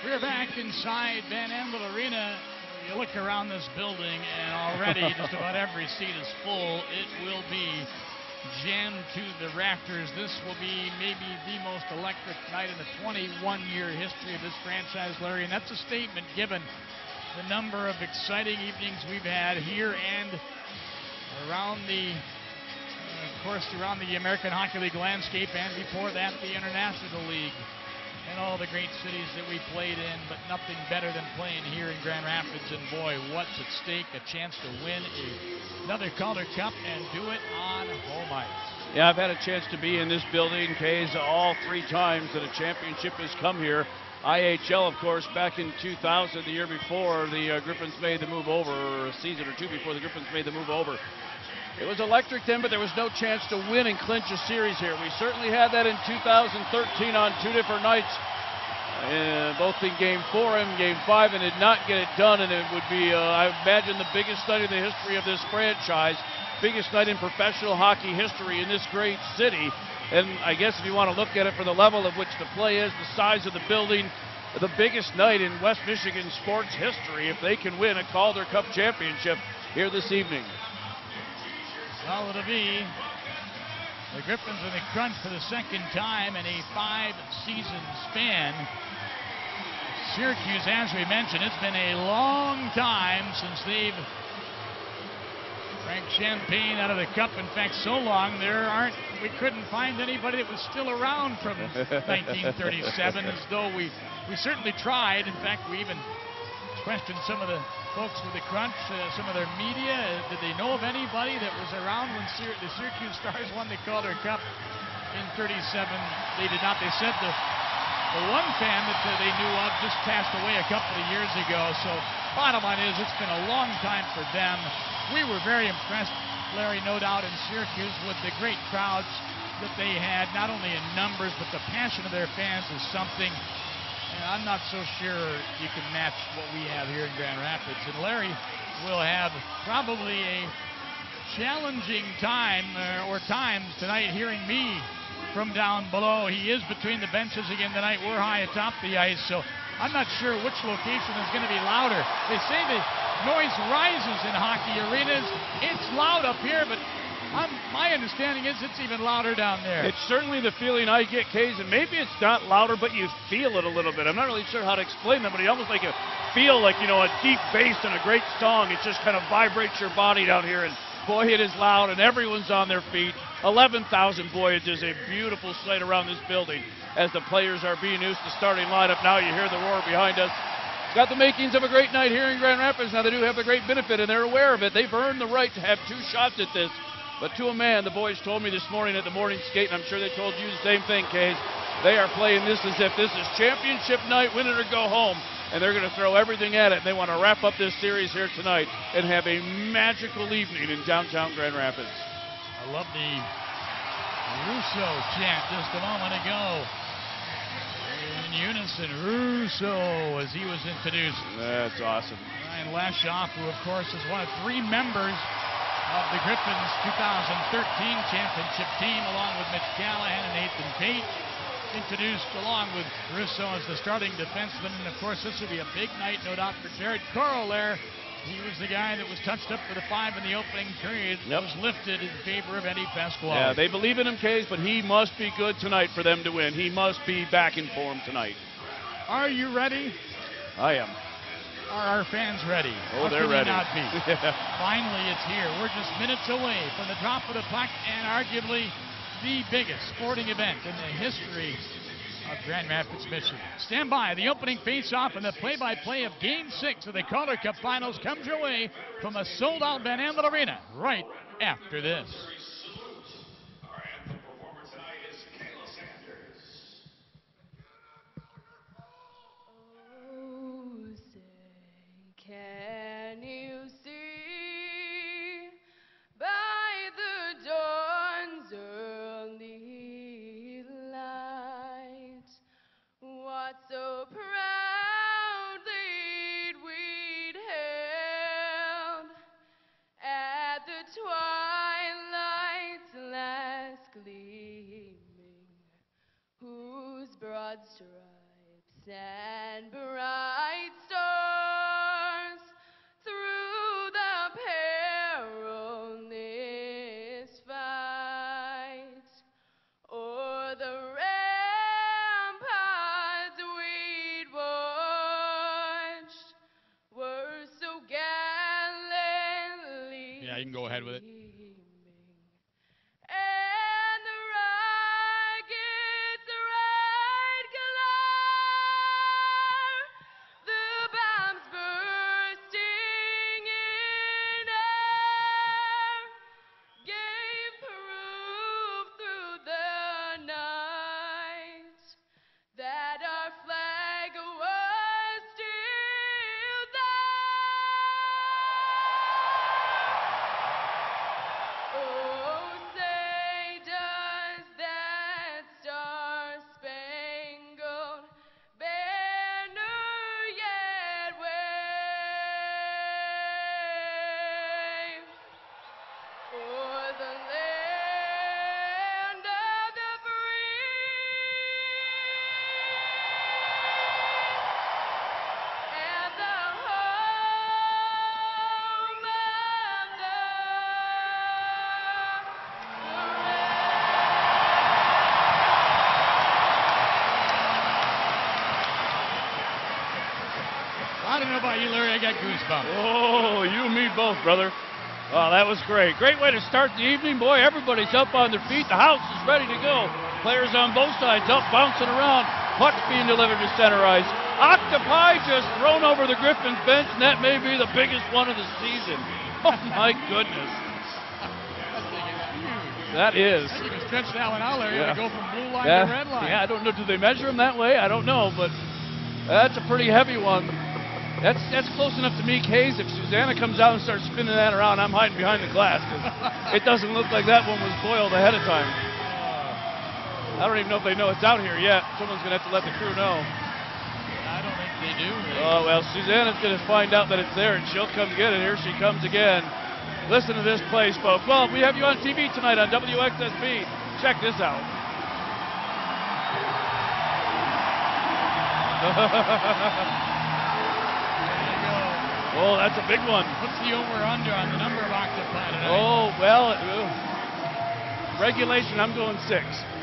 We're back inside Van Andel Arena. You look around this building and already just about every seat is full. It will be jammed to the rafters. This will be maybe the most electric night in the 21-year history of this franchise, Larry, and that's a statement given the number of exciting evenings we've had here and around the, of course, around the American Hockey League landscape, and before that, the International League. And all the great cities that we played in, but nothing better than playing here in Grand Rapids. And boy, what's at stake? A chance to win another Calder Cup and do it on home ice. Yeah, I've had a chance to be in this building, Kays, all 3 times that a championship has come here. IHL, of course, back in 2000, the year before the Griffins made the move over, or a season or 2 before the Griffins made the move over. It was electric then, but there was no chance to win and clinch a series here. We certainly had that in 2013 on 2 different nights, both in Game 4 and Game 5, and did not get it done. And it would be, I imagine, the biggest night in the history of this franchise, biggest night in professional hockey history in this great city. And I guess if you want to look at it for the level of which the play is, the size of the building, the biggest night in West Michigan sports history if they can win a Calder Cup championship here this evening. Well, it'll be the Griffins in the crunch for the second time in a 5-season span. Syracuse, as we mentioned, it's been a long time since they've drank champagne out of the cup. In fact, so long we couldn't find anybody that was still around from 1937, as though we certainly tried. In fact, we even questioned some of the folks with the crunch, some of their media. Did they know of anybody that was around when the Syracuse Stars won the Calder Cup in 37? They did not. They said the one fan that they knew of just passed away a couple of years ago. So bottom line is, it's been a long time for them. We were very impressed, Larry, no doubt, in Syracuse with the great crowds that they had, not only in numbers, but the passion of their fans is something. And I'm not so sure you can match what we have here in Grand Rapids. And Larry will have probably a challenging time or times tonight hearing me from down below. He is between the benches again tonight. We're high atop the ice, so I'm not sure which location is going to be louder. They say the noise rises in hockey arenas. It's loud up here, but my understanding is it's even louder down there. It's certainly the feeling I get, Kays, and maybe it's not louder, but you feel it a little bit. I'm not really sure how to explain that, but you almost like you feel like, you know, a deep bass in a great song. It just kind of vibrates your body down here, and boy, it is loud, and everyone's on their feet. 11,000, boy, it is a beautiful sight around this building as the players are being used to starting lineup. Now you hear the roar behind us. Got the makings of a great night here in Grand Rapids. Now they do have the great benefit, and they're aware of it. They've earned the right to have 2 shots at this. But to a man, the boys told me this morning at the morning skate, and I'm sure they told you the same thing, Kays. They are playing this as if this is championship night, win it or go home. And they're going to throw everything at it. And they want to wrap up this series here tonight and have a magical evening in downtown Grand Rapids. I love the Russo chant just a moment ago. In unison, Russo, as he was introduced. That's awesome. Ryan Lashoff, who of course is one of 3 members of the Griffins 2013 championship team, along with Mitch Callahan and Nathan Pate, introduced along with Russo as the starting defenseman. And of course, this will be a big night, no doubt, for Jared Corral there. He was the guy that was touched up for the 5 in the opening period. Was lifted in favor of Eddie Pasquale. Yeah, they believe in him, Kays, but he must be good tonight for them to win. He must be back in form tonight. Are you ready? I am. Are our fans ready? Oh, they're ready. Not be? Finally, it's here. We're just minutes away from the drop of the puck and arguably the biggest sporting event in the history of Grand Rapids, Michigan. Stand by. The opening face-off and the play-by-play of Game 6 of the Calder Cup Finals comes your way from a sold-out Van Andel Arena right after this. Can you see by the dawn's early light what so proudly we'd hailed at the twilight's last gleaming, whose broad stripes Send bright stars through the perilous fight, o'er the ramparts we'd watched were so gallantly. Yeah, you can go ahead with it. And the rockets' red glare, the bombs bursting in air, gave proof through the night that our flag was still there. Oh, say does that star-spangled banner yet wave o'er the land of the free and the home of the I don't know about you, Larry. I got goosebumps. Oh, you and me both, brother. Oh, that was great. Great way to start the evening. Boy, everybody's up on their feet. The house is ready to go. Players on both sides up, bouncing around. Pucks being delivered to center ice. Octopi just thrown over the Griffins bench, and that may be the biggest one of the season. Oh, my goodness. That is. You can stretch that one out, Larry. Yeah. To go from blue line Yeah, to red line. yeah, I don't know. Do they measure them that way? I don't know, but that's a pretty heavy one. That's close enough to Meek Hayes. If Susanna comes out and starts spinning that around, I'm hiding behind the glass because it doesn't look like that one was boiled ahead of time. I don't even know if they know it's out here yet. Someone's going to have to let the crew know. I don't think they do. Oh, well, Susanna's going to find out that it's there, and she'll come get it. Here she comes again. Listen to this place, folks. Well, we have you on TV tonight on WXSB. Check this out. Oh, that's a big one. What's the over-under on the number of octopi tonight? Oh, well, regulation, I'm going 6.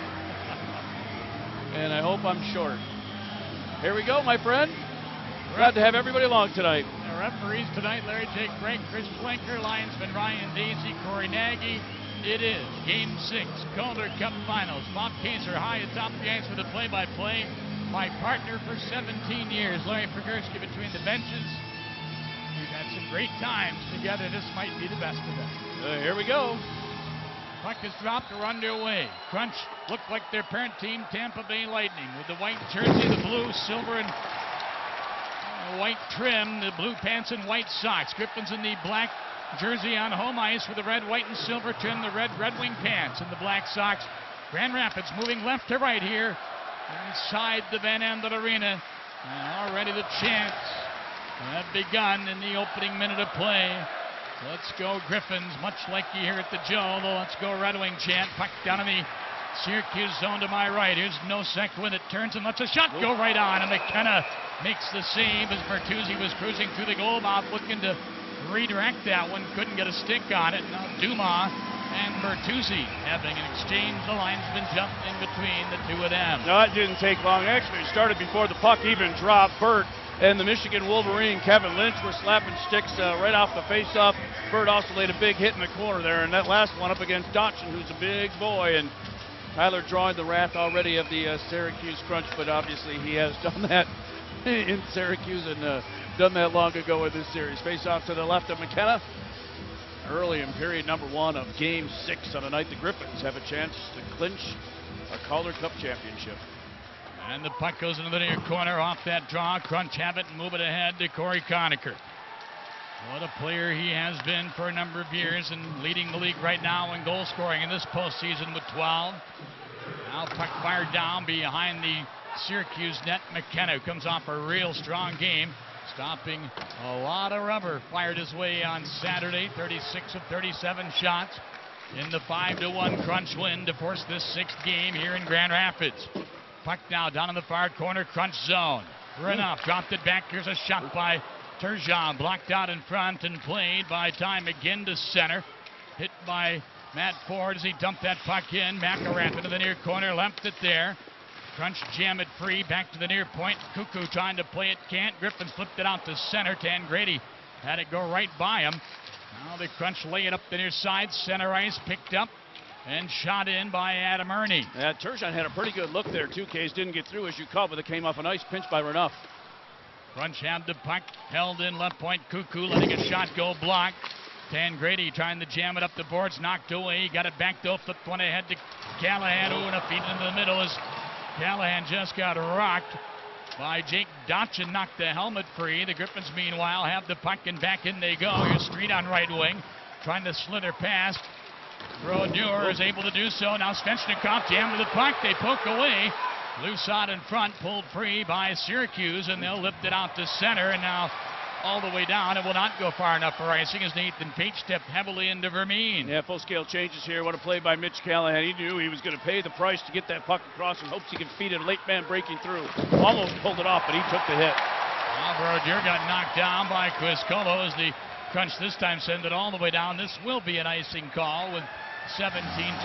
And I hope I'm short. Here we go, my friend. Glad to have everybody along tonight. The referees tonight, Larry J. Craig, Chris Flanker, linesman Ryan Daisy, Corey Nagy. It is Game 6, Calder Cup Finals. Bob Kaiser high atop the ice with the play-by-play. My partner for 17 years, Larry Prigurski, between the benches. We've had some great times together. This might be the best of them. Here we go. Puck is dropped or underway. Crunch looked like their parent team, Tampa Bay Lightning, with the white jersey, the blue, silver, and white trim, the blue pants and white socks. Griffins in the black jersey on home ice with the red, white, and silver trim, the red Wing pants and the black socks. Grand Rapids moving left to right here inside the Van Andel Arena. And already the chants have begun in the opening minute of play. Let's go Griffins, much like you hear at the Joe, the Let's Go Red Wing chant. Puck down in the Syracuse zone to my right. Here's Nosek with it, turns and lets a shot go right on, and McKenna makes the save as Bertuzzi was cruising through the goal mouth looking to redirect that one, couldn't get a stick on it. Now Dumas and Bertuzzi having an exchange. The linesman jumped in between the two of them. No, it didn't take long. Actually, it started before the puck even dropped. Bert and the Michigan Wolverine, Kevin Lynch, were slapping sticks right off the face-off. Bert also laid a big hit in the corner there, and that last one up against Dotson, who's a big boy, and Tyler drawing the wrath already of the Syracuse Crunch, but obviously he has done that in Syracuse and done that long ago in this series. Face-off to the left of McKenna. Early in period number 1 of Game 6 on a night the Griffins have a chance to clinch a Calder Cup championship. And the puck goes into the near corner off that draw. Crunch have it and move it ahead to Corey Conacher. What a player he has been for a number of years and leading the league right now in goal scoring in this postseason with 12. Now puck fired down behind the Syracuse net. McKenna comes off a real strong game, stopping a lot of rubber. Fired his way on Saturday, 36 of 37 shots in the 5-1 Crunch win to force this 6th game here in Grand Rapids. puck now down in the far corner, crunch zone. Renouf dropped it back. Here's a shot by Turgeon, blocked out in front and played by Ty McGinn to center. Hit by Matt Ford as he dumped that puck in. McElrath into the near corner, left it there. Crunch jam it free, back to the near point. Cuckoo trying to play it, can't. Griffins flipped it out to center. Tangradi had it go right by him. Now the Crunch lay it up the near side. Center ice picked up and shot in by Adam Ernie. Yeah, Turgeon had a pretty good look there, too. Case didn't get through, as you called, but it came off a nice pinch by Renouf. Crunch had the puck, held in left point. Cuckoo letting a shot go, blocked. Tangradi trying to jam it up the boards, knocked away. He got it back though, flipped one ahead to Callahan. Ooh, and a feed into the middle as Callahan just got rocked by Jake Dotchin, knocked the helmet free. The Griffins, meanwhile, have the puck and back in they go. Here's Street on right wing, trying to slither past. Brodeur is able to do so. Now Svechnikov jammed the puck. They poke away. Loose out in front, pulled free by Syracuse, and they'll lift it out to center. And now all the way down. It will not go far enough for icing as Nathan Page stepped heavily into Vermeen. Yeah, full scale changes here. What a play by Mitch Callahan. He knew he was going to pay the price to get that puck across and hopes he can feed it. A late man breaking through. Almost pulled it off, but he took the hit. Now Brodeur got knocked down by Quiscolo as the Crunch this time send it all the way down. This will be an icing call with 17:28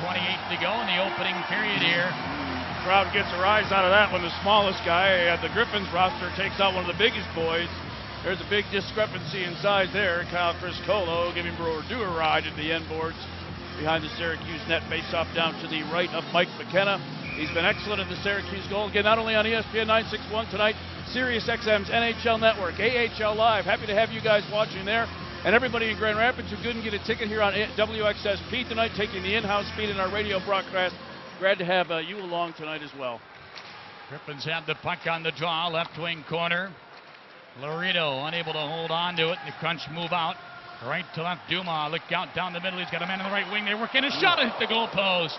to go in the opening period here. Crowd gets a rise out of that when the smallest guy at the Griffins roster takes out one of the biggest boys. There's a big discrepancy in size there. Kyle Quiscolo giving Brodeur a ride at the end boards behind the Syracuse net. Face off down to the right of Mike McKenna. He's been excellent at the Syracuse goal. Again, not only on ESPN 961 tonight, Sirius XM's NHL Network, AHL Live. Happy to have you guys watching there. And everybody in Grand Rapids who couldn't get a ticket here on WXSP tonight, taking the in-house feed in our radio broadcast. Glad to have you along tonight as well. Griffins have the puck on the draw, left wing corner. Laredo unable to hold on to it. The Crunch move out. Right to left, Dumas. Look out down the middle. He's got a man on the right wing. They're working a shot and hit the goalpost.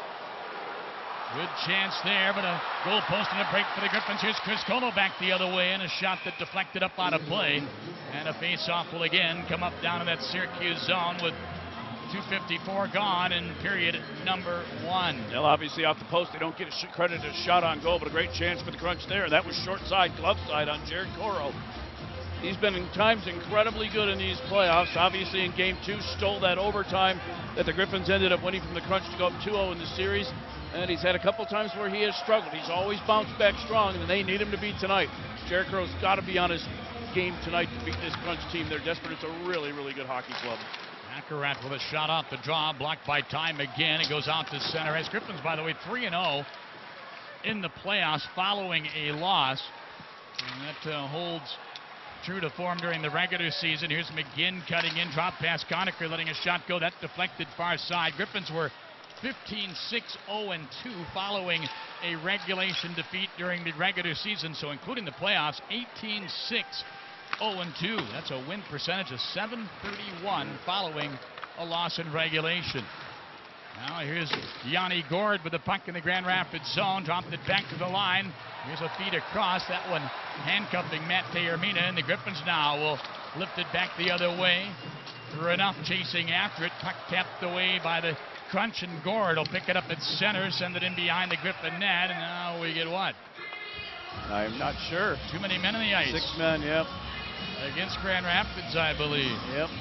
Good chance there, but a goalpost and a break for the Griffins. Here's Quiscolo back the other way, and a shot that deflected up out of play. And a face-off will again come up down in that Syracuse zone with 2:54 gone in period number 1. Well, obviously off the post, they don't get credit as shot on goal, but a great chance for the Crunch there. That was short side, glove side on Jared Coro. He's been in times incredibly good in these playoffs. Obviously in game 2, stole that overtime that the Griffins ended up winning from the Crunch to go up 2-0 in the series. And he's had a couple times where he has struggled. He's always bounced back strong, and they need him to beat tonight. Jared Coro's got to be on his game tonight to beat this Crunch team. They're desperate. It's a really, really good hockey club. Akarat with a shot off the draw, blocked by Ty McGinn. It goes out to center ice. Griffins, by the way, 3-0 in the playoffs following a loss. And that holds true to form during the regular season. Here's McGinn cutting in, drop past Conacher, letting a shot go. That deflected far side. Griffins were 15-6-0-2 following a regulation defeat during the regular season, so including the playoffs, 18-6-0-2. That's a win percentage of .731 following a loss in regulation. Now here's Yanni Gord with the puck in the Grand Rapids zone, dropped it back to the line. Here's a feed across, that one handcuffing Matt Tejermina, and the Griffins now will lift it back the other way. Renouf chasing after it, puck tapped away by the Crunch, and Gord will pick it up at center, send it in behind the Griffin net, and now we get what? I'm not sure. Too many men on the ice. 6 men, yep. Against Grand Rapids, I believe. Yep.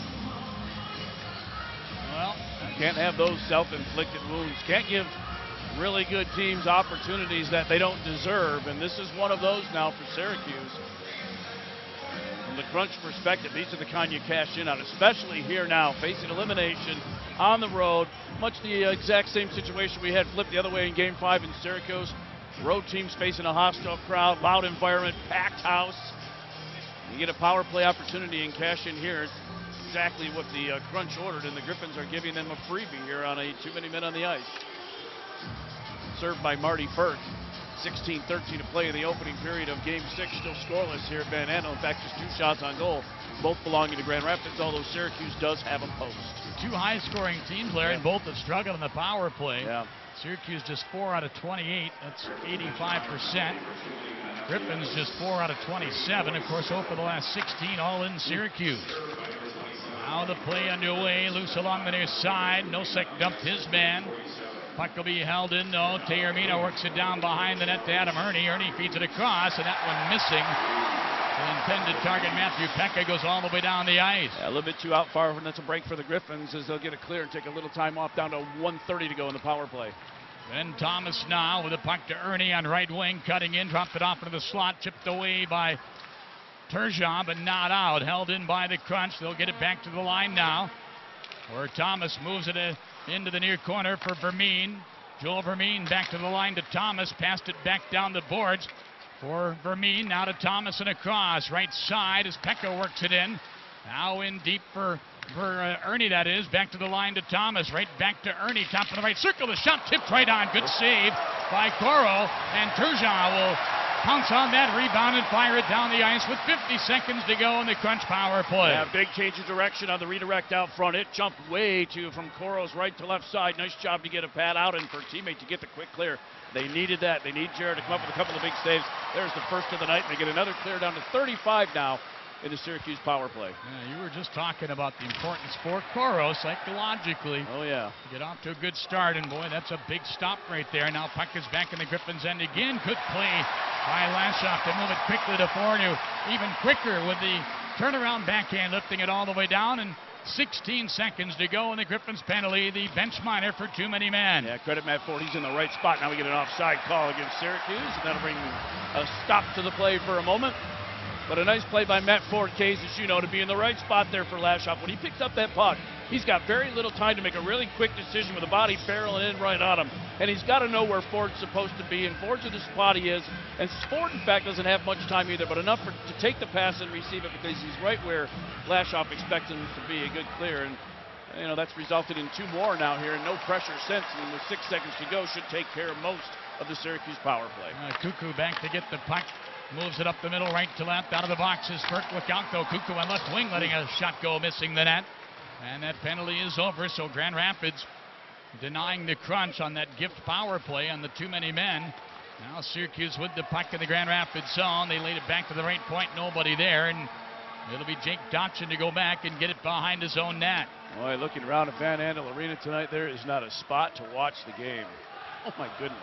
Well, can't have those self-inflicted wounds. Can't give really good teams opportunities that they don't deserve, and this is one of those now for Syracuse. From the Crunch perspective, these are the kind you cash in on, especially here now, facing elimination on the road. Much the exact same situation we had flipped the other way in Game 5 in Syracuse. Road teams facing a hostile crowd, loud environment, packed house. You get a power play opportunity and cash in here. It's exactly what the Crunch ordered, and the Griffins are giving them a freebie here on a too many men on the ice. Served by Marty Firth. 16:13 to play in the opening period of Game 6. Still scoreless here at Van Andel. In fact, just 2 shots on goal, both belonging to Grand Rapids, although Syracuse does have a post. 2 high-scoring teams, Larry, and both have struggled in the power play. Yeah. Syracuse just 4 out of 28. That's 85%. Griffins just 4 out of 27. Of course, over the last 16, all in Syracuse. Now the play underway. Loose along the near side. Nosek dumped his man. Puck will be held in, though. Taormina works it down behind the net to Adam Ernie. Ernie feeds it across, and that one missing. The intended target, Matthew Pekka, goes all the way down the ice. Yeah, a little bit too out far, and that's a break for the Griffins as they'll get it clear and take a little time off, down to 1:30 to go in the power play. Ben Thomas now with the puck to Ernie on right wing, cutting in, dropped it off into the slot, chipped away by Turgeon, but not out. Held in by the Crunch. They'll get it back to the line now, where Thomas moves it into the near corner for Vermeen. Joel Vermeen back to the line to Thomas, passed it back down the boards for Vermeen, now to Thomas and across. Right side as Pekka works it in. Now in deep for Ernie, that is. Back to the line to Thomas. Right back to Ernie. Top of the right circle. The shot tipped right on. Good save by Coro. And Turgeon will pounce on that rebound and fire it down the ice with 50 seconds to go in the Crunch power play. Yeah, big change of direction on the redirect out front. It jumped way from Coro's right to left side. Nice job to get a pad out and for a teammate to get the quick clear. They needed that. They need Jared to come up with a couple of big saves. There's the first of the night. And they get another clear down to 35 now in the Syracuse power play. Yeah, you were just talking about the importance for Coro psychologically. Oh, yeah. Get off to a good start, and boy, that's a big stop right there. Now puck is back in the Griffins' end again. Good play by Lashoff to move it quickly to Fornew. Even quicker with the turnaround backhand, lifting it all the way down, and 16 seconds to go in the Griffins' penalty. The bench minor for too many men. Yeah, credit Matt Ford. He's in the right spot. Now we get an offside call against Syracuse, and that'll bring a stop to the play for a moment. But a nice play by Matt Ford, Case, as you know, to be in the right spot there for Lashoff. When he picks up that puck, he's got very little time to make a really quick decision with the body barreling in right on him. And he's got to know where Ford's supposed to be, and Ford's in the spot he is. And Ford, in fact, doesn't have much time either, but enough to take the pass and receive it because he's right where Lashoff expects him to be. A good clear, and you know that's resulted in 2 more now here, and no pressure since. And with 6 seconds to go, should take care of most of the Syracuse power play. Cuckoo back to get the puck. Moves it up the middle, right to left. Out of the box is Ferk. Look out, though. Cuckoo on left wing, letting a shot go, missing the net. And that penalty is over, so Grand Rapids denying the Crunch on that gift power play on the too many men. Now Syracuse with the puck in the Grand Rapids zone. They laid it back to the right point, nobody there. And it'll be Jake Dotson to go back and get it behind his own net. Boy, looking around at Van Andel Arena tonight, there is not a spot to watch the game. Oh, my goodness.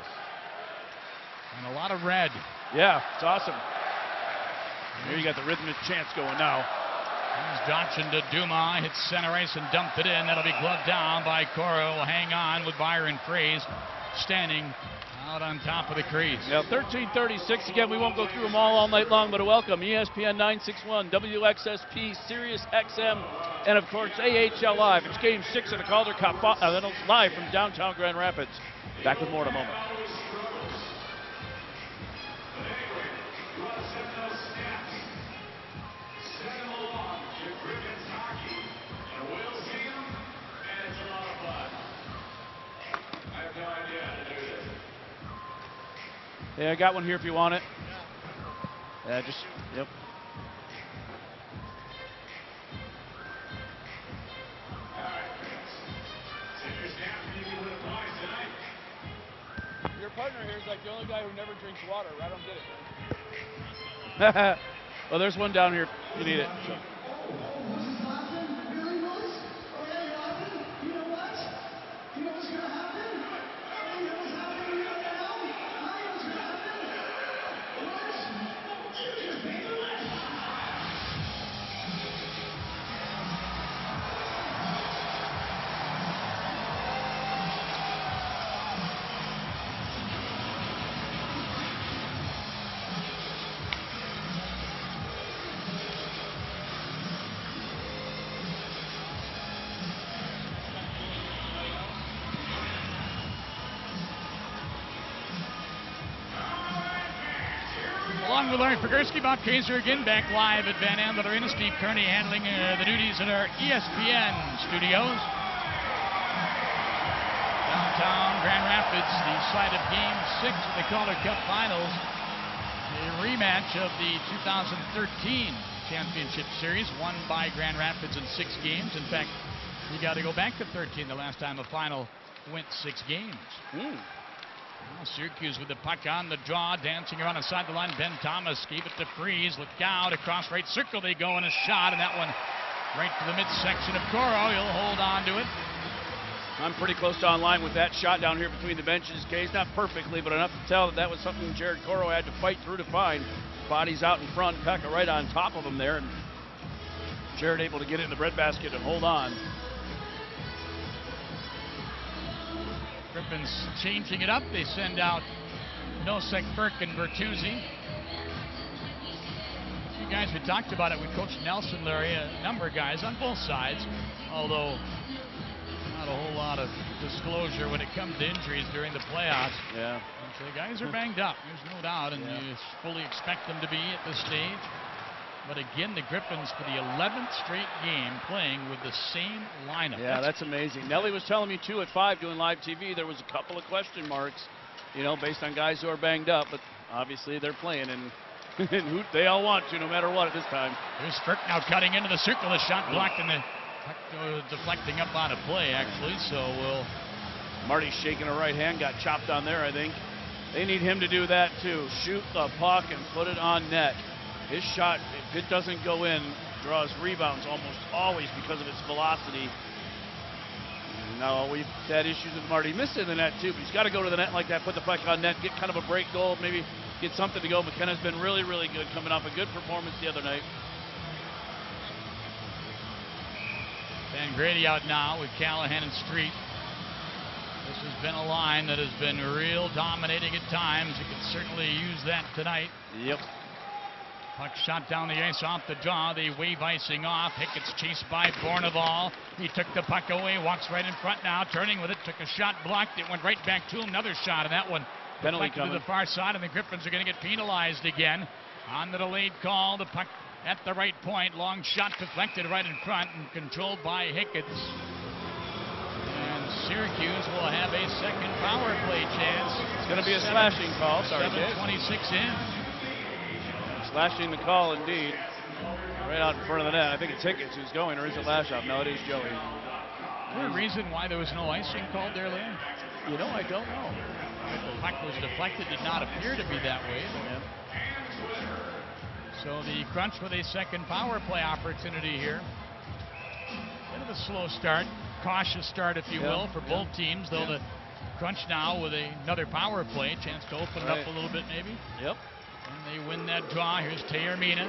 And a lot of red. Yeah, it's awesome. Here you got the rhythmic chants going now. Here's Dotson to Dumas, hits center ice and dumped it in. That'll be gloved down by Coro. Will hang on with Byron Freeze standing out on top of the crease. Now 13:36 again. We won't go through them all night long, but a welcome ESPN 961, WXSP, Sirius XM, and of course AHL Live. It's Game 6 of the Calder Cup, live from downtown Grand Rapids. Back with more in a moment. Yeah, I got one here if you want it. Yeah, yep. Your partner here is like the only guy who never drinks water. I don't get it, man. Well, there's one down here. You need it. So. Along with Larry Pogorski, Bob Kaiser again back live at Van Andel Arena. Steve Kearney handling the duties in our ESPN studios. Downtown Grand Rapids, the site of Game 6 of the Calder Cup Finals. A rematch of the 2013 Championship Series, won by Grand Rapids in 6 games. In fact, you got to go back to 13, the last time a final went 6 games. Well, Syracuse with the puck on the draw, dancing around the side of the line. Ben Thomas gave it to Freeze. Look out, across right circle they go, and a shot, and that one right to the midsection of Coro. He'll hold on to it. I'm pretty close to online with that shot down here between the benches, Case. Not perfectly, but enough to tell that that was something Jared Coro had to fight through to find. Bodies out in front, Pekka right on top of him there, and Jared able to get it in the breadbasket and hold on. Griffins changing it up. They send out Nosek, Burke, and Bertuzzi. You guys, we talked about it with Coach Nelson, Larry, a number of guys on both sides, although not a whole lot of disclosure when it comes to injuries during the playoffs. Yeah. So the guys are banged up, there's no doubt, and you fully expect them to be at this stage. But again, the Griffins for the 11th straight game playing with the same lineup. Yeah, that's amazing. Nelly was telling me too at 5 doing live TV, there was a couple of question marks, you know, based on guys who are banged up, but obviously they're playing and who they all want to, no matter what at this time. Here's Burke now cutting into the circle. The shot blocked and the puck deflecting up out of play, actually. So Marty's shaking a right hand, got chopped on there, I think. They need him to do that too. Shoot the puck and put it on net. His shot, if it doesn't go in, draws rebounds almost always because of its velocity. No, we've had issues with Marty. Missed it in the net too, but he's got to go to the net like that, put the puck on net, get kind of a break goal, maybe get something to go. McKenna's been really, really good, coming off a good performance the other night. Van Grady out now with Callahan and Street. This has been a line that has been real dominating at times. You could certainly use that tonight. Yep. Puck shot down the ice off the draw. They wave icing off. Hickett's chased by Bourneval. He took the puck away, walks right in front now, turning with it, took a shot, blocked it, went right back to him. Another shot, and that one penalty coming to the far side, and the Griffins are going to get penalized again. On the delayed call, the puck at the right point. Long shot deflected right in front and controlled by Hicketts. And Syracuse will have a second power play chance. It's going to be a slashing call. Sorry, 7:26 in. Slashing the call indeed. Right out in front of the net. I think it's Hicketts who's going, or is it Lashoff? No, it is Joey. Is there a reason why there was no icing called there, Larry? You know, I don't know. The puck was deflected, did not appear to be that way. So the Crunch with a second power play opportunity here. Bit of a slow start, cautious start, if you will, for both teams, though the Crunch now with another power play, chance to open it up a little bit maybe. Yep. And they win that draw. Here's Tayermina.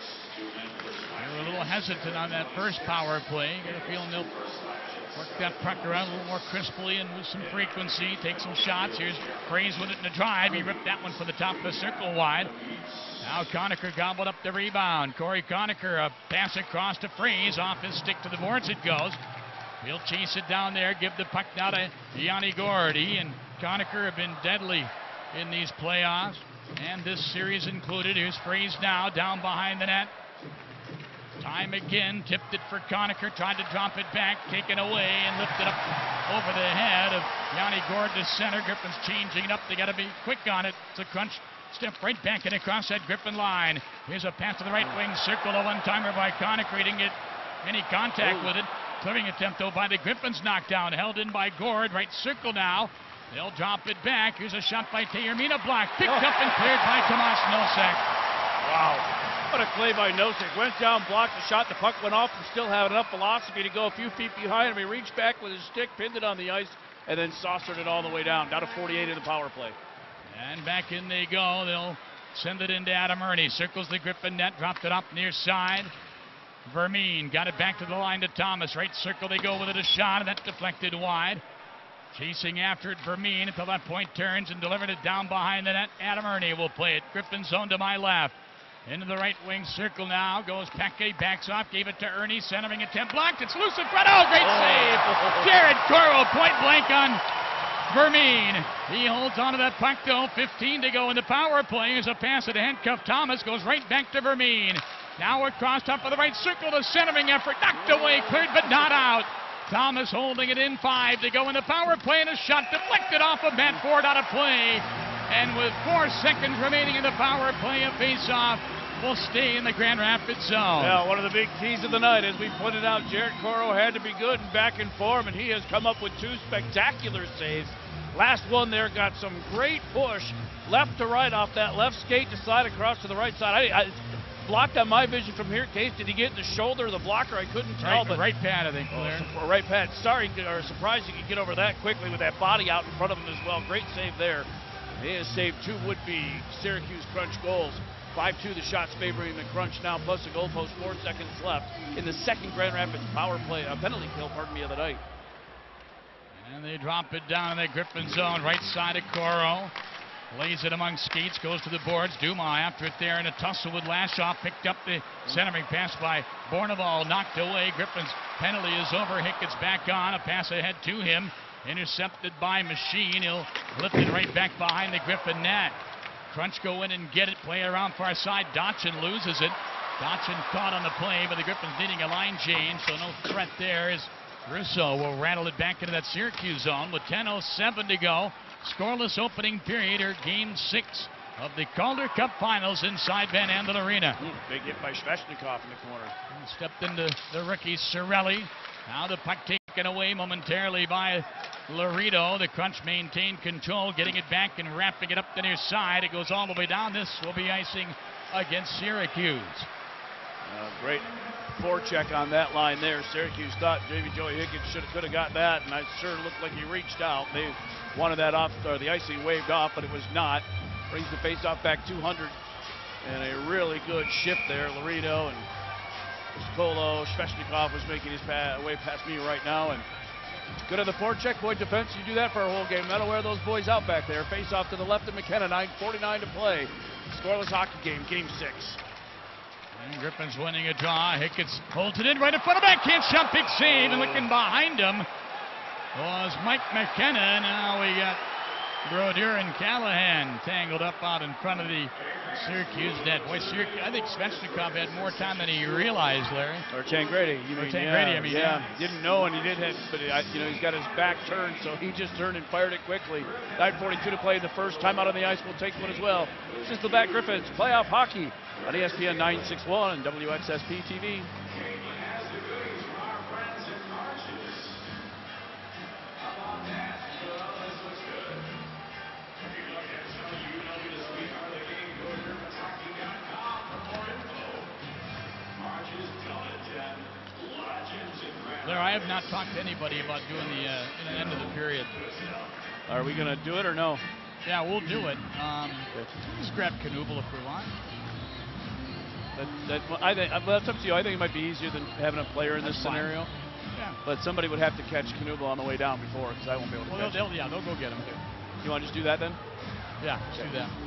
They were a little hesitant on that first power play. Get a feeling they'll work that puck around a little more crisply and with some frequency. Take some shots. Here's Fraze with it in the drive. He ripped that one for the top of the circle wide. Now Conacher gobbled up the rebound. Corey Conacher, a pass across to Fraze. Off his stick to the boards it goes. He'll chase it down there. Give the puck now to Yanni Gord. He and Conacher have been deadly in these playoffs, and this series included. Here's Fraze now down behind the net. Time again, tipped it for Conacher, tried to drop it back, taken away, and lifted up over the head of Yanni Gord to center. Griffins changing it up. They got to be quick on it. It's a Crunch. Step right back and across that Griffin line. Here's a pass to the right wing, circle, a one-timer by Conacher. He didn't get any contact with it. Clearing attempt, though, by the Griffins, knocked down, held in by Gord. Right circle now. They'll drop it back. Here's a shot by Tayermina, blocked, picked up and cleared by Tomas Nosek. Wow. What a play by Nosek. Went down, blocked the shot, the puck went off, and still had enough velocity to go a few feet behind him. He reached back with his stick, pinned it on the ice, and then saucered it all the way down to 48 in the power play. And back in they go. They'll send it into Adam Ernie. Circles the Griffin net, dropped it up near side. Vermeen got it back to the line to Thomas. Right circle they go with it, a shot, and that's deflected wide. Chasing after it, Vermeen until that point turns and delivered it down behind the net. Adam Ernie will play it. Griffin zone to my left. Into the right wing circle now. Goes Peke, backs off, gave it to Ernie. Centering attempt, blocked. It's loose in front. Oh, great save. Jared Coro, point blank on Vermeen. He holds onto that puck though. 15 to go in the power play. There's a pass at handcuff. Thomas goes right back to Vermeen. Now across top of the right circle. The centering effort knocked away, cleared but not out. Thomas holding it in. 5 to go in the power play, and a shot deflected off of Matt Ford out of play. And with 4 seconds remaining in the power play, a face-off will stay in the Grand Rapids zone. Yeah, one of the big keys of the night, as we pointed out, Jared Coro had to be good and back in form, and he has come up with 2 spectacular saves. Last one there got some great push left to right off that left skate to slide across to the right side. blocked on my vision from here, Case. Did he get in the shoulder of the blocker? I couldn't tell. Right, but right pad, I think, Blair. Right pad. Sorry, or surprised he could get over that quickly with that body out in front of him as well. Great save there. He has saved 2 would-be Syracuse Crunch goals. 5-2 the shots favoring the Crunch now, plus a goal post, 4 seconds left in the second Grand Rapids power play, penalty kill, of the night. And they drop it down in the Griffin zone, right side of Coro. Lays it among skates, goes to the boards. Dumas after it there in a tussle with Lashoff. Picked up the centering pass by Borneval, knocked away. Griffin's penalty is over. Hickett's back on, a pass ahead to him. Intercepted by Machine. He'll lift it right back behind the Griffin net. Crunch go in and get it. Play around far side. Dotchin loses it. Dotchin caught on the play, but the Griffins needing a line change, so no threat there as Russo will rattle it back into that Syracuse zone with 10:07 to go. Scoreless opening period, or game 6 of the Calder Cup Finals inside Van Andel Arena. Big hit by Sveshnikov in the corner. Stepped into the rookie Cirelli. Now the puck taken away momentarily by Laredo. The Crunch maintained control, getting it back and wrapping it up the near side. It goes all the way down. This will be icing against Syracuse. Great forecheck on that line there. Syracuse thought J.V. Joey Higgins could have got that, and it sure looked like he reached out. They wanted that off, or the icing waved off, but it was not. Brings the faceoff back 200, and a really good shift there. Laredo and Skolo, Sveshnikov was making his way past me right now, and good on the forecheck. Boy, defense, you do that for a whole game. That'll wear those boys out back there. Face off to the left of McKenna, 9:49 to play. Scoreless hockey game, game 6. And Griffin's winning a draw. Hickett's holds it in right in front of backhand shot. Big save, and looking behind him was Mike McKenna. Now we got Brodeur and Callahan tangled up out in front of the Syracuse net. Boy, Syracuse, I think Sveshnikov had more time than he realized, Larry. Or Tangradi. Yeah. Didn't know, and he did have, but he's got his back turned, so he just turned and fired it quickly. 9:42 to play in the first. Time out on the ice. We'll take one as well. This is the Back Griffins playoff hockey on ESPN 961 and WXSP TV. Blair, I have not talked to anybody about doing the end of the period. Are we going to do it or no? Yeah, we'll do it. Just grab Knuble if we want. I think that's up to you. I think it might be easier than having a player in this scenario. Yeah. But somebody would have to catch Knuble on the way down before, because I won't be able to catch him. They'll go get him. You want to just do that then? Yeah, let's do that.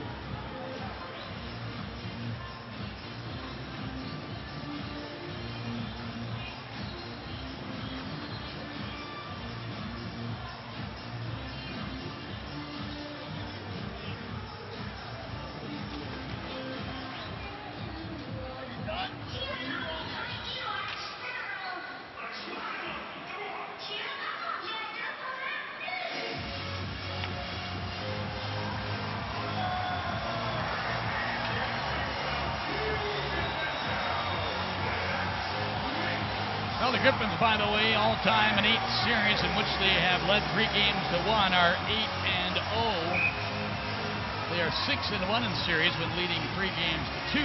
Well, the Griffins, by the way, all-time in 8 series in which they have led 3 games to 1 are 8-0. They are 6-1 in series when leading 3 games to 2.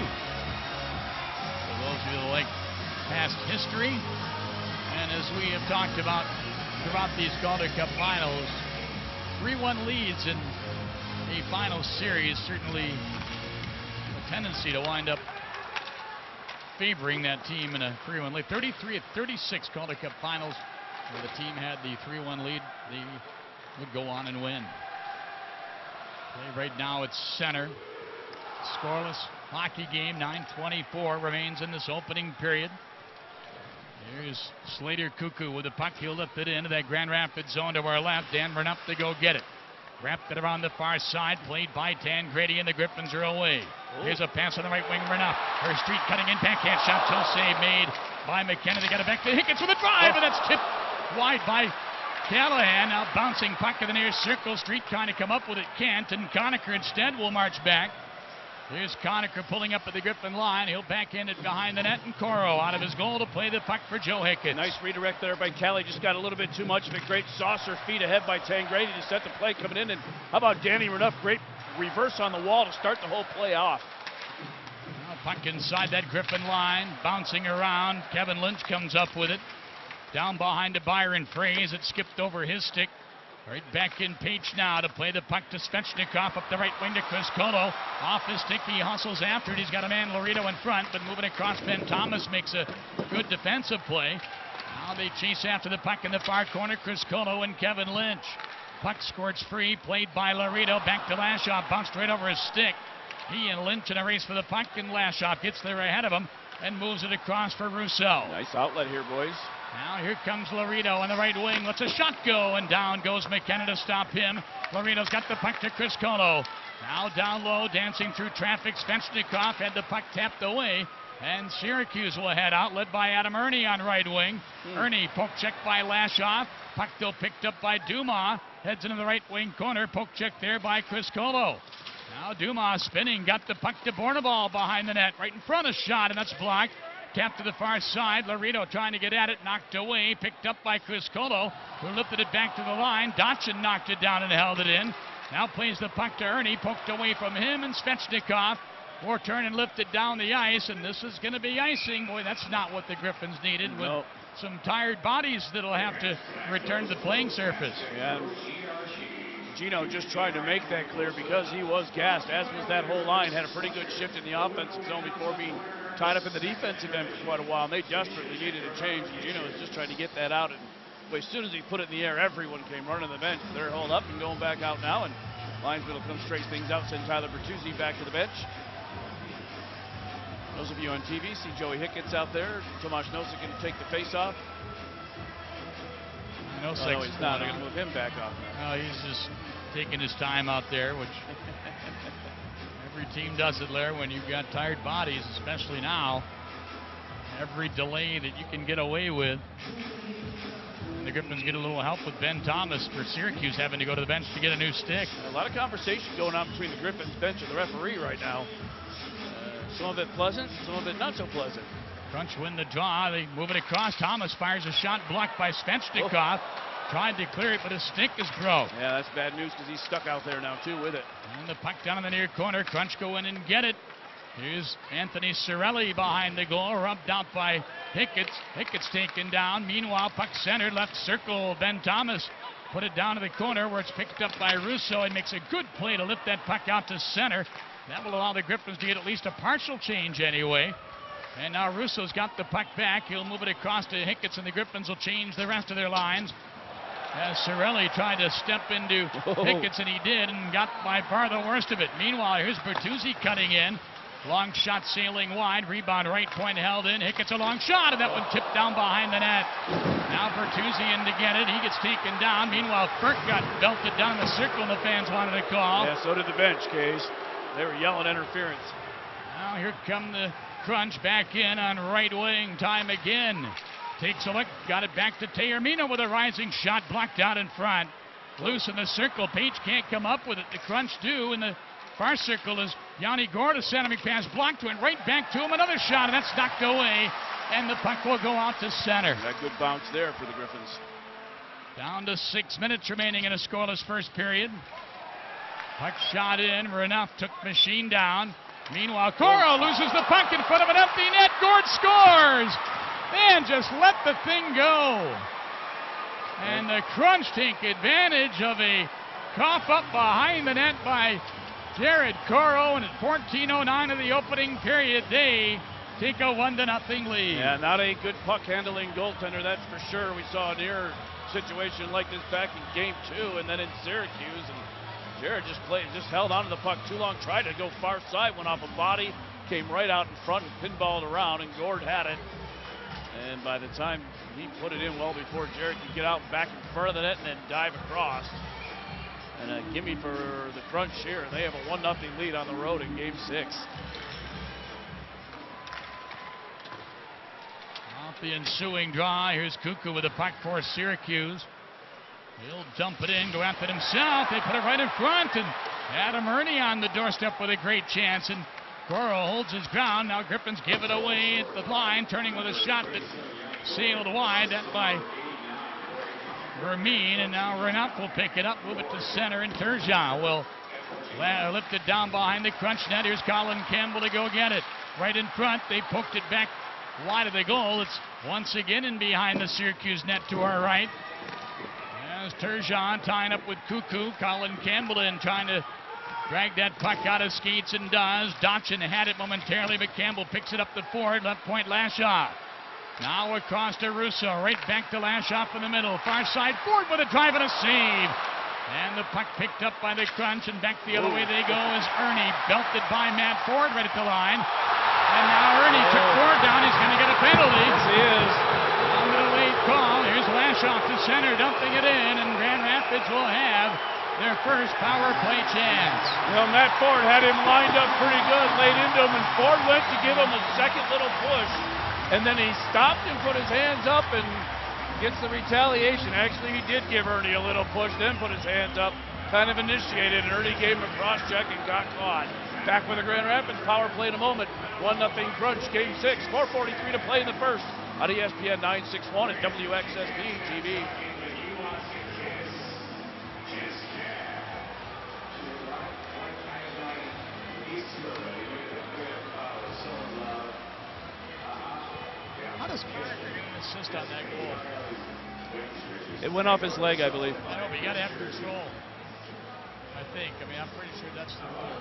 For those of you that like past history, and as we have talked about throughout these Calder Cup finals, 3-1 leads in a final series certainly a tendency to wind up favoring that team in a 3-1 lead. 33 of 36 Calder Cup finals where the team had the 3-1 lead, they would go on and win. Play right now it's center. Scoreless hockey game. 9:24 remains in this opening period. Here's Slater Cuckoo with the puck. He'll lift it into that Grand Rapids zone to our left. Dan Bernup to go get it. Wrapped it around the far side, played by Tangradi, and the Griffins are away. Here's a pass on the right wing, Bernup. Her street cutting in, backhand shot, so save made by McKenna. They got it back to Hickett's with a drive, and that's tipped wide by Callahan. Now bouncing puck to the near circle. Street trying to come up with it, can't, and Conacher instead will march back. Here's Conacher pulling up at the Griffin line. He'll backhand it behind the net, and Coro out of his goal to play the puck for Joe Hickett. Nice redirect there by Callie. Just got a little bit too much of it. Great saucer feed ahead by Tangradi to set the play coming in. And how about Danny Renuff? Great reverse on the wall to start the whole play off. Now Puck inside that Griffin line, bouncing around. Kevin Lynch comes up with it. Down behind to Byron Fraze. It skipped over his stick. Right back in Page now to play the puck to Svechnikov up the right wing to Chris Colo. Off his stick, he hustles after it. He's got a man, Laredo, in front, but moving across, Ben Thomas makes a good defensive play. Now they chase after the puck in the far corner, Chris Colo and Kevin Lynch. Puck squirts free, played by Laredo, back to Lashoff, bounced right over his stick. He and Lynch in a race for the puck, and Lashoff gets there ahead of him and moves it across for Rousseau. Nice outlet here, boys. Now here comes Laredo on the right wing. Lets a shot go, and down goes McKenna to stop him. Laredo's got the puck to Chris Colo. Now down low, dancing through traffic. Svechnikov had the puck tapped away, and Syracuse will head out, led by Adam Ernie on right wing. Ernie, poke check by Lashoff. Puck still picked up by Dumas. Heads into the right wing corner. Poke check there by Chris Colo. Now Dumas spinning, got the puck to Bornabal behind the net. Right in front of shot, and that's blocked. Tapped to the far side. Laredo trying to get at it. Knocked away. Picked up by Chris Colo, who lifted it back to the line. Dotson knocked it down and held it in. Now plays the puck to Ernie. Poked away from him, and Svechnikov will turn and lift it down the ice. And this is going to be icing. Boy, that's not what the Griffins needed with some tired bodies that'll have to return to the playing surface. Yeah. Gino just tried to make that clear because he was gassed, as was that whole line. Had a pretty good shift in the offensive zone before being tied up in the defensive end for quite a while. And they desperately needed a change. And Gino was just trying to get that out. And as soon as he put it in the air, everyone came running to the bench. They're holed up and going back out now. And linesman will come straight things out, send Tyler Bertuzzi back to the bench. Those of you on TV see Joey Hicketts out there. Tomas Nosek going to take the face-off. No, he's not. They're going to move him back off. No, he's just taking his time out there, which every team does it, Lair, when you've got tired bodies, especially now. Every delay that you can get away with. And the Griffins get a little help with Ben Thomas for Syracuse having to go to the bench to get a new stick. A lot of conversation going on between the Griffins bench and the referee right now. Some of it pleasant, some of it not so pleasant. Crunch win the draw. They move it across. Thomas fires a shot blocked by Svechnikov. Tried to clear it, but his stick is broke. Yeah, that's bad news because he's stuck out there now, too, with it. And the puck down in the near corner. Crunch go in and get it. Here's Anthony Cirelli behind the goal, rubbed out by Hicketts. Hicketts taken down. Meanwhile, puck centered, left circle. Ben Thomas put it down to the corner where it's picked up by Russo and makes a good play to lift that puck out to center. That will allow the Griffins to get at least a partial change anyway. And now Russo's got the puck back. He'll move it across to Hicketts, and the Griffins will change the rest of their lines. As Cirelli tried to step into Hicketts, and he did, and got by far the worst of it. Meanwhile, here's Bertuzzi cutting in. Long shot sailing wide. Rebound right point held in. Hicketts a long shot, and that one tipped down behind the net. Now Bertuzzi in to get it. He gets taken down. Meanwhile, Burke got belted down in the circle, and the fans wanted a call. Yeah, so did the bench, Case. They were yelling interference. Now here come the Crunch back in on right wing. Time again. Takes a look. Got it back to Taormino with a rising shot blocked out in front. Loose in the circle. Page can't come up with it. The Crunch do. In the far circle is Yanni Gorda. Centering pass blocked to it. Right back to him. Another shot, and that's knocked away. And the puck will go out to center. That good bounce there for the Griffins. Down to 6 minutes remaining in a scoreless first period. Puck shot in. Renouf took Machine down. Meanwhile, Coro loses the puck in front of an empty net. Gord scores! And just let the thing go. And the Crunch take advantage of a cough up behind the net by Jared Coro. And at 14:09 of the opening period, they take a 1-0 lead. Yeah, not a good puck handling goaltender, that's for sure. We saw a near situation like this back in game 2 and then in Syracuse. And Jared just held onto the puck too long, tried to go far side, went off a body, came right out in front and pinballed around, and Gord had it. And by the time he put it in well before Jared could get out back in front of the net and then dive across. And a gimme for the Crunch here. They have a 1-0 lead on the road in game 6. Off the ensuing draw, here's Kuku with a puck for Syracuse. He'll dump it in, go after it himself. They put it right in front, and Adam Ernie on the doorstep with a great chance. And Coro holds his ground. Now Griffins give it away at the line, turning with a shot that sailed wide. That by Vermeen, and now Renouf will pick it up, move it to center, and Turgeon will lift it down behind the Crunch net. Here's Colin Campbell to go get it. right in front. They poked it back wide of the goal. It's once again in behind the Syracuse net to our right. As Turgeon tying up with Cuckoo. Colin Campbell in trying to drag that puck out of skates and does. Dotson had it momentarily, but Campbell picks it up the forward. Left point Lashoff. Now across to Russo. Right back to Lashoff in the middle. Far side forward with a drive and a save. And the puck picked up by the Crunch, and back the other way they go as Ernie belted by Matt Ford right at the line. And now Ernie took Ford down. He's going to get a penalty. Yes, he is. On the late call. Here's Lashoff to center, dumping it in, and Grand Rapids will have their first power play chance. Well, Matt Ford had him lined up pretty good, laid into him, and Ford went to give him a second little push. And then he stopped and put his hands up and gets the retaliation. Actually, he did give Ernie a little push, then put his hands up, kind of initiated, and Ernie gave him a cross check and got caught. Back with the Grand Rapids power play in a moment. 1-0 Crunch, Game 6. 4:43 to play in the first on ESPN 961 and WXSP TV. How does Carricker get an assist on that goal? It went off his leg, I believe. I know, but you got to have control. I think. I mean, I'm pretty sure that's the rule.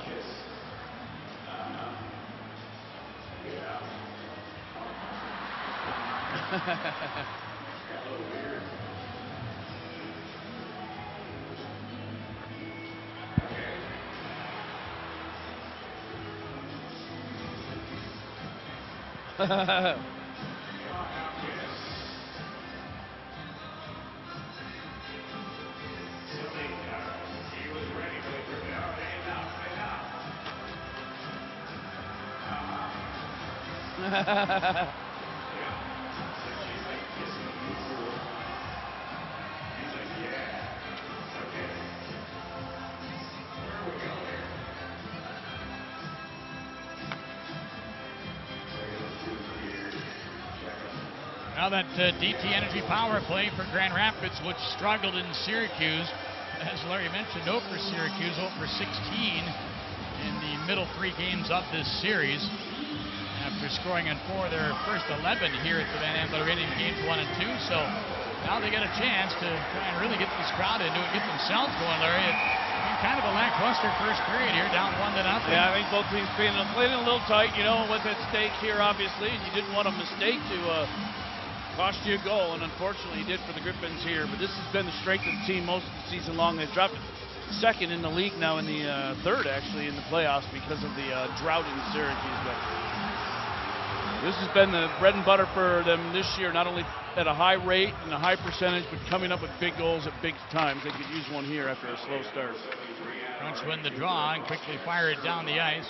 Now that DT Energy power play for Grand Rapids, which struggled in Syracuse. As Larry mentioned, 0 for Syracuse, 0 for 16 in the middle 3 games of this series. After scoring in 4 of their first 11 here at the Van Andel Arena in games 1 and 2. So now they get a chance to try and really get this crowd into it, get themselves going, Larry. It's kind of a lackluster first period here, down 1-0. Yeah, I think both teams playing a little tight, you know, what's at stake here, obviously. And you didn't want a mistake to cost you a goal, and unfortunately he did for the Griffins here. But this has been the strength of the team most of the season long. They've dropped second in the league now, in the third actually in the playoffs because of the drought in Syracuse. But this has been the bread and butter for them this year, not only at a high rate and a high percentage, but coming up with big goals at big times. They could use one here after a slow start. Crunch win the draw and quickly fire it down the ice.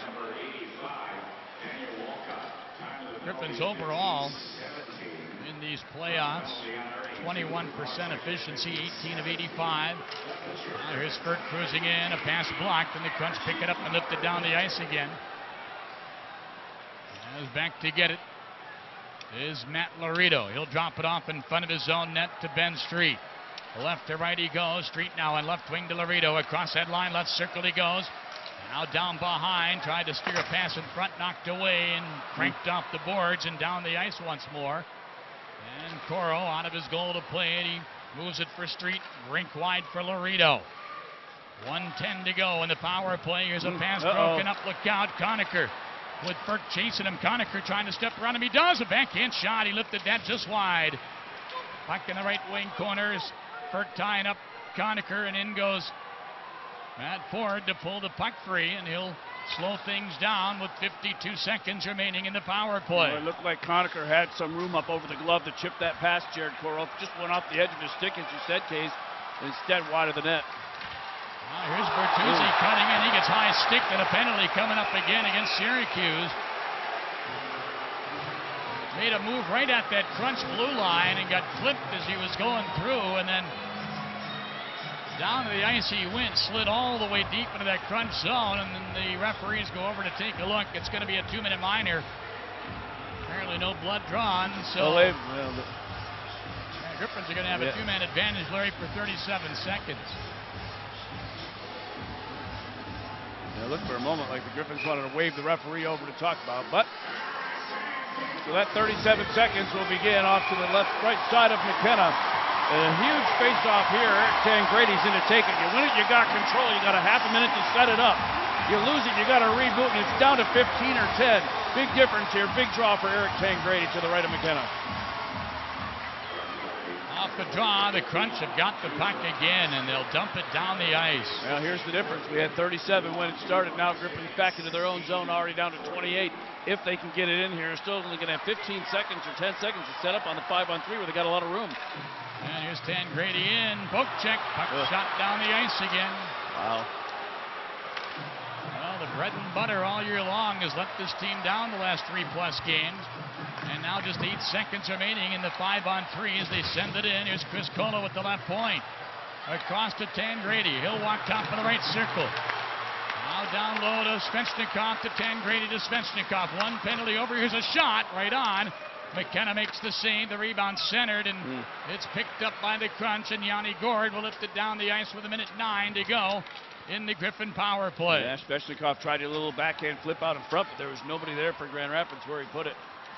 Griffins overall in these playoffs, 21% efficiency, 18 of 85. Now here's Furt cruising in, a pass blocked, and the Crunch pick it up and lift it down the ice again. As back to get it is Matt Laredo. He'll drop it off in front of his own net to Ben Street. Left to right he goes. Street now on left wing to Laredo. Across that line, left circle he goes. Now down behind, tried to steer a pass in front, knocked away and cranked off the boards and down the ice once more. And Coro out of his goal to play it. He moves it for Street, rink wide for Laredo. 1:10 to go in the power play. Here's a pass broken up. Look out, Conacher with Burke chasing him. Conacher trying to step around him. He does. A backhand shot. He lifted that just wide. Puck in the right wing corners. Burke tying up Conacher, and in goes Matt Ford to pull the puck free, and he'll slow things down with 52 seconds remaining in the power play. Well, it looked like Conacher had some room up over the glove to chip that past Jared Coro. Just went off the edge of his stick, as you said, Case, and instead wide of the net. Here's Bertuzzi cutting in. He gets high stick, and a penalty coming up again against Syracuse. Made a move right at that Crunch blue line and got clipped as he was going through, and then down to the ice he went, slid all the way deep into that Crunch zone, and then the referees go over to take a look. It's going to be a 2-minute minor. Apparently no blood drawn, so Griffins are going to have a 2-man advantage, Larry, for 37 seconds. It looked for a moment like the Griffins wanted to wave the referee over to talk about, but so that 37 seconds will begin off to the right side of McKenna. A huge face-off here. Tangrady's in to take it. You win it, you got control. You got a half a minute to set it up. You lose it, you got to reboot, and it's down to 15 or 10. Big difference here. Big draw for Eric Tangrady to the right of McKenna. Off the draw, the Crunch have got the puck again, and they'll dump it down the ice. Well, here's the difference. We had 37 when it started. Now Griffins back into their own zone, already down to 28. If they can get it in here, still only going to have 15 seconds or 10 seconds to set up on the 5-on-3 where they got a lot of room. And here's Tangrady in. Poke check. Puck shot down the ice again. Wow. Well, the bread and butter all year long has let this team down the last 3+ games. And now just 8 seconds remaining in the 5-on-3 as they send it in. Here's Chris Kola with the left point. Across to Tangrady. He'll walk top of the right circle. Now down low to Svechnikov, to Tangrady, to Svechnikov. One penalty over. Here's a shot right on. McKenna makes the save. The rebound centered, and it's picked up by the Crunch, and Yanni Gord will lift it down the ice with 1:09 to go in the Griffin power play. Yeah, Svechnikov tried a little backhand flip out in front, but there was nobody there for Grand Rapids where he put it.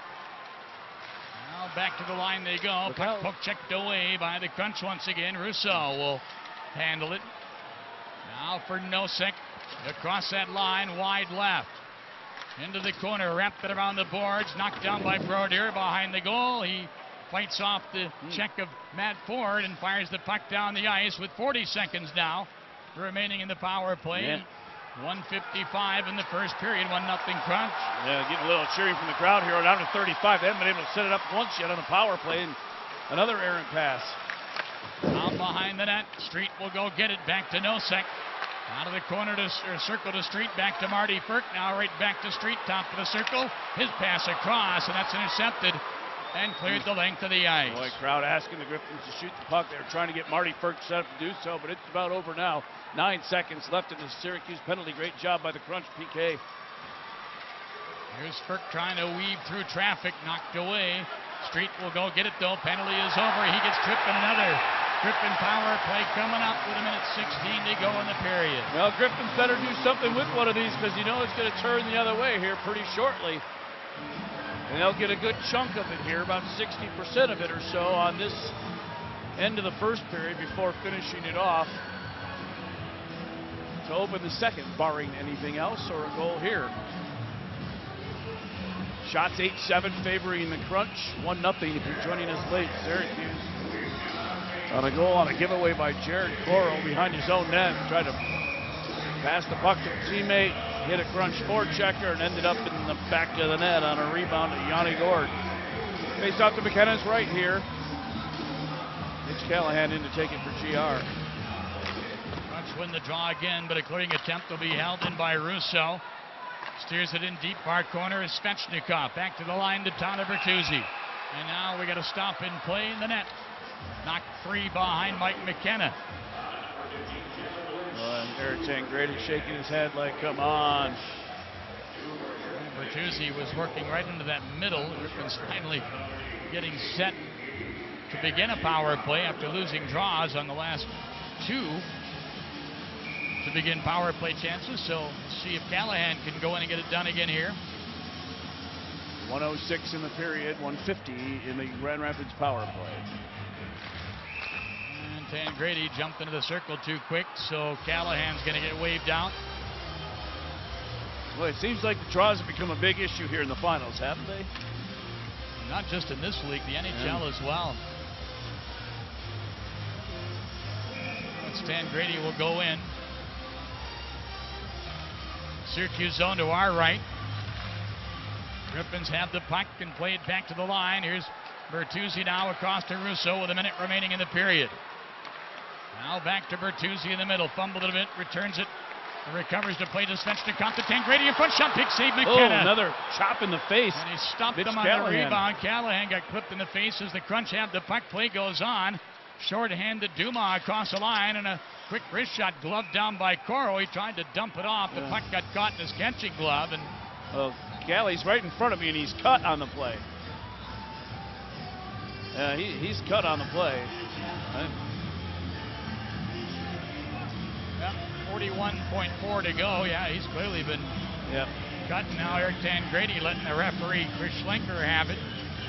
Now back to the line they go. Puck poke checked away by the Crunch once again. Rousseau will handle it. Now for Nosek. Across that line, wide left. Into the corner, wrapped it around the boards, knocked down by Brodeur behind the goal. He fights off the check of Matt Ford and fires the puck down the ice with 40 seconds now remaining in the power play. Yeah. 1:55 in the first period, 1-0 Crunch. Yeah, getting a little cheering from the crowd here. Down to 35. They haven't been able to set it up once yet on the power play. And another errant pass. Down behind the net. Street will go get it back to Nosek. Out of the corner to circle to Street, back to Marty Firk. Now right back to Street, top of the circle. His pass across, and that's intercepted and cleared the length of the ice. Boy, crowd asking the Griffins to shoot the puck. They were trying to get Marty Firk set up to do so, but it's about over now. 9 seconds left in the Syracuse penalty. Great job by the Crunch PK. Here's Firk trying to weave through traffic, knocked away. Street will go get it though. Penalty is over. He gets tripped in another. Griffin power play coming up with 1:16 to go in the period. Well, Griffins better do something with one of these because you know it's going to turn the other way here pretty shortly. And they'll get a good chunk of it here, about 60% of it or so on this end of the first period before finishing it off to open the second, barring anything else or a goal here. Shots 8-7 favoring the Crunch. 1-0 if you're joining us late. Syracuse on a goal on a giveaway by Jared Coral behind his own net. Tried to pass the puck to a teammate, hit a Crunch forechecker, and ended up in the back of the net on a rebound to Yanni Gord. Face off to McKenna's right here. Mitch Callahan in to take it for GR. Crunch win the draw again, but a clearing attempt will be held in by Rousseau. Steers it in deep far corner is Svechnikov. Back to the line to Tyler Bertuzzi. And now we got to stop in play in the net. Knocked free behind Mike McKenna. Eric Tangrady shaking his head like, come on. Bertuzzi was working right into that middle. Griffins finally getting set to begin a power play after losing draws on the last 2 to begin power play chances. So see if Callahan can go in and get it done again here. 1:06 in the period, 1:50 in the Grand Rapids power play. And Tangrady jumped into the circle too quick, so Callahan's going to get waved out. Well, it seems like the draws have become a big issue here in the finals, haven't they? Not just in this league, the NHL as well. Tangrady will go in. Syracuse zone to our right. Griffins have the puck and play it back to the line. Here's Bertuzzi now across to Rousseau with a minute remaining in the period. Now back to Bertuzzi in the middle. Fumbled it a bit, returns it. Recovers to play to Svechnikov to Tangrady in front. Shot, big save, McKenna. Oh, another chop in the face. And he stopped Mitch him on Callahan. the rebound. Callahan got clipped in the face as the Crunch have the puck. Play goes on. Short-handed Dumas across the line and a quick wrist shot gloved down by Coro. He tried to dump it off. The puck got caught in his catching glove. And well, Galley's right in front of me and he's cut on the play. He's cut on the play. 41.4 to go. Yeah, he's clearly been cut. Now Eric Tangrady letting the referee, Chris Schlenker, have it.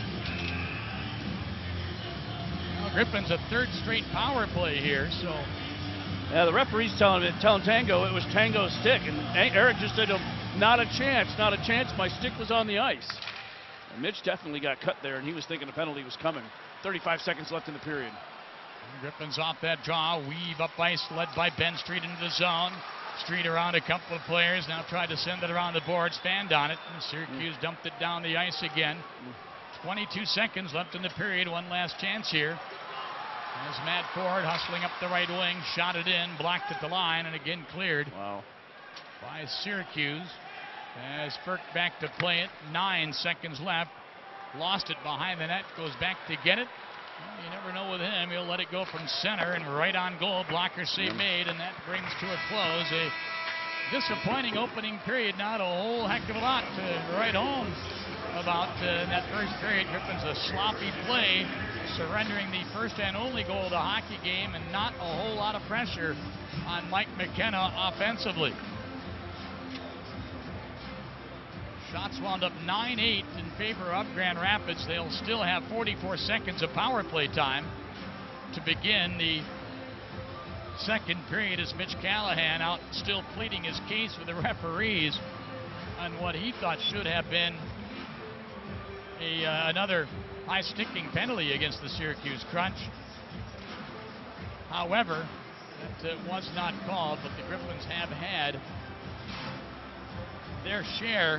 Well, Griffins a third straight power play here, so. Yeah, the referee's telling Tango it was Tango's stick, and Eric just said, not a chance, not a chance, my stick was on the ice. And Mitch definitely got cut there, and he was thinking a penalty was coming. 35 seconds left in the period. Griffins off that draw, weave up ice, led by Ben Street into the zone. Street around a couple of players, now tried to send it around the boards, fanned on it, and Syracuse dumped it down the ice again. 22 seconds left in the period, one last chance here. As Matt Ford hustling up the right wing, shot it in, blocked at the line, and again cleared by Syracuse. As Burke back to play it, 9 seconds left. Lost it behind the net, goes back to get it. Well, you never know with him. He'll let it go from center and right on goal. Blocker save made, and that brings to a close a disappointing opening period. Not a whole heck of a lot to write home about in that first period. Griffins a sloppy play, surrendering the first and only goal of the hockey game, and not a whole lot of pressure on Mike McKenna offensively. Shots wound up 9-8 in favor of Grand Rapids. They'll still have 44 seconds of power play time to begin the second period, as Mitch Callahan out still pleading his case with the referees on what he thought should have been another high sticking penalty against the Syracuse Crunch. However, that was not called, but the Griffins have had their share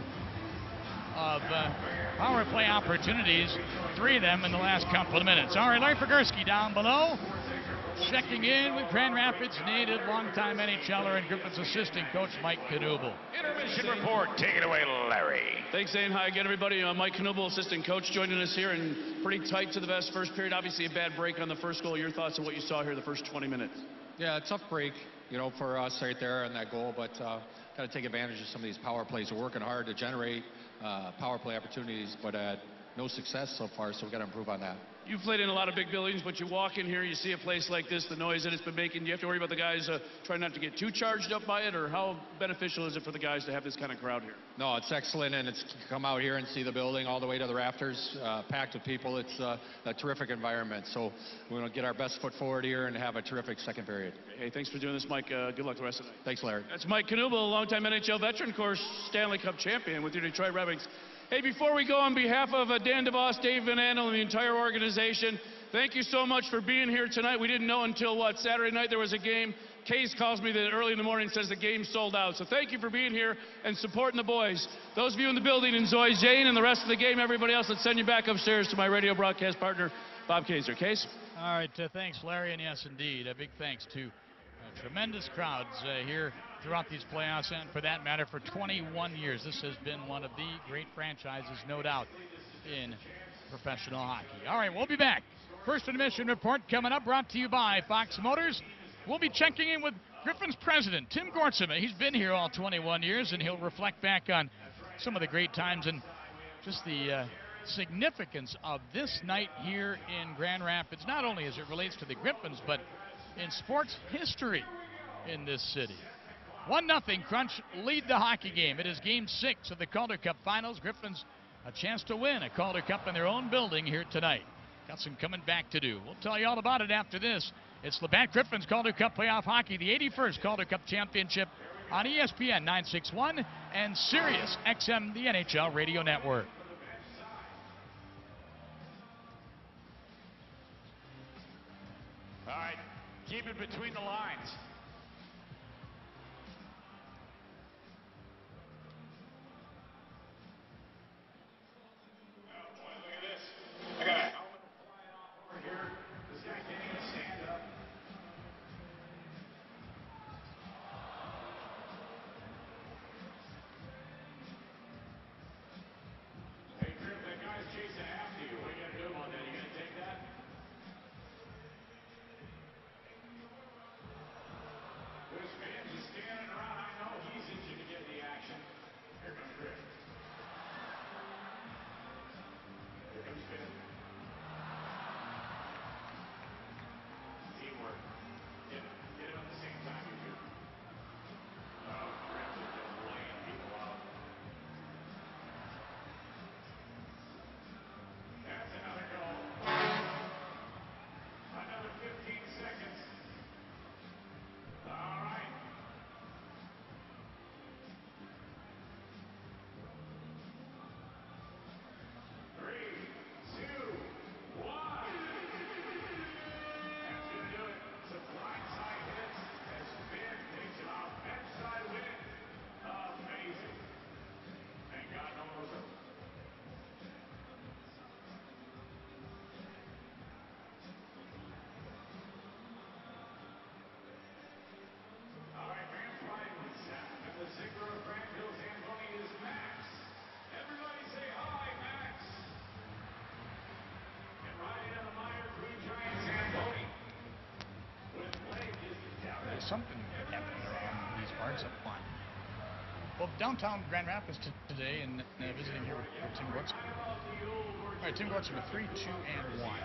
of power play opportunities, 3 of them in the last couple of minutes. All right, Larry Figurski down below, checking in with Grand Rapids native, longtime NHLer and Griffins assistant coach Mike Knuble. Intermission report, take it away, Larry. Thanks, Zane. Hi again, everybody. Mike Knuble, assistant coach, joining us here, and pretty tight to the best first period. Obviously a bad break on the first goal. Your thoughts on what you saw here the first 20 minutes? Yeah, a tough break, you know, for us right there on that goal, but got to take advantage of some of these power plays. We're working hard to generate power play opportunities, but no success so far, so we've got to improve on that. You've played in a lot of big buildings, but you walk in here, you see a place like this, the noise that it's been making. Do you have to worry about the guys trying not to get too charged up by it, or how beneficial is it for the guys to have this kind of crowd here? No, it's excellent, and it's come out here and see the building all the way to the rafters, packed with people. It's a terrific environment, so we're going to get our best foot forward here and have a terrific second period. Hey, thanks for doing this, Mike. Good luck the rest of the night. Thanks, Larry. That's Mike Knuble, a longtime NHL veteran, of course, Stanley Cup champion with your Detroit Red Wings. Hey, before we go, on behalf of Dan DeVos, Dave Van Andel, and the entire organization, thank you so much for being here tonight. We didn't know until, Saturday night there was a game. Case calls me that early in the morning, says the game sold out. So thank you for being here and supporting the boys. Those of you in the building, enjoy Zane and the rest of the game. Everybody else, let's send you back upstairs to my radio broadcast partner, Bob Kaiser. Case? All right, thanks, Larry, and yes, indeed, a big thanks to tremendous crowds here throughout these playoffs, and for that matter, for 21 years. This has been one of the great franchises, no doubt, in professional hockey. All right, we'll be back. First intermission report coming up, brought to you by Fox Motors. We'll be checking in with Griffins president, Tim Gortsema. He's been here all 21 years, and he'll reflect back on some of the great times and just the significance of this night here in Grand Rapids, not only as it relates to the Griffins, but in sports history in this city. 1-0 Crunch lead the hockey game. It is game 6 of the Calder Cup Finals. Griffins a chance to win a Calder Cup in their own building here tonight. Got some coming back to do. We'll tell you all about it after this. It's Labatt Griffins Calder Cup Playoff Hockey, the 81st Calder Cup Championship on ESPN 961 and Sirius XM, the NHL Radio Network. All right, keep it between the lines. Look at this. I got a helmet flying off over here. This guy can't even stand up. Hey, Griff, that guy's chasing after you. What are you going to do about that? You going to take that? There's fans just standing around. I know he's itching to get the action. Here comes Griff. Here comes Finn. Teamwork. Get him at the same time you do. something happening around these parts up one. Well, downtown Grand Rapids today, and visiting here with Tim Gortz. All right, Tim Gortz with 3, 2, and 1.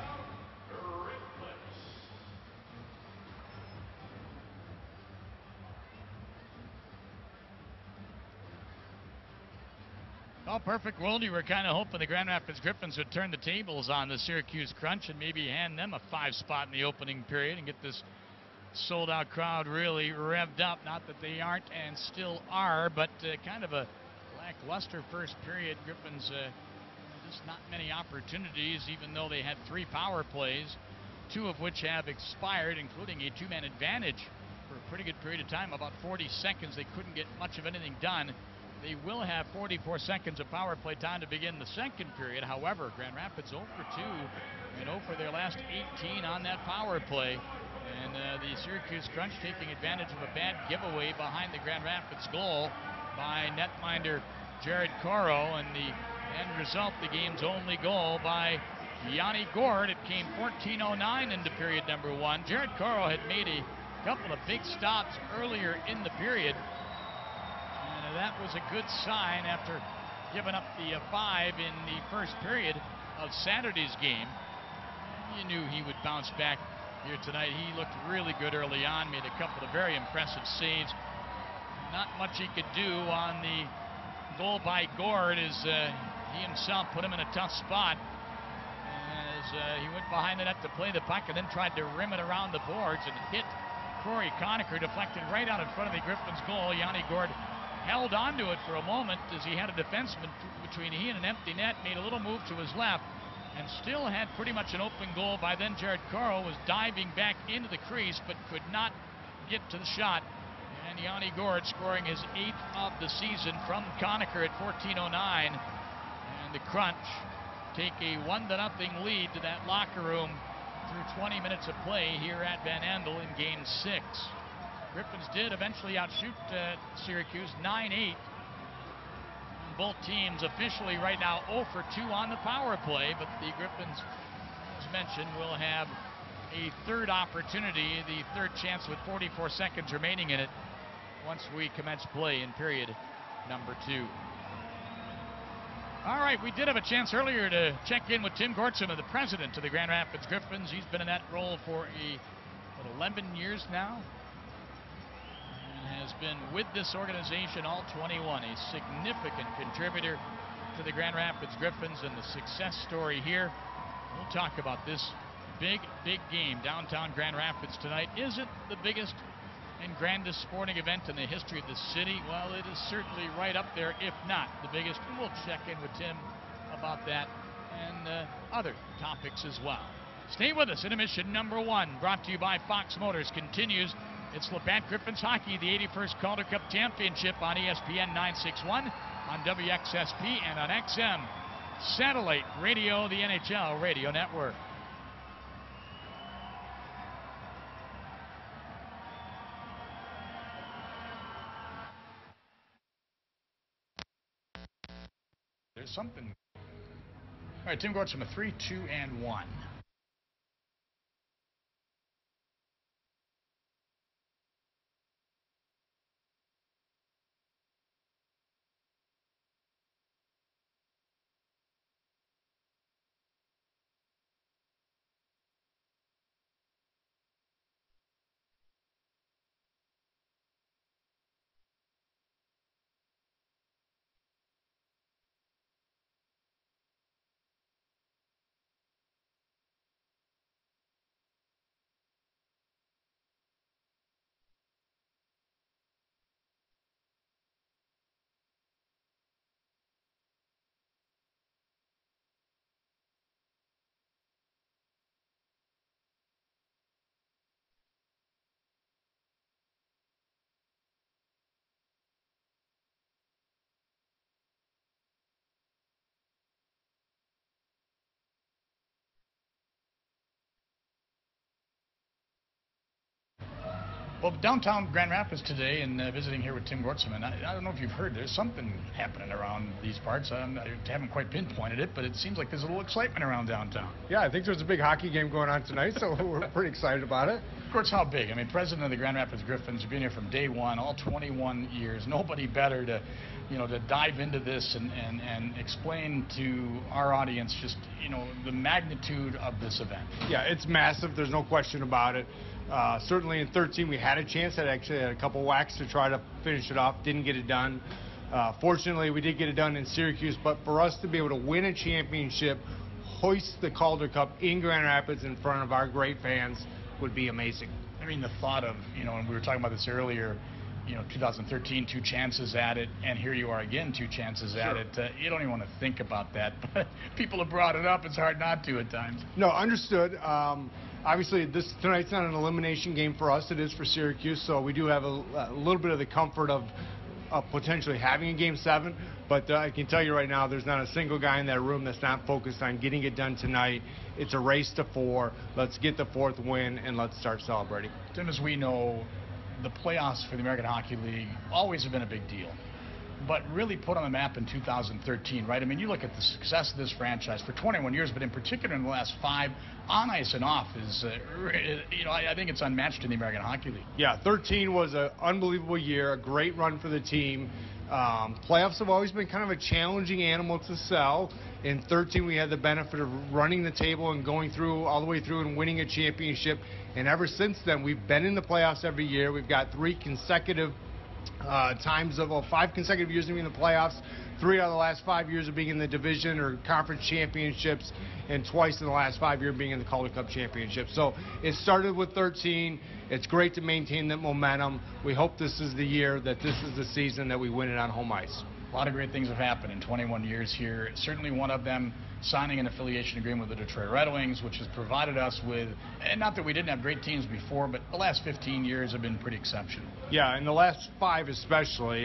Oh, perfect world. You were kind of hoping the Grand Rapids Griffins would turn the tables on the Syracuse Crunch and maybe hand them a 5 spot in the opening period and get this sold-out crowd really revved up. Not that they aren't and still are, but kind of a lackluster first period. Griffins just not many opportunities, even though they had 3 power plays, 2 of which have expired, including a 2-man advantage for a pretty good period of time, about 40 seconds. They couldn't get much of anything done. They will have 44 seconds of power play time to begin the second period. However, Grand Rapids 0 for 2 and 0 for their last 18 on that power play. And the Syracuse Crunch taking advantage of a bad giveaway behind the Grand Rapids goal by netminder Jared Coro, and the end result, the game's only goal by Yanni Gord. It came 14:09 into period number 1. Jared Coro had made a couple of big stops earlier in the period, and that was a good sign after giving up the 5 in the first period of Saturday's game. You knew he would bounce back here tonight. He looked really good early on, made a couple of very impressive saves. Not much he could do on the goal by Gord, as he himself put him in a tough spot as he went behind the net to play the puck and then tried to rim it around the boards and hit Corey Conacher, deflected right out in front of the Griffins goal. Yanni Gord held onto it for a moment as he had a defenseman between he and an empty net, made a little move to his left, and still had pretty much an open goal. By then, Jared Coro was diving back into the crease but could not get to the shot. And Yanni Gord scoring his 8th of the season from Conacher at 14:09. And the Crunch take a 1-0 lead to that locker room through 20 minutes of play here at Van Andel in Game 6. Griffins did eventually outshoot Syracuse 9-8. Both teams officially right now 0 for 2 on the power play, but the Griffins, as mentioned, will have a third opportunity, the third chance with 44 seconds remaining in it once we commence play in period number 2. All right, we did have a chance earlier to check in with Tim Gortzum, the president of the Grand Rapids Griffins. He's been in that role for 11 years now, has been with this organization all 21, a significant contributor to the Grand Rapids Griffins and the success story here. We'll talk about this big game downtown Grand Rapids tonight. Is it the biggest and grandest sporting event in the history of the city? Well, it is certainly right up there, if not the biggest, and we'll check in with Tim about that and other topics as well. Stay with us. Intermission number 1, brought to you by Fox Motors, continues. It's Labatt Griffins Hockey, the 81st Calder Cup Championship on ESPN 961, on WXSP, and on XM Satellite Radio, the NHL Radio Network. There's something. All right, Tim Gortz from a 3, 2, and 1. Well, downtown Grand Rapids today, and visiting here with Tim Gortzman. I don't know if you've heard, there's something happening around these parts. I haven't quite pinpointed it, but it seems like there's a little excitement around downtown. Yeah, I think there's a big hockey game going on tonight, so we're pretty excited about it. Of course, how big? I mean, president of the Grand Rapids Griffins, been here from day one, all 21 years. Nobody better to, to dive into this and explain to our audience just, the magnitude of this event. Yeah, it's massive. There's no question about it. Certainly in 13 we had a chance. I actually had a couple whacks to try to finish it off. Didn't get it done. Fortunately, we did get it done in Syracuse. But for us to be able to win a championship, hoist the Calder Cup in Grand Rapids in front of our great fans would be amazing. I mean, the thought of, and we were talking about this earlier, 2013, 2 chances at it, and here you are again, 2 chances at it. You don't even want to think about that, but people have brought it up. It's hard not to at times. No, understood. Obviously, tonight's not an elimination game for us. It is for Syracuse, so we do have a little bit of the comfort of potentially having a Game 7. But I can tell you right now, there's not a single guy in that room that's not focused on getting it done tonight. It's a race to 4. Let's get the 4th win, and let's start celebrating. Tim, as we know, the playoffs for the American Hockey League always have been a big deal, but really put on the map in 2013, right? I mean, you look at the success of this franchise for 21 years, but in particular in the last 5, on ice and off, is, I think it's unmatched in the American Hockey League. Yeah, 13 was an unbelievable year, a great run for the team. Playoffs have always been kind of a challenging animal to sell. In 13, we had the benefit of running the table and going through all the way through and winning a championship. And ever since then, we've been in the playoffs every year. We've got 3 consecutive times of 5 consecutive years of being in the playoffs, 3 out of the last 5 years of being in the division or conference championships, and twice in the last 5 years being in the Calder Cup championship. So it started with 13. It's great to maintain that momentum. We hope this is the year, that this is the season that we win it on home ice. A lot of great things have happened in 21 years here. Certainly one of them, signing an affiliation agreement with the Detroit Red Wings, which has provided us with, and not that we didn't have great teams before, but the last 15 years have been pretty exceptional. Yeah, and the last 5 especially.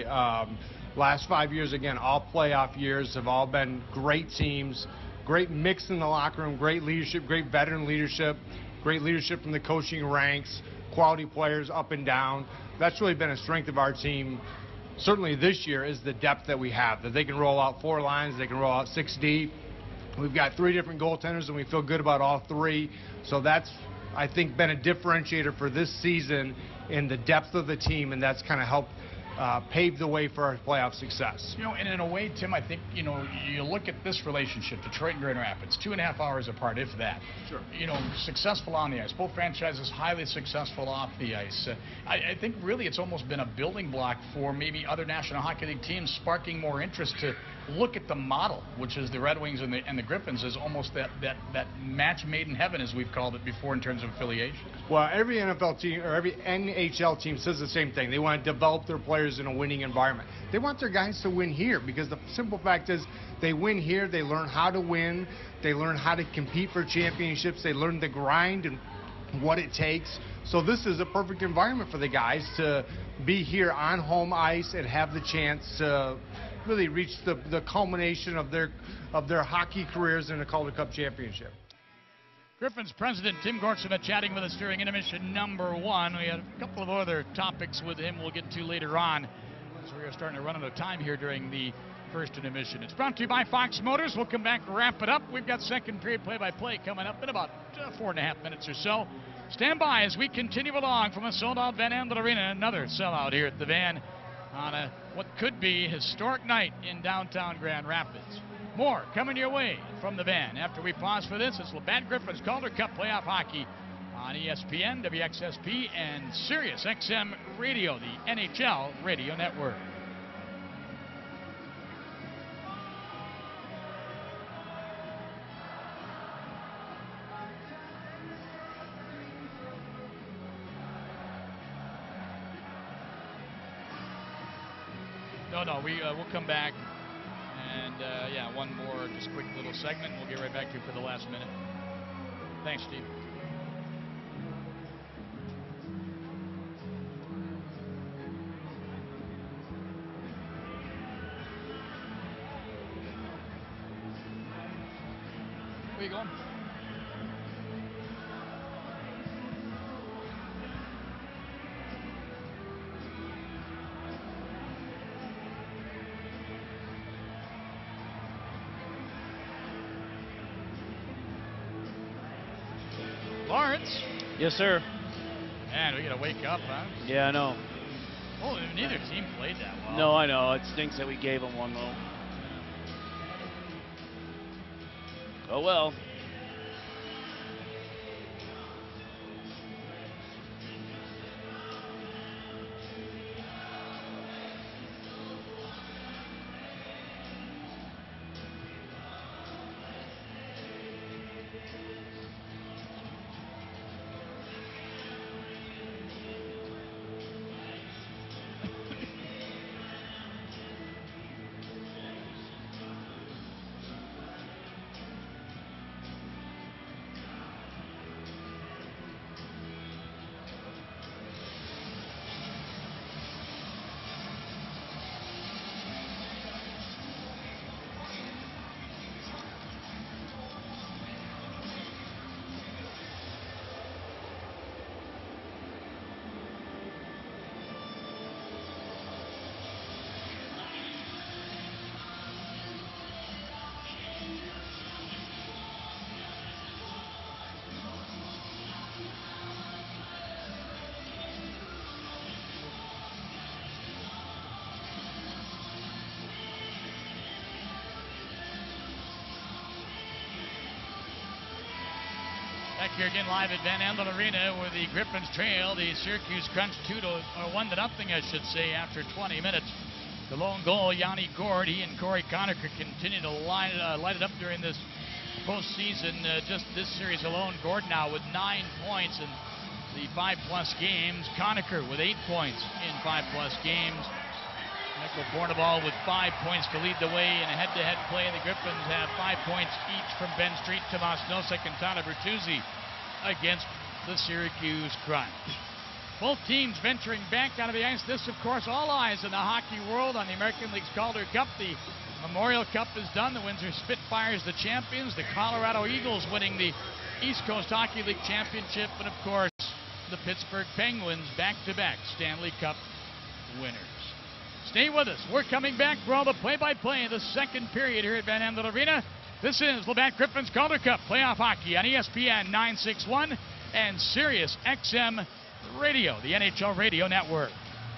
Last 5 years, again, all playoff years have all been great teams, great mix in the locker room, great leadership, great veteran leadership, great leadership from the coaching ranks, quality players up and down. That's really been a strength of our team. Certainly this year is the depth that we have, that they can roll out 4 lines, they can roll out 6 deep. We've got 3 different goaltenders, and we feel good about all 3. So that's, I think, been a differentiator for this season in the depth of the team, and that's kind of helped pave the way for our playoff success. And in a way, Tim, I think, you look at this relationship, Detroit and Grand Rapids, 2.5 hours apart, if that. Sure. Successful on the ice. Both franchises highly successful off the ice. I think really it's almost been a building block for maybe other National Hockey League teams, sparking more interest to look at the model, which is the Red Wings and the Griffins, as almost that match made in heaven, as we've called it before, in terms of affiliation. Well, every NFL team or every NHL team says the same thing. They want to develop their players in a winning environment. They want their guys to win here, because the simple fact is they win here, they learn how to win, they learn how to compete for championships, they learn the grind and what it takes. So this is a perfect environment for the guys to be here on home ice and have the chance to really reach the culmination of their hockey careers in a Calder Cup championship. Griffins president Tim Gortzman chatting with us during intermission number 1. We had a couple of other topics with him we'll get to later on, so we are starting to run out of time here during the first intermission. It's brought to you by Fox Motors. We'll come back and wrap it up. We've got second period play-by-play coming up in about 4.5 minutes or so. Stand by as we continue along from a sold-out Van Andel Arena. Another sellout here at the Van on what could be a historic night in downtown Grand Rapids. More coming your way from the Van. After we pause for this, it's Labatt Griffins Calder Cup playoff hockey on ESPN, WXSP, and Sirius XM Radio, the NHL radio network. No, we'll come back. And, yeah, one more just quick little segment. We'll get right back to you for the last minute. Thanks, Steve. Where you going? Lawrence. Yes, sir. Man, we got to wake up, huh? Yeah, I know. Oh, neither team played that well. No, I know. It stinks that we gave them one, though. Oh, well. Back here again live at Van Andel Arena where the Griffins trail. The Syracuse crunch 1-0, I should say, after 20 minutes. The lone goal, Yanni Gord, he and Corey Conacher continue to light it up during this postseason. Just this series alone, Gord now with 9 points in the 5+ games. Conacher with 8 points in 5+ games. Michael Bornabal with 5 points to lead the way in a head-to-head play. The Griffins have 5 points each from Ben Street, Tomas Nosek, and Tana Bertuzzi against the Syracuse Crunch. Both teams venturing back out of the ice. This, of course, all eyes in the hockey world on the American League's Calder Cup. The Memorial Cup is done. The Windsor Spitfires, the champions. The Colorado Eagles winning the East Coast Hockey League championship. And, of course, the Pittsburgh Penguins back-to-back Stanley Cup winners. Stay with us. We're coming back for all the play-by-play in the second period here at Van Andel Arena. This is Labatt Griffin's Calder Cup playoff hockey on ESPN 961 and Sirius XM Radio, the NHL Radio Network.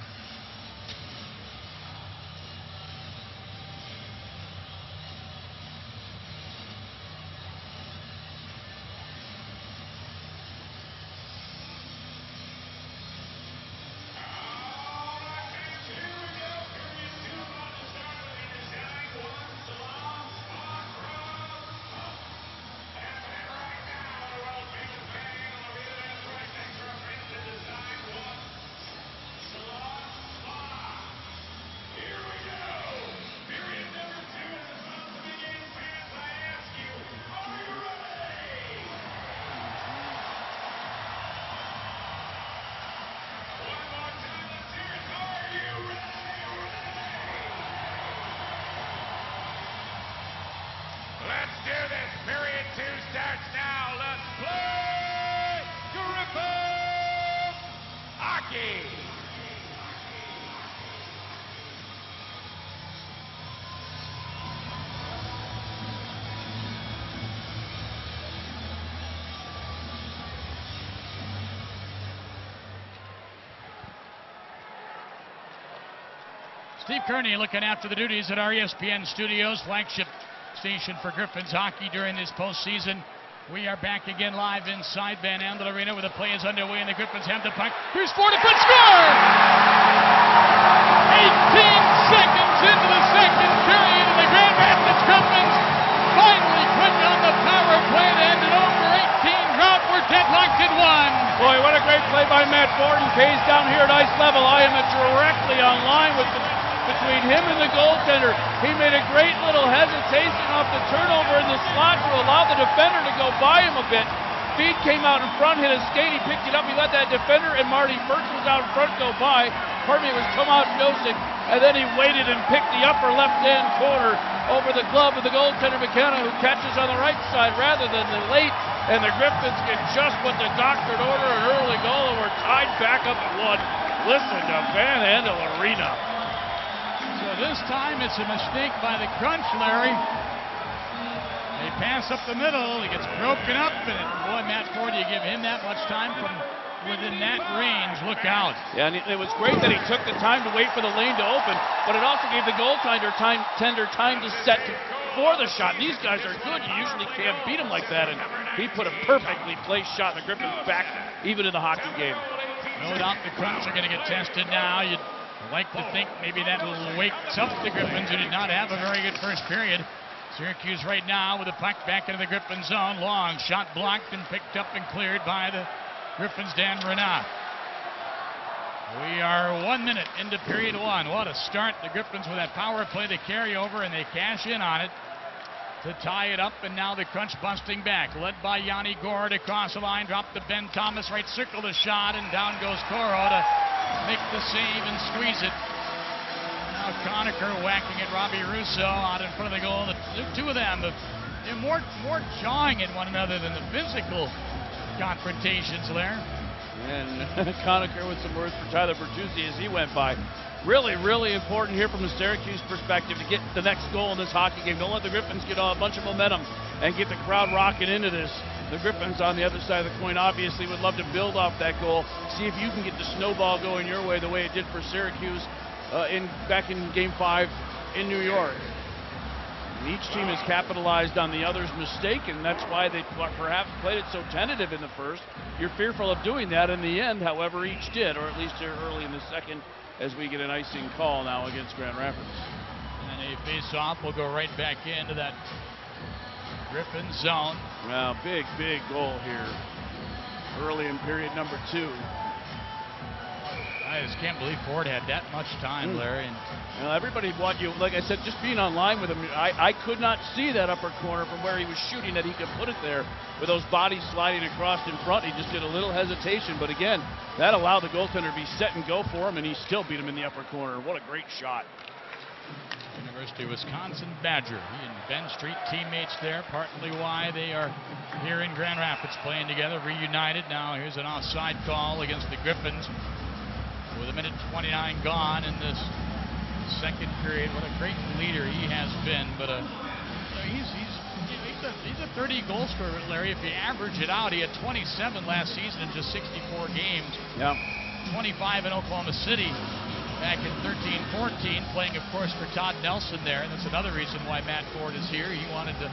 Let's do this. Period 2 starts now. Let's play Griffins hockey. Steve Kearney looking after the duties at our ESPN studios, flagship station for Griffins hockey during this postseason. We are back again live inside Van Andel Arena where the play is underway and the Griffins have the puck. Here's Ford, a quick score! 18 seconds into the second period and the Grand Rapids Griffins finally quick on the power play to end an over 18 drought. We're deadlocked at 1. Boy, what a great play by Matt Ford and K's down here at ice level. I am directly on line between him and the goaltender. He made a great little hesitation off the turnover in the slot to allow the defender to go by him a bit. Feed came out in front, hit his skate, he picked it up, he let that defender and Marty Birch was out in front go by. Pardon me, it was Tomas Nosek, and then he waited and picked the upper left-hand corner over the glove of the goaltender McKenna, who catches on the right side rather than the late, and the Griffins get just what the doctored order, an early goal, and we're tied back up at 1. Listen to Van Andel Arena. So this time it's a mistake by the Crunch, Larry. They pass up the middle. He gets broken up, and boy, Matt Ford, you give him that much time from within that range. Look out. Yeah, and it was great that he took the time to wait for the lane to open, but it also gave the goaltender time to set for the shot. And these guys are good. You usually can't beat them like that, and he put a perfectly placed shot in the Griffins back, even in the hockey game. No doubt the Crunch are going to get tested now. You'd like to think maybe that will wake up the Griffins, who did not have a very good first period. Syracuse right now with the puck back into the Griffin zone. Long shot blocked and picked up and cleared by the Griffins' Dan Renat. We are 1 minute into period one. What a start. The Griffins with that power play, they carry over and they cash in on it to tie it up, and now the Crunch busting back. Led by Yanni Gord across the line, dropped to Ben Thomas, right circle the shot, and down goes Coro to make the save and squeeze it. Now Conacher whacking at Robbie Russo out in front of the goal. The two of them, they're more jawing at one another than the physical confrontations there. And Conacher with some words for Tyler Bertuzzi as he went by. Really, really important here from the Syracuse perspective to get the next goal in this hockey game. Don't let the Griffins get a bunch of momentum and get the crowd rocking into this. The Griffins on the other side of the coin obviously would love to build off that goal. See if you can get the snowball going your way the way it did for Syracuse back in Game 5 in New York. And each team has capitalized on the other's mistake, and that's why they perhaps played it so tentative in the first. You're fearful of doing that in the end, however, each did, or at least here early in the second, as we get an icing call now against Grand Rapids. And a face-off will go right back into that Griffin zone. Well, big goal here early in period number 2. I just can't believe Ford had that much time, Larry. And everybody want you, like I said, just being online with him, I could not see that upper corner from where he was shooting, that he could put it there with those bodies sliding across in front. He just did a little hesitation, but again, that allowed the goaltender to be set and go for him, and he still beat him in the upper corner. What a great shot. University of Wisconsin Badger. He and Ben Street teammates there, partly why they are here in Grand Rapids playing together, reunited. Now here's an offside call against the Griffins with 1:29 gone in this second period. What a great leader he has been, but he's a 30 goal scorer, Larry. If you average it out, he had 27 last season in just 64 games. Yeah. 25 in Oklahoma City back in 13-14, playing, of course, for Todd Nelson there. And that's another reason why Matt Ford is here. He wanted to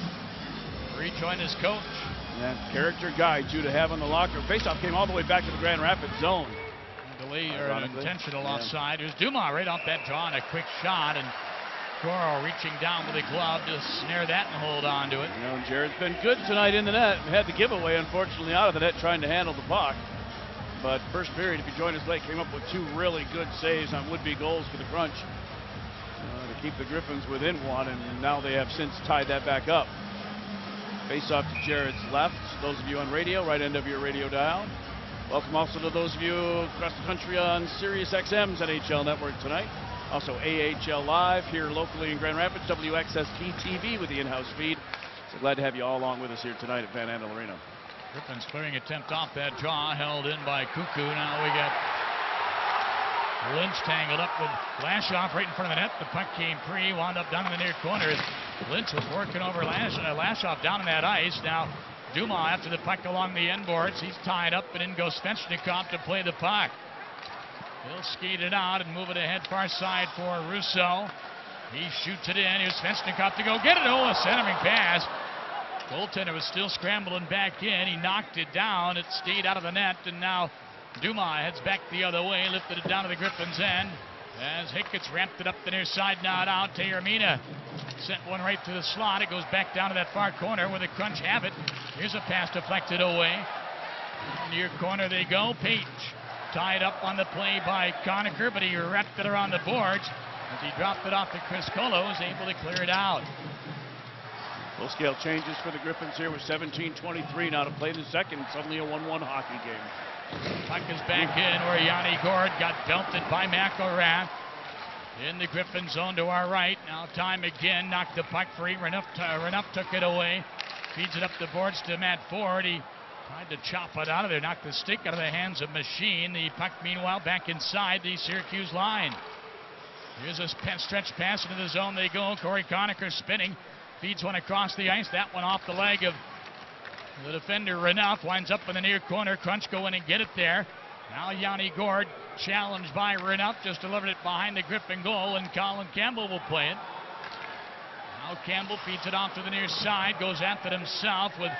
rejoin his coach. Yeah, character guy, too, to have on the locker. Faceoff came all the way back to the Grand Rapids zone. Delay or an intentional offside. Here's Dumas right off that draw and a quick shot, and Coro reaching down with a glove to snare that and hold on to it. You know, Jared's been good tonight in the net. Had the giveaway, unfortunately, out of the net trying to handle the puck. But first period, if you join us late, came up with 2 really good saves on would-be goals for the Crunch to keep the Griffins within 1, and now they have since tied that back up. Face off to Jared's left. Those of you on radio, right end of your radio dial. Welcome also to those of you across the country on Sirius XM's NHL network tonight. Also AHL Live here locally in Grand Rapids, WXST TV with the in-house feed. So glad to have you all along with us here tonight at Van Andel Arena. Griffins clearing attempt off that draw, held in by Cuckoo. Now we got Lynch tangled up with Lashoff right in front of the net. The puck came free, wound up down in the near corner. Lynch was working over Lashoff down in that ice. Now Dumas after the puck along the end boards. He's tied up, and in goes Svechnikov to play the puck. He'll skate it out and move it ahead far side for Russo. He shoots it in. Here's Svechnikov to go get it. Oh, a centering pass. Goaltender was still scrambling back in. He knocked it down. It stayed out of the net, and now Dumas heads back the other way, lifted it down to the Griffins' end. As Hicketts ramped it up the near side, not out. Tejermina sent one right to the slot. It goes back down to that far corner where the Crunch have it. Here's a pass deflected away. Near corner they go. Page tied up on the play by Conacher, but he wrapped it around the boards. As he dropped it off to Chris Colo, was able to clear it out. Full scale changes for the Griffins here with 17:23 now to play in the second. Suddenly a 1-1 hockey game. Puck is back in where Yanni Gord got belted by McElrath. In the Griffin zone to our right. Now time again. Knocked the puck free. Renouf took it away. Feeds it up the boards to Matt Ford. He tried to chop it out of there. Knocked the stick out of the hands of Machine. The puck meanwhile back inside the Syracuse line. Here's a stretch pass into the zone they go. Corey Conacher spinning. feeds one across the ice. That one off the leg of the defender, Renuff. Winds up in the near corner. Crunch go in and get it there. Now Yanni Gord, challenged by Renuff, just delivered it behind the Griffin goal, and Colin Campbell will play it. Now Campbell feeds it off to the near side, goes after it himself with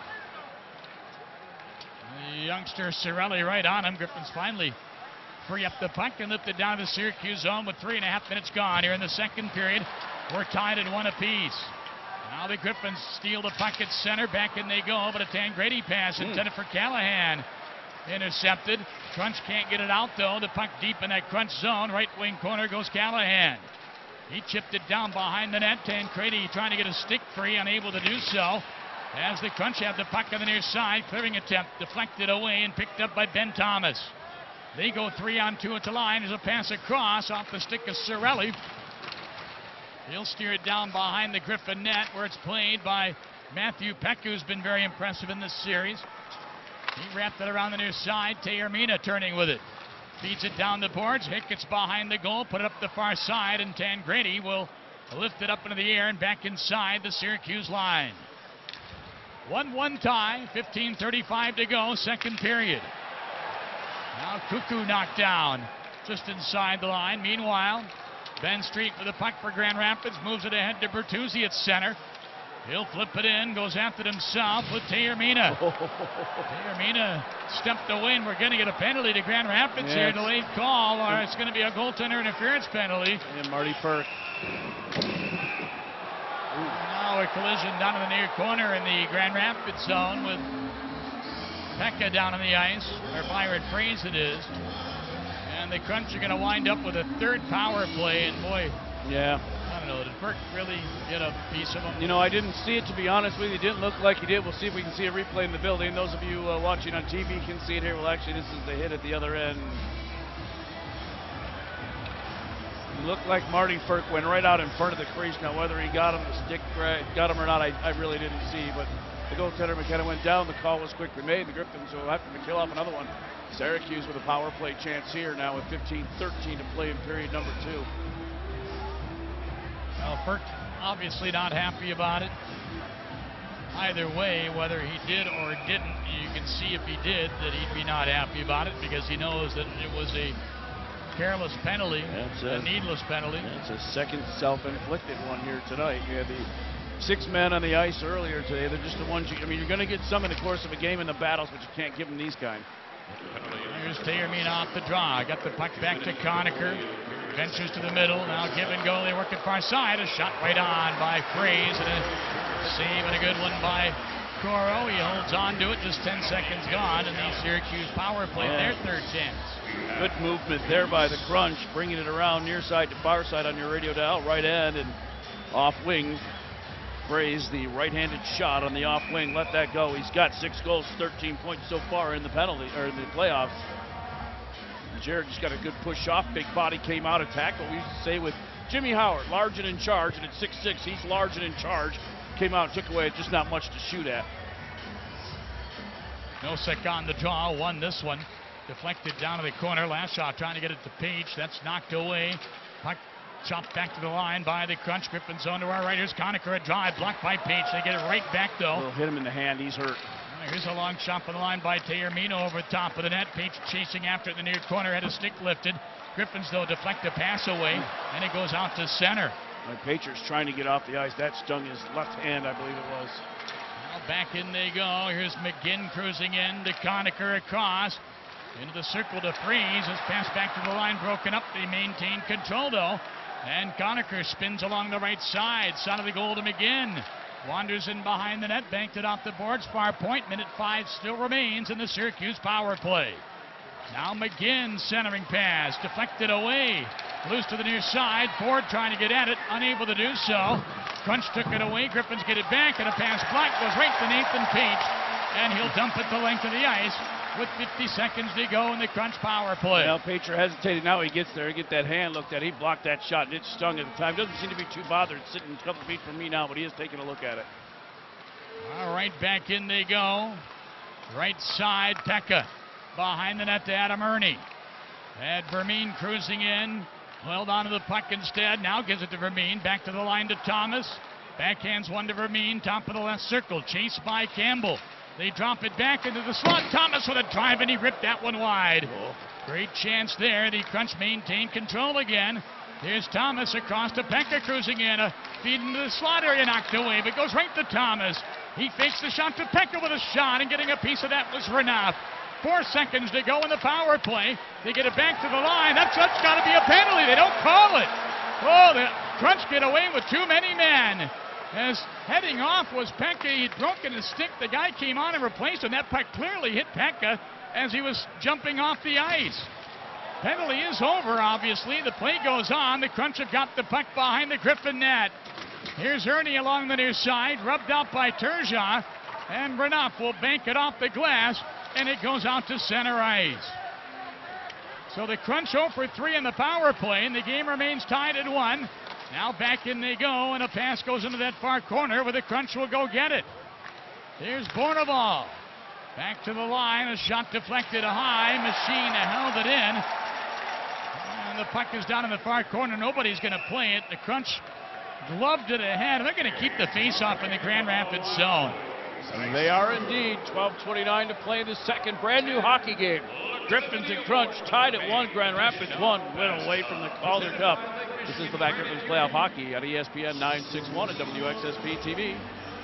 the youngster Cirelli right on him. Griffins finally free up the puck and lift it down to the Syracuse zone with 3.5 minutes gone here in the second period. We're tied at 1 apiece. Now the Griffins steal the puck at center. Back in they go, but a Tangradi pass intended for Callahan. Intercepted. Crunch can't get it out, though. The puck deep in that Crunch zone. Right wing corner goes Callahan. He chipped it down behind the net. Tancredi trying to get a stick free, unable to do so. As the Crunch have the puck on the near side. Clearing attempt deflected away and picked up by Ben Thomas. They go 3-on-2 at the line. There's a pass across off the stick of Cirelli. He'll steer it down behind the Griffin net, where it's played by Matthew Peck, who's been very impressive in this series. He wrapped it around the near side. Tayermina turning with it. Feeds it down the boards. Hickett's behind the goal. Put it up the far side, and Tangradi will lift it up into the air and back inside the Syracuse line. 1-1 tie. 15:35 to go. Second period. Now Cuckoo knocked down just inside the line. Meanwhile, Ben Street with the puck for Grand Rapids. Moves it ahead to Bertuzzi at center. He'll flip it in, goes after it himself with Tayermina. Tayermina stepped away, and we're going to get a penalty to Grand Rapids here. Delayed call, or it's going to be a goaltender interference penalty. And Marty Ferk. Now a collision down in the near corner in the Grand Rapids zone with Pekka down on the ice, or Byron Freeze it is. And the Crunch are going to wind up with a third power play, and boy, I don't know, did Burke really get a piece of him? You know, I didn't see it, to be honest with you. It didn't look like he did. We'll see if we can see a replay in the building. Those of you watching on TV can see it here. Well, actually, this is the hit at the other end. It looked like Marty Ferk went right out in front of the crease. Now, whether he got him, the stick got him or not, I really didn't see. But the goaltender McKenna went down. The call was quickly made. The Griffins will have to kill off another one. Syracuse with a power play chance here now with 15:13 to play in period number 2. Well, Ferk obviously not happy about it. Either way, whether he did or didn't, you can see if he did that he'd be not happy about it, because he knows that it was a careless penalty, a needless penalty. It's a second self-inflicted one here tonight. You had the 6 men on the ice earlier today. They're just the ones you're going to get some in the course of a game in the battles, but you can't give them these kind. Here's Tayermina off the draw. Got the puck back to Conacher. Ventures to the middle. Now give and go. They work it far side. A shot right on by Freeze. And a save and a good one by Coro. He holds on to it. Just 10 seconds gone. And the Syracuse power play their third chance. Good movement there by the Crunch. Bringing it around near side to far side on your radio dial. Right end and off wing. Freeze, the right-handed shot on the off wing. Let that go. He's got 6 goals, 13 points so far in the penalty, or in the playoffs. Jared just got a good push off. Big body came out, attack. What we used to say with Jimmy Howard, large and in charge, and at 6'6", he's large and in charge. Came out and took away, just not much to shoot at. Nosek on the draw, won this one. Deflected down to the corner. Last shot trying to get it to Page. That's knocked away. Puck chopped back to the line by the Crunch. Griffins on to our right. Here's Conacher, a drive, blocked by Page. They get it right back, though. Will hit him in the hand. He's hurt. Here's a long shot from the line by Tayermina over the top of the net. Page chasing after it in the near corner. Had a stick lifted. Griffins, though, deflect the pass away, and it goes out to center. Pacher's trying to get off the ice. That stung his left hand, I believe it was. Now back in they go. Here's McGinn cruising in to Conacher across. Into the circle to Freeze. His pass back to the line, broken up. They maintain control, though. And Conacher spins along the right side. Side of the goal to McGinn. Wanders in behind the net, banked it off the boards. Far point, minute 5 still remains in the Syracuse power play. Now McGinn centering pass, deflected away. Loose to the near side. Ford trying to get at it, unable to do so. Crunch took it away. Griffins get it back, and a pass blocked goes right to Nathan Page. And he'll dump it the length of the ice with 50 seconds to go in the Crunch power play. Well, Pacher hesitated. Now he gets there. He get that hand looked at. He blocked that shot, and it stung at the time. Doesn't seem to be too bothered. It's sitting a couple feet from me now, but he is taking a look at it. All right, back in they go. Right side, Pekka. Behind the net to Adam Ernie. Had Vermeen cruising in. Held on to the puck instead. Now gives it to Vermeen. Back to the line to Thomas. Backhands one to Vermeen, top of the left circle, chased by Campbell. They drop it back into the slot. Thomas with a drive, and he ripped that one wide. Great chance there. The Crunch maintained control again. Here's Thomas across to Pekka, cruising in. A feed into the slot area, knocked away, but goes right to Thomas. He fakes the shot to Pekka with a shot, and getting a piece of that was Renouf. 4 seconds to go in the power play. They get it back to the line. That's got to be a penalty. They don't call it. Oh, the Crunch get away with too many men. As heading off was Pekka. He'd broken his stick. The guy came on and replaced him. That puck clearly hit Pekka as he was jumping off the ice. Penalty is over, obviously. The play goes on. The Crunch have got the puck behind the Griffin net. Here's Ernie along the near side, rubbed out by Turgeon. And Renouf will bank it off the glass, and it goes out to center ice. So the Crunch 0 for 3 in the power play, and the game remains tied at 1. Now back in they go, and a pass goes into that far corner where the Crunch will go get it. Here's Bourneval. Back to the line, a shot deflected high. Machine held it in. And the puck is down in the far corner. Nobody's going to play it. The Crunch gloved it ahead. They're going to keep the face-off in the Grand Rapids zone. They are indeed. 12:29 to play the second brand new hockey game. Griffins and Crunch tied at 1. Grand Rapids 1 win away from the Calder Cup. This is the Back Griffins playoff hockey on ESPN 961 and WXSP TV.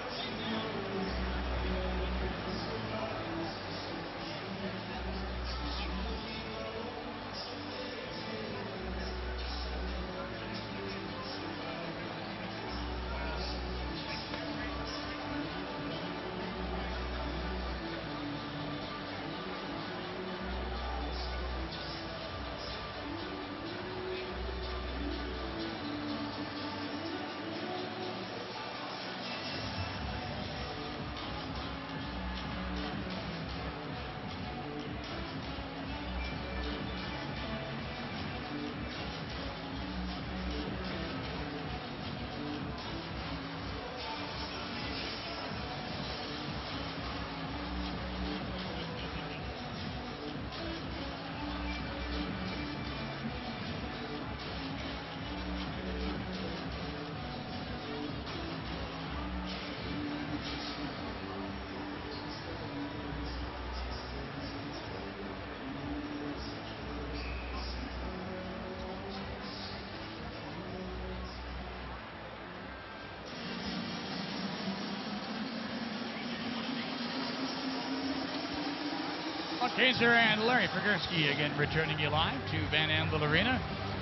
Kaiser and Larry Figursky again returning you live to Van Andel Arena.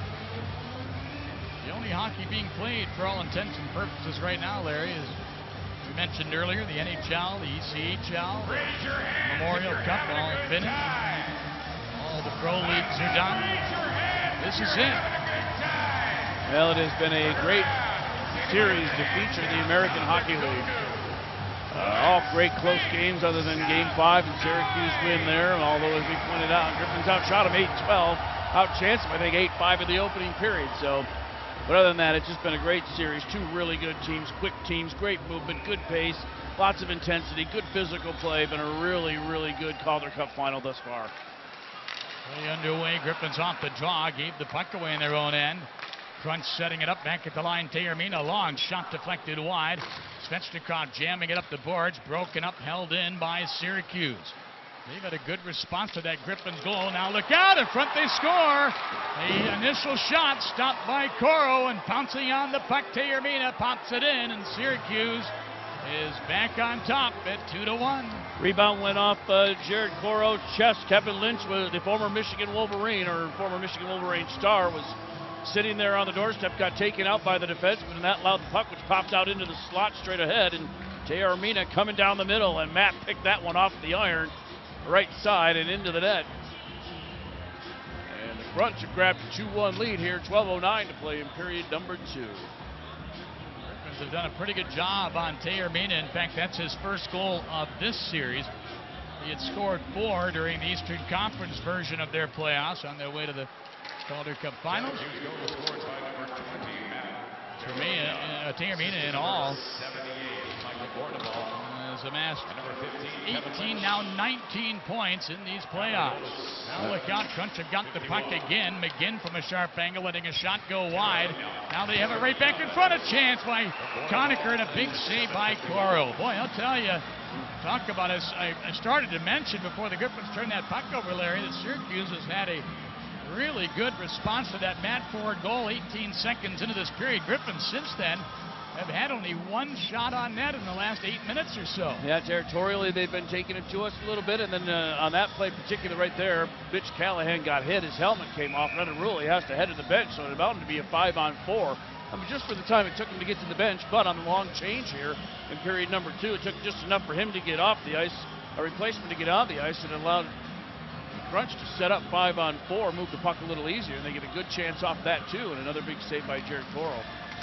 The only hockey being played for all intents and purposes right now, Larry, is we mentioned earlier, the NHL, the ECHL, the Memorial Cup all finished. All the pro leagues are done. This is it. Well, it has been a great series to feature the American Hockey League. All great close games other than Game 5 and Syracuse win there. Although, as we pointed out, Griffins outshot them 8-12. Outchanced them, I think, 8-5 in the opening period. So, but other than that, it's just been a great series. Two really good teams, quick teams, great movement, good pace, lots of intensity, good physical play. Been a really, really good Calder Cup final thus far. Play underway. Griffins off the draw, gave the puck away in their own end. Crunch setting it up back at the line. Tayermina, long shot deflected wide. Svechnikov jamming it up the boards. Broken up, held in by Syracuse. They've had a good response to that Griffin goal. Now look out, in front they score. The initial shot stopped by Coro, and pouncing on the puck, Tayermina pops it in, and Syracuse is back on top at 2-1. Rebound went off Jared Coro's chest. Kevin Lynch, the former Michigan Wolverine, or former Michigan Wolverine star, was sitting there on the doorstep, got taken out by the defenseman, and that allowed the puck, which popped out into the slot straight ahead. And Tayermina coming down the middle, and Matt picked that one off the iron, right side and into the net. And the Crunch have grabbed a 2-1 lead here. 12:09 to play in period number 2. Griffins have done a pretty good job on Tayermina. In fact, that's his first goal of this series. He had scored 4 during the Eastern Conference version of their playoffs on their way to the Calder Cup Finals. Tayermina in all has amassed 18, now 19 points in these playoffs. Now look out, Crunch have got the puck again. McGinn from a sharp angle, letting a shot go wide. Now they have it right back in front. A chance by Conacher and a big save by Coro. Boy, I'll tell you, talk about it. I started to mention before the Griffins turned that puck over, Larry, that Syracuse has had a really good response to that Matt Ford goal 18 seconds into this period. Griffins since then have had only one shot on net in the last 8 minutes or so. Yeah, territorially they've been taking it to us a little bit, and then on that play particular right there, Mitch Callahan got hit, his helmet came off, and under rule he has to head to the bench, so it amounted to be a 5-on-4. I mean, just for the time it took him to get to the bench, but on the long change here in period number 2, it took just enough for him to get off the ice, a replacement to get on the ice, and allowed Crunch to set up 5-on-4, move the puck a little easier, and they get a good chance off that too, and another big save by Jared Toro.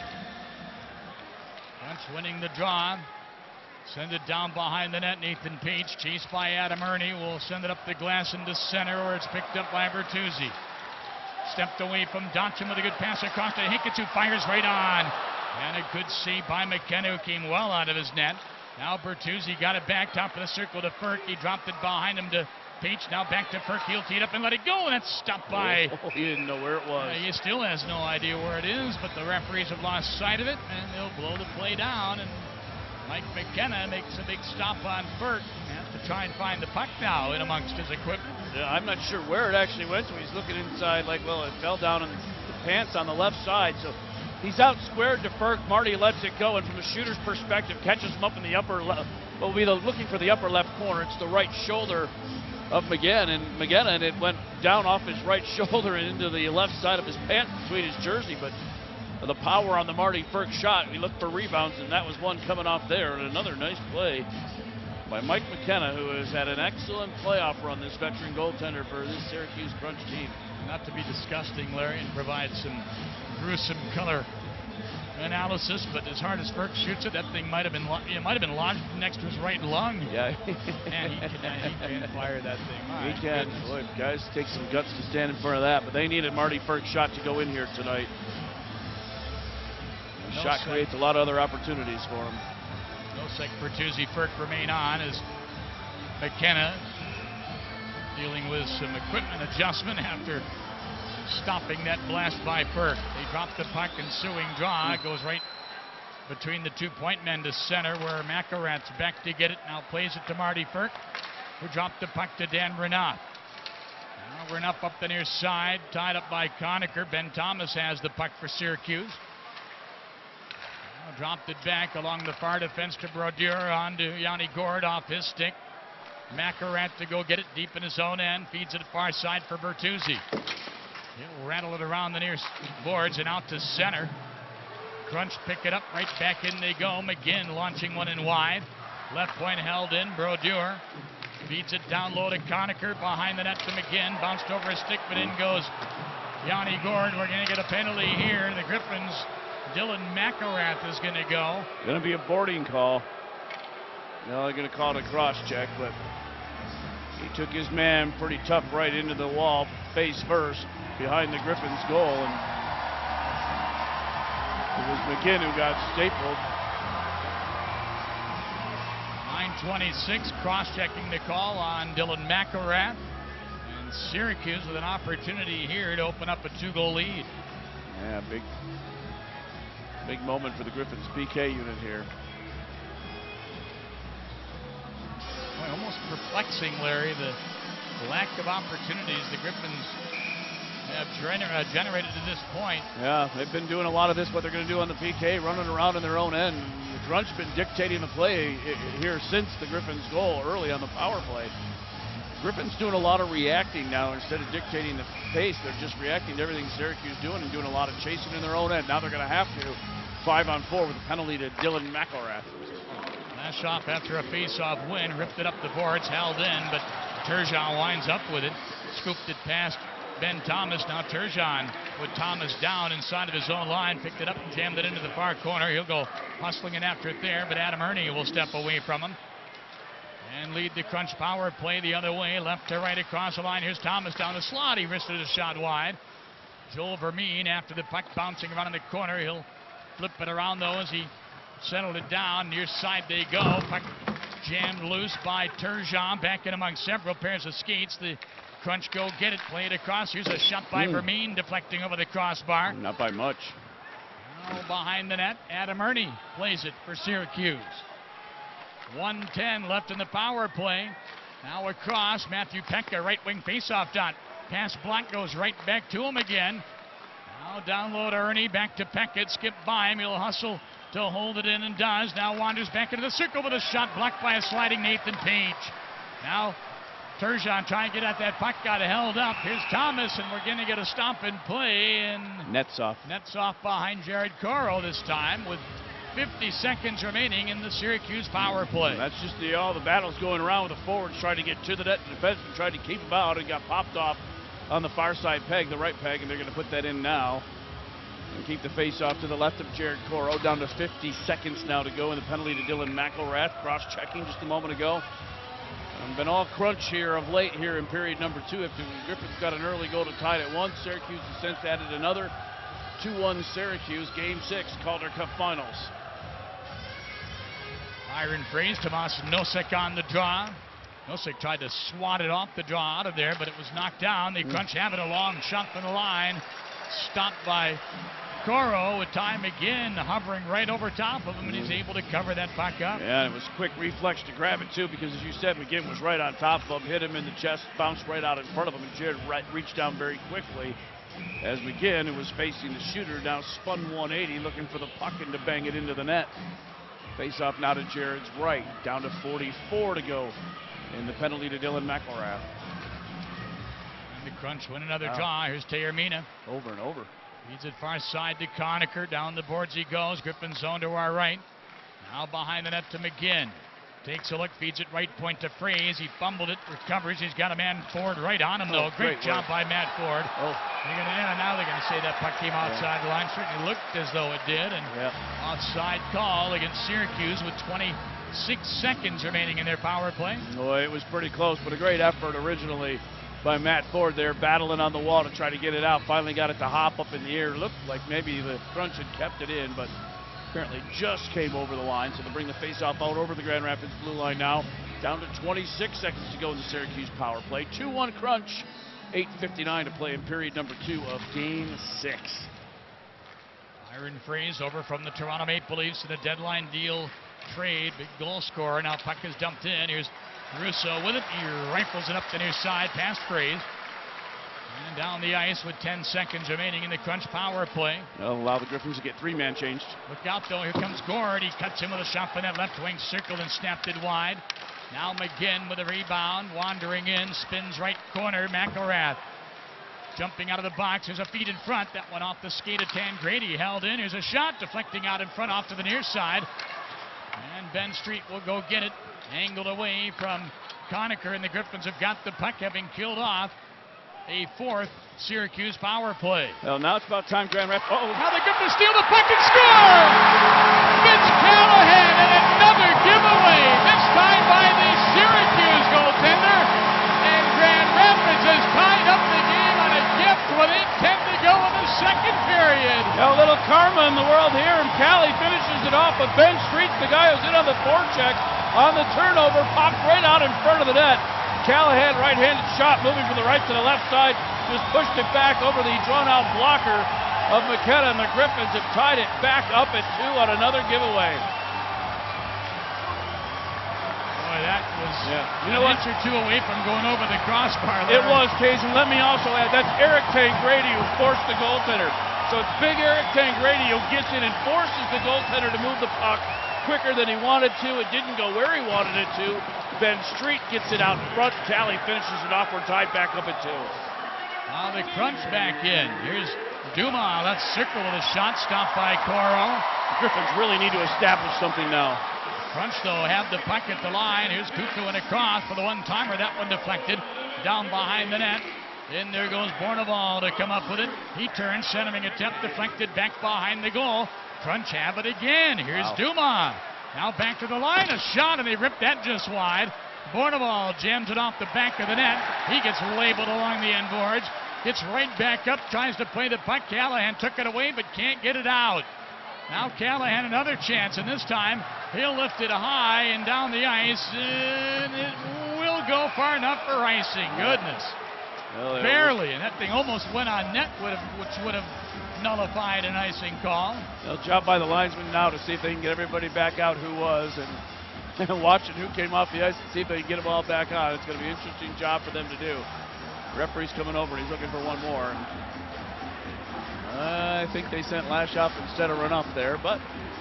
Crunch winning the draw. Send it down behind the net. Nathan Page, chased by Adam Ernie, will send it up the glass into center, where it's picked up by Bertuzzi. Stepped away from Dotchin with a good pass across to Hinkich, who fires right on. And a good save by McKenna, who came well out of his net. Now Bertuzzi got it back top of the circle to Ferk. He dropped it behind him to Page. Now back to Ferk. He'll tee it up and let it go. And that's stopped by. Oh, he didn't know where it was. He still has no idea where it is, but the referees have lost sight of it, and they'll blow the play down. And Mike McKenna makes a big stop on Ferk. Has to try and find the puck now in amongst his equipment. Yeah, I'm not sure where it actually went to. He's looking inside like, well, it fell down in the pants on the left side. So he's out squared to Ferk. Marty lets it go, and from a shooter's perspective, catches him up in the upper left. Well, we'll be looking for the upper left corner. It's the right shoulder of McGinn, and it went down off his right shoulder and into the left side of his pants between his jersey. But the power on the Marty Ferk shot, we looked for rebounds, and that was one coming off there. And another nice play by Mike McKenna, who has had an excellent playoff run, this veteran goaltender for this Syracuse Crunch team. Not to be disgusting, Larry, and provide some gruesome color analysis, but as hard as Ferk shoots it, that thing might have been lodged next to his right lung. Yeah. And he can fire that thing. He can. Boy, guys, take some guts to stand in front of that, but they needed Marty Ferk's shot to go in here tonight. The shot creates a lot of other opportunities for him. Nosek, Bertuzzi, Ferk remain on as McKenna dealing with some equipment adjustment after stopping that blast by Ferk. They drop the puck, ensuing draw. It goes right between the 2-point men to center, where McElrath's back to get it. Now plays it to Marty Ferk, who dropped the puck to Dan Renouf. Now Renouf up the near side, tied up by Conacher. Ben Thomas has the puck for Syracuse. Now dropped it back along the far defense to Brodeur, on to Yanni Gord off his stick. McElrath to go get it deep in his own end, feeds it far side for Bertuzzi. He'll rattle it around the near boards and out to center. Crunch pick it up, right back in they go. McGinn launching one in wide. Left point held in. Brodeur feeds it down low to Conacher. Behind the net to McGinn. Bounced over a stick, but in goes Yanni Gord. We're going to get a penalty here. The Griffins, Dylan McElrath is going to go. Going to be a boarding call. No, they're going to call it a cross check, but he took his man pretty tough right into the wall, face first, behind the Griffins goal, and it was McGinn who got stapled. 9:26, cross-checking the call on Dylan McElrath, and Syracuse with an opportunity here to open up a 2-goal lead. Yeah, big moment for the Griffins PK unit here. Boy, almost perplexing, Larry, the lack of opportunities the Griffins have generated to this point. Yeah, they've been doing a lot of this, what they're going to do on the PK, running around in their own end. The Crunch been dictating the play here since the Griffins' goal early on the power play. Griffins doing a lot of reacting now instead of dictating the pace. They're just reacting to everything Syracuse doing and doing a lot of chasing in their own end. Now they're going to have to 5-on-4 with a penalty to Dylan McElrath. Last off after a face-off win, ripped it up the boards, held in, but Turgeon winds up with it, scooped it past Ben Thomas. Now Turgeon with Thomas down inside of his own line, picked it up and jammed it into the far corner. He'll go hustling it after it there, but Adam Ernie will step away from him and lead the Crunch power play the other way, left to right across the line. Here's Thomas down the slot. He wristed a shot wide. Joel Vermeen, after the puck bouncing around in the corner, he'll flip it around though as he settled it down. Near side they go. Puck jammed loose by Turgeon, back in among several pairs of skates. The Crunch go get it, play it across. Here's a shot by Vermeen, deflecting over the crossbar. Not by much. Now behind the net, Adam Ernie plays it for Syracuse. 1:10 left in the power play. Now across, Matthew Pekka, right wing faceoff dot. Pass block goes right back to him again. Now down low to Ernie, back to Pekka, skip by him. He'll hustle to hold it in and does. Now wanders back into the circle with a shot blocked by a sliding Nathan Page. Now Turgeon trying to get at that puck, got held up. Here's Thomas, and we're going to get a stop and play. And Nets off. Nets off behind Jared Coro this time with 50 seconds remaining in the Syracuse power play. That's just all the battles going around with the forwards trying to get to the net. The defenseman tried to keep him out and got popped off on the far side peg, the right peg, and they're going to put that in now and keep the face off to the left of Jared Coro. Down to 50 seconds now to go, and the penalty to Dylan McElrath. Cross-checking just a moment ago. Been all crunch here of late here in period number 2. After Griffins got an early goal to tie it at 1, Syracuse has since added another. 2-1 Syracuse, Game 6, Calder Cup Finals. Iron Freeze, Tomas Nosek on the draw. Nosek tried to swat it off the draw out of there, but it was knocked down. The Crunch have it, a long shot from the line. Stopped by Coro with time again, hovering right over top of him, and he's able to cover that puck up. Yeah, and it was quick reflex to grab it, too, because as you said, McGinn was right on top of him, hit him in the chest, bounced right out in front of him, and Jared reached down very quickly as McGinn, who was facing the shooter, now spun 180, looking for the puck and to bang it into the net. Face off now to Jared's right, down to 44 to go in the penalty to Dylan McElrath. And the Crunch win another draw. Here's Tayermina. Over and over. Feeds it far side to Conacher. Down the boards he goes. Griffin zone to our right. Now behind the net to McGinn. Takes a look, feeds it right point to Freeze. He fumbled it, recovers. He's got a man Ford right on him, though. Great job by Matt Ford. Now they're going to say that puck came outside the line. Certainly looked as though it did. And outside call against Syracuse with 26 seconds remaining in their power play. Boy, it was pretty close, but a great effort originally by Matt Ford there, battling on the wall to try to get it out. Finally got it to hop up in the air. Looked like maybe the Crunch had kept it in, but apparently just came over the line. So to bring the face-off out over the Grand Rapids blue line now. Down to 26 seconds to go in the Syracuse power play. 2-1 Crunch. 8:59 to play in period number 2 of Game 6. Iron Freeze over from the Toronto Maple Leafs in a deadline deal trade. Big goal scorer. Now puck is dumped in. Here's Russo with it. He rifles it up the near side past Freeze. And down the ice with 10 seconds remaining in the Crunch power play. That'll allow the Griffins to get 3-man changed. Look out, though. Here comes Gord. He cuts him with a shot from that left wing circle and snapped it wide. Now McGinn with a rebound. Wandering in. Spins right corner. McElrath jumping out of the box. There's a feed in front. That one off the skate of Tangradi. Held in. Here's a shot deflecting out in front off to the near side. And Ben Street will go get it. Angled away from Conacher, and the Griffins have got the puck, having killed off a 4th Syracuse power play. Well, now it's about time Grand Rapids. Now the Griffins steal the puck and score! Mitch Callahan, and another giveaway, this time by the Syracuse goaltender. And Grand Rapids has tied up the game on a gift with 8:10 to go in the second period. A little karma in the world here, and Callie finishes it off with Ben Street, the guy who's in on the forecheck. On the turnover, popped right out in front of the net. Callahan, right-handed shot, moving from the right to the left side, just pushed it back over the drawn-out blocker of McKenna, and the Griffins have tied it back up at 2 on another giveaway. Boy, that was an inch or two away from going over the crossbar. It was, Case, and let me also add, that's Eric Tangradi who forced the goaltender. So it's big Eric Tangradi who gets in and forces the goaltender to move the puck quicker than he wanted to. It didn't go where he wanted it to. Ben Street gets it out in front. Callie finishes it off. We're tied back up at 2. Now the Crunch back in. Here's Dumas. Let's circle with a shot stopped by Coro. The Griffins really need to establish something now. Crunch, though, have the puck at the line. Here's Kuku and across for the one-timer. That one deflected down behind the net. In there goes Borneval to come up with it. He turns, centering attempt deflected back behind the goal. Crunch have it again. Here's Dumas. Now back to the line. A shot, and they ripped that just wide. Borneval jams it off the back of the net. He gets labeled along the end boards. Gets right back up, tries to play the puck. Callahan took it away, but can't get it out. Now Callahan another chance, and this time he'll lift it high and down the ice, and it will go far enough for icing. Goodness. Well, Barely, and that thing almost went on net, which would have nullified an icing call. They'll job by the linesman now to see if they can get everybody back out who was, and watching who came off the ice and see if they can get them all back on. It's going to be an interesting job for them to do. Referee's coming over, and he's looking for one more. I think they sent Lashoff instead of Renouf there, but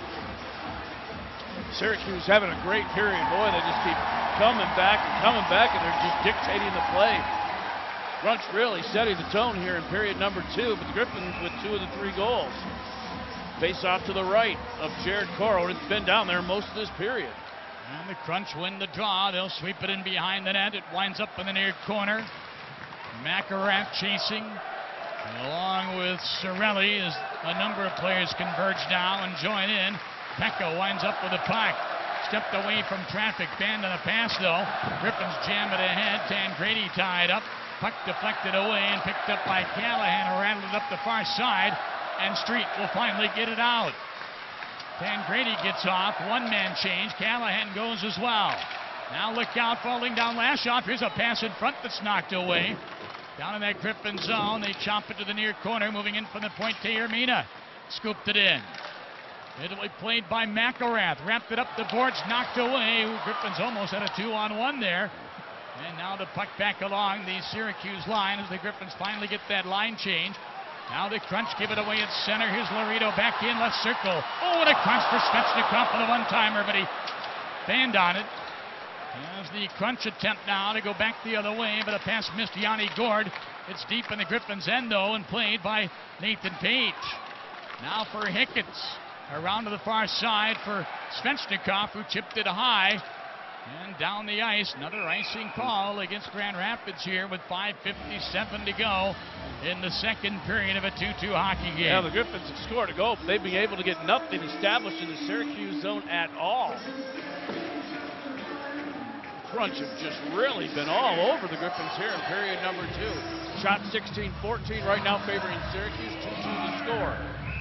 Syracuse having a great period. Boy, they just keep coming back, and they're just dictating the play. Crunch really setting the tone here in period number 2, but the Griffins with 2 of the 3 goals. Face off to the right of Jared Coro. It's been down there most of this period. And the Crunch win the draw. They'll sweep it in behind the net. It winds up in the near corner. McElrath chasing, along with Sorelli, as a number of players converge now and join in. Pekka winds up with a puck. Stepped away from traffic. Banned on a pass, though. Griffins jam it ahead. Tangradi tied up. Puck deflected away and picked up by Callahan, who rattled it up the far side. And Street will finally get it out. Tangradi gets off. One-man change. Callahan goes as well. Now look out, falling down Lashoff. Here's a pass in front that's knocked away. Down in that Griffin zone, they chop it to the near corner, moving in from the point to Yermina. Scooped it in. Italy played by McElrath. Wrapped it up the boards, knocked away. Griffins almost had a 2-on-1 there. And now the puck back along the Syracuse line as the Griffins finally get that line change. Now the Crunch give it away at center. Here's Laredo back in left circle. Oh, and a crunch for Svechnikov with a one-timer, but he banned on it. As the Crunch attempt now to go back the other way, but a pass missed Yanni Gord. It's deep in the Griffins' end, though, and played by Nathan Page. Now for Hicketts. Around to the far side for Svechnikov, who chipped it high. And down the ice, another icing call against Grand Rapids here with 5:57 to go in the second period of a 2-2 hockey game. Yeah, the Griffins have scored a goal, but they've been able to get nothing established in the Syracuse zone at all. Crunch have just really been all over the Griffins here in period number 2. Shot 16-14 right now favoring Syracuse, 2-2 the score.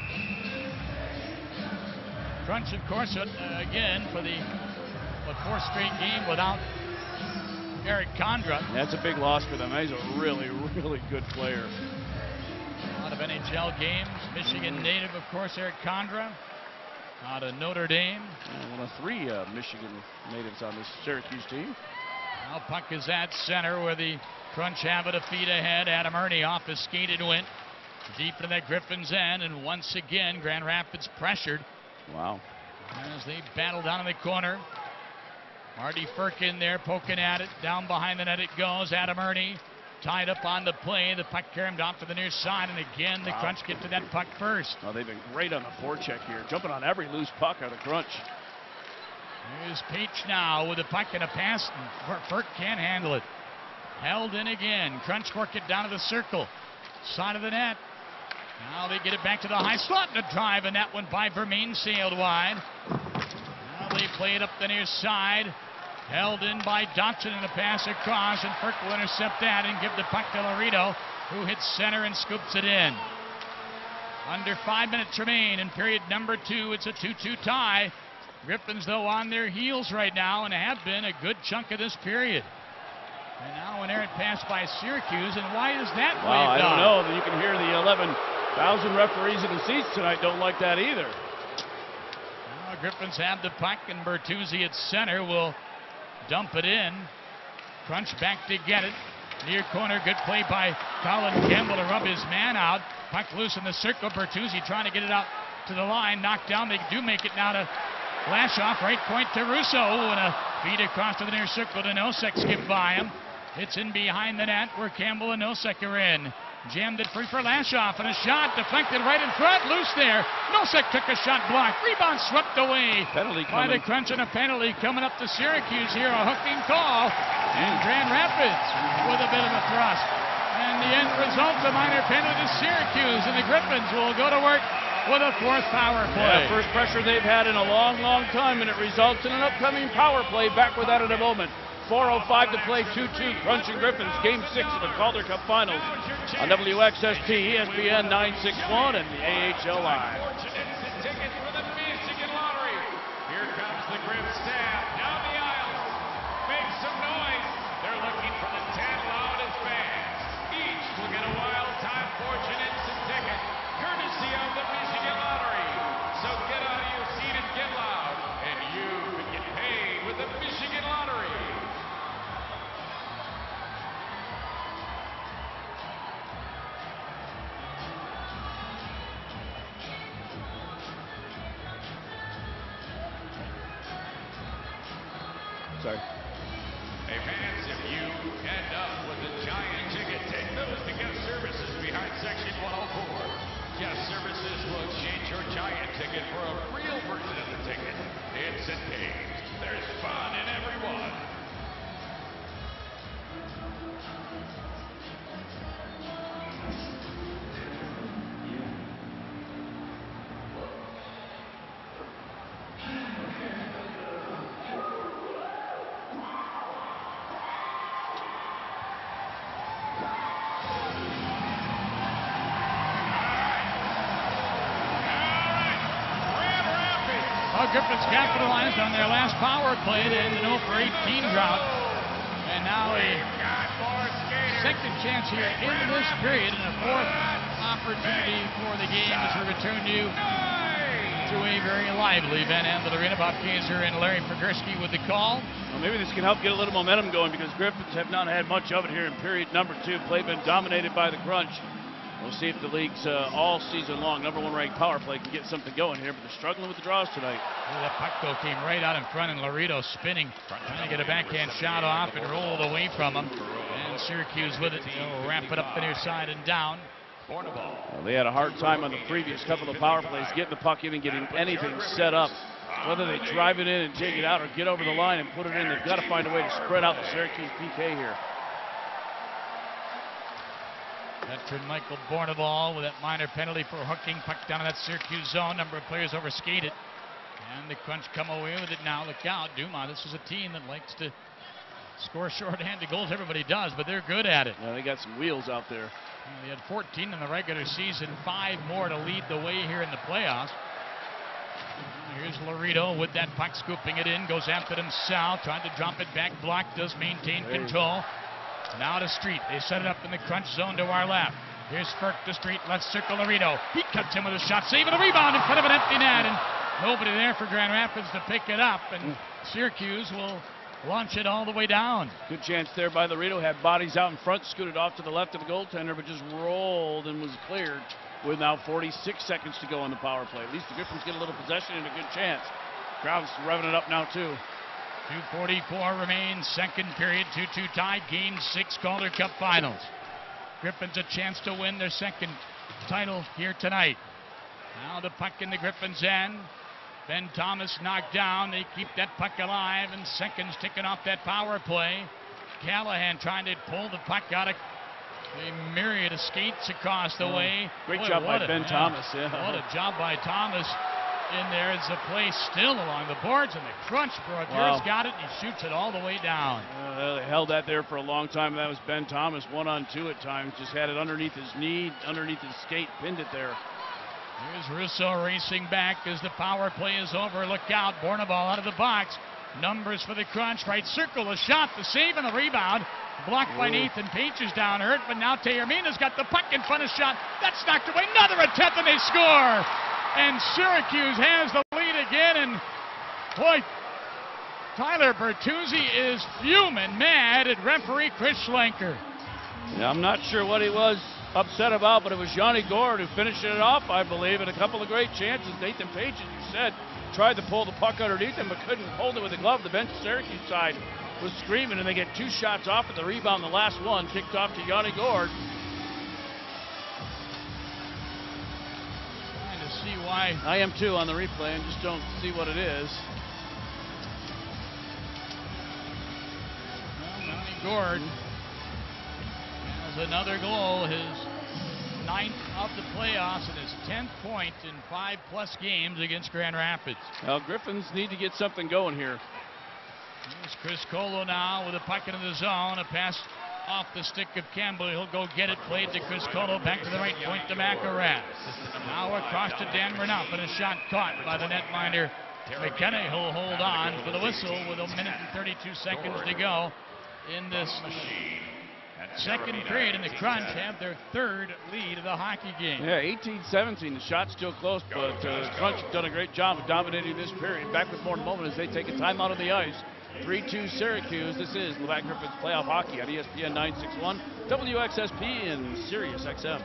Crunch, of course, again for the fourth straight game without Eric Condra. That's a big loss for them. He's a really, really good player. A lot of NHL games. Michigan native, of course, Eric Condra. Out of Notre Dame. One of 3 Michigan natives on this Syracuse team. Now puck is at center where the Crunch have it a feet ahead. Adam Ernie off his skated went deep into that Griffins end, and once again Grand Rapids pressured. Wow. As they battle down in the corner. Marty Firkin there poking at it. Down behind the net it goes. Adam Ernie tied up on the play. The puck carried off to the near side, and again the Crunch get to that puck first. Well, they've been great on the forecheck here, jumping on every loose puck out of Crunch. Here's Peach now with a puck and a pass. Firk can't handle it. Held in again. Crunch work it down to the circle. Side of the net. Now they get it back to the high slot and a drive, and that one by Vermeen sailed wide. Now they play it up the near side. Held in by Dotson and a pass across, and Firk will intercept that and give the puck to Laredo, who hits center and scoops it in. Under 5 minutes remain in period number 2. It's a 2-2 tie. Griffins, though, on their heels right now and have been a good chunk of this period. And now an errant pass by Syracuse, and why is that waved I don't off? know. You can hear the 11,000 referees in the seats tonight don't like that either. Now Griffins have the puck, and Bertuzzi at center will dump it in. Crunch back to get it. Near corner, good play by Colin Campbell to rub his man out. Puck loose in the circle. Bertuzzi trying to get it out to the line. Knocked down. They do make it now to Lashoff. Right point to Russo. And a feed across to the near circle to Nosek. Skip by him. It's in behind the net where Campbell and Nosek are in. Jammed it free for Lashoff, and a shot deflected right in front. Loose there. Nosek took a shot blocked. Rebound swept away Penalty by the Crunch, and a penalty coming up to Syracuse here. A hooking call. And Grand Rapids with a bit of a thrust. And the end result, a minor penalty to Syracuse, and the Griffins will go to work with a 4th power play. Yeah, first pressure they've had in a long, long time, and it results in an upcoming power play. Back with that in a moment. 4:05 to play, 2-2 Crunch and Griffins, Game 6 of the Calder Cup Finals on WXST, ESPN 961, and the AHL Live. staff down the aisles. Make some noise. They're looking for the 10 loudest fans. Each will get a Wild Time Fortune instant ticket, courtesy of the Michigan Lottery. So get out of your seat and get loud, and you can get paid with the Michigan Lottery. Sorry. Hey fans, if you end up with a giant ticket, take those to guest services behind section 104. Guest services will exchange your giant ticket for a real version of the ticket. It's a taste. There's fun in every one. Griffins capitalized on their last power play to end an 0 for 18 drought. And now a second chance here in this period and a fourth opportunity for the game as we return you to a very lively Van Andel Arena. Bob Kaiser and Larry Figursky with the call. Well, maybe this can help get a little momentum going because Griffins have not had much of it here in period number 2. Play been dominated by the crunch. We'll see if the league's all season long #1 ranked power play can get something going here, but they're struggling with the draws tonight. Well, that puck though came right out in front, and Laredo spinning, trying to get a backhand shot off and rolled away from him. And Syracuse with it. They'll wrap it up the near side and down. Well, they had a hard time on the previous couple of power plays getting the puck in and getting anything set up. Whether they drive it in and take it out or get over the line and put it in, they've got to find a way to spread out the Syracuse PK here. Veteran Michael Bornabal with that minor penalty for hooking puck down in that Syracuse zone. Number of players overskated. And the Crunch come away with it now. Look out, Duma. This is a team that likes to score short-handed goals. Everybody does, but they're good at it. Yeah, they got some wheels out there. They had 14 in the regular season, 5 more to lead the way here in the playoffs. Here's Laredo with that puck, scooping it in, goes after it himself, trying to drop it back, block, does maintain control. Now to Street. They set it up in the Crunch zone to our left. Here's Ferk to Street, left circle Laredo. He cuts in with a shot, saving a rebound in front of an empty net, and nobody there for Grand Rapids to pick it up, and Syracuse will launch it all the way down. Good chance there by Laredo. Had bodies out in front, scooted off to the left of the goaltender, but just rolled and was cleared with now 46 seconds to go on the power play. At least the Griffins get a little possession and a good chance. Crowd's revving it up now, too. 2:44 remains, second period, 2-2 tie, Game 6 Calder Cup Finals. Griffins a chance to win their second title here tonight. Now the puck in the Griffins' end. Ben Thomas knocked down. They keep that puck alive, and seconds ticking off that power play. Callahan trying to pull the puck out of a myriad of skates across the way. Great job by Ben Thomas. Yeah. What a job by Thomas in there. It's a play still along the boards, and the Crunch Brodeur's got it, and he shoots it all the way down. They held that there for a long time. That was Ben Thomas, 1-on-2 at times. Just had it underneath his knee, underneath his skate, pinned it there. Here's Russo racing back as the power play is over. Look out, Bornabal out of the box. Numbers for the Crunch, right circle, a shot, the save and the rebound. Blocked by Nathan Paige is down hurt, but now Taormina's got the puck in front of shot. That's knocked away, another attempt, and they score! And Syracuse has the lead again, and boy, Tyler Bertuzzi is fuming mad at referee Chris Schlenker. Yeah, I'm not sure what he was upset about, but it was Yanni Gord who finished it off, I believe, and a couple of great chances. Nathan Paige, as you said, tried to pull the puck underneath him, but couldn't hold it with the glove. The bench Syracuse side was screaming, and they get 2 shots off at the rebound. The last one kicked off to Yanni Gord. Trying to see why. I am too on the replay and just don't see what it is. Well, Yanni Gord has another goal, his 9th of the playoffs and his 10th point in 5+ games against Grand Rapids. Well, Griffins need to get something going here. Here's Chris Colo now with a puck into the zone. A pass off the stick of Campbell. He'll go get it. Played to Chris Colo. Back to the right point to McElrath. Now across to Dan Bernal, and a shot caught by the netminder McKenna will hold on for the whistle with a minute and 32 seconds to go in this second period, and the Crunch have their third lead of the hockey game. Yeah, 18-17. The shot's still close, but Crunch have done a great job of dominating this period. Back with more in a moment as they take a timeout on the ice. 3-2 Syracuse. This is Levac Griffins playoff hockey on ESPN 961, WXSP, and Sirius XM.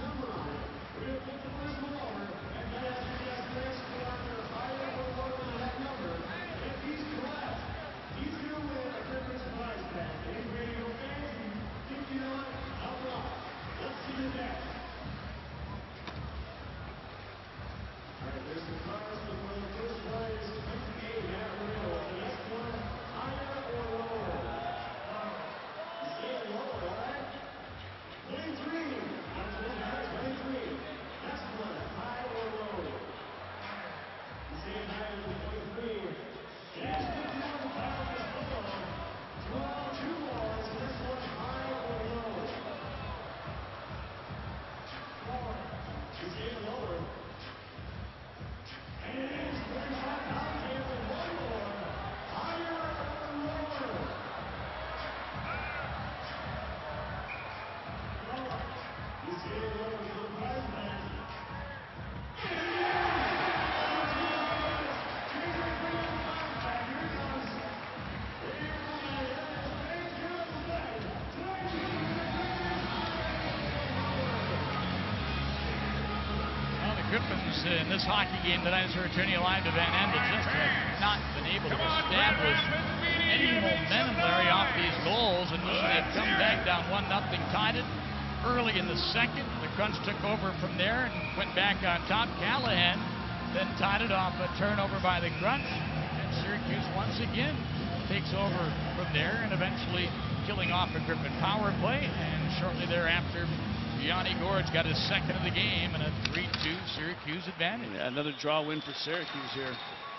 Griffins in this hockey game tonight as we're returning live to Van Andel just have not been able to establish any momentum, Larry, off these goals, and they have come back down 1-0, tied it early in the second. The Crunch took over from there and went back on top. Callahan then tied it off a turnover by the Crunch, and Syracuse once again takes over from there and eventually killing off a Griffin power play, and shortly thereafter Yanni Gord's got his second of the game and a 3-2 Syracuse advantage. Yeah, another draw win for Syracuse here.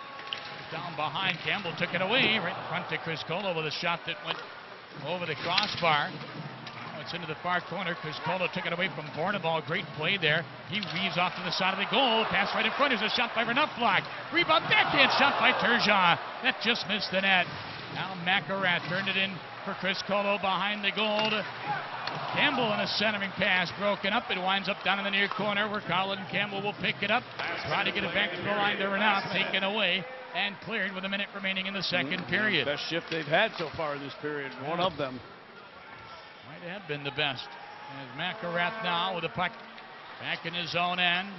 Down behind, Campbell took it away right in front to Chris Colo with a shot that went over the crossbar. Now it's into the far corner. Chris Colo took it away from Borneball. Great play there. He weaves off to the side of the goal. Pass right in front. There's a shot by Renuflock. Rebound backhand shot by Turgeon. That just missed the net. Now McElrath turned it in for Chris Colo behind the goal. Campbell in a centering pass broken up. It winds up down in the near corner where Colin Campbell will pick it up. Try to get it back to the line. They're not taken away and cleared with a minute remaining in the second period. Best shift they've had so far in this period. One of them. Might have been the best. As McElrath now with the puck back in his own end.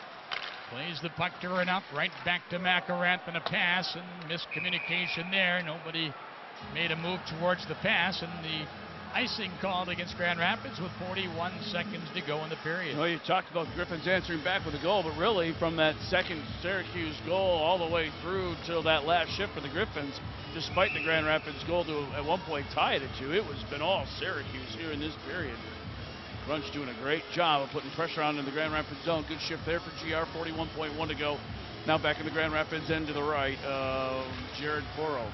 Plays the puck to Renuff. Right back to McElrath and a pass, and miscommunication there. Nobody made a move towards the pass, and the icing called against Grand Rapids with 41 seconds to go in the period. Well, you talked about the Griffins answering back with a goal, but really from that second Syracuse goal all the way through till that last shift for the Griffins, despite the Grand Rapids goal to at one point tie it at 2, it was been all Syracuse here in this period. Crunch doing a great job of putting pressure on in the Grand Rapids zone. Good shift there for GR, 41.1 to go. Now back in the Grand Rapids end to the right of Jared Porro.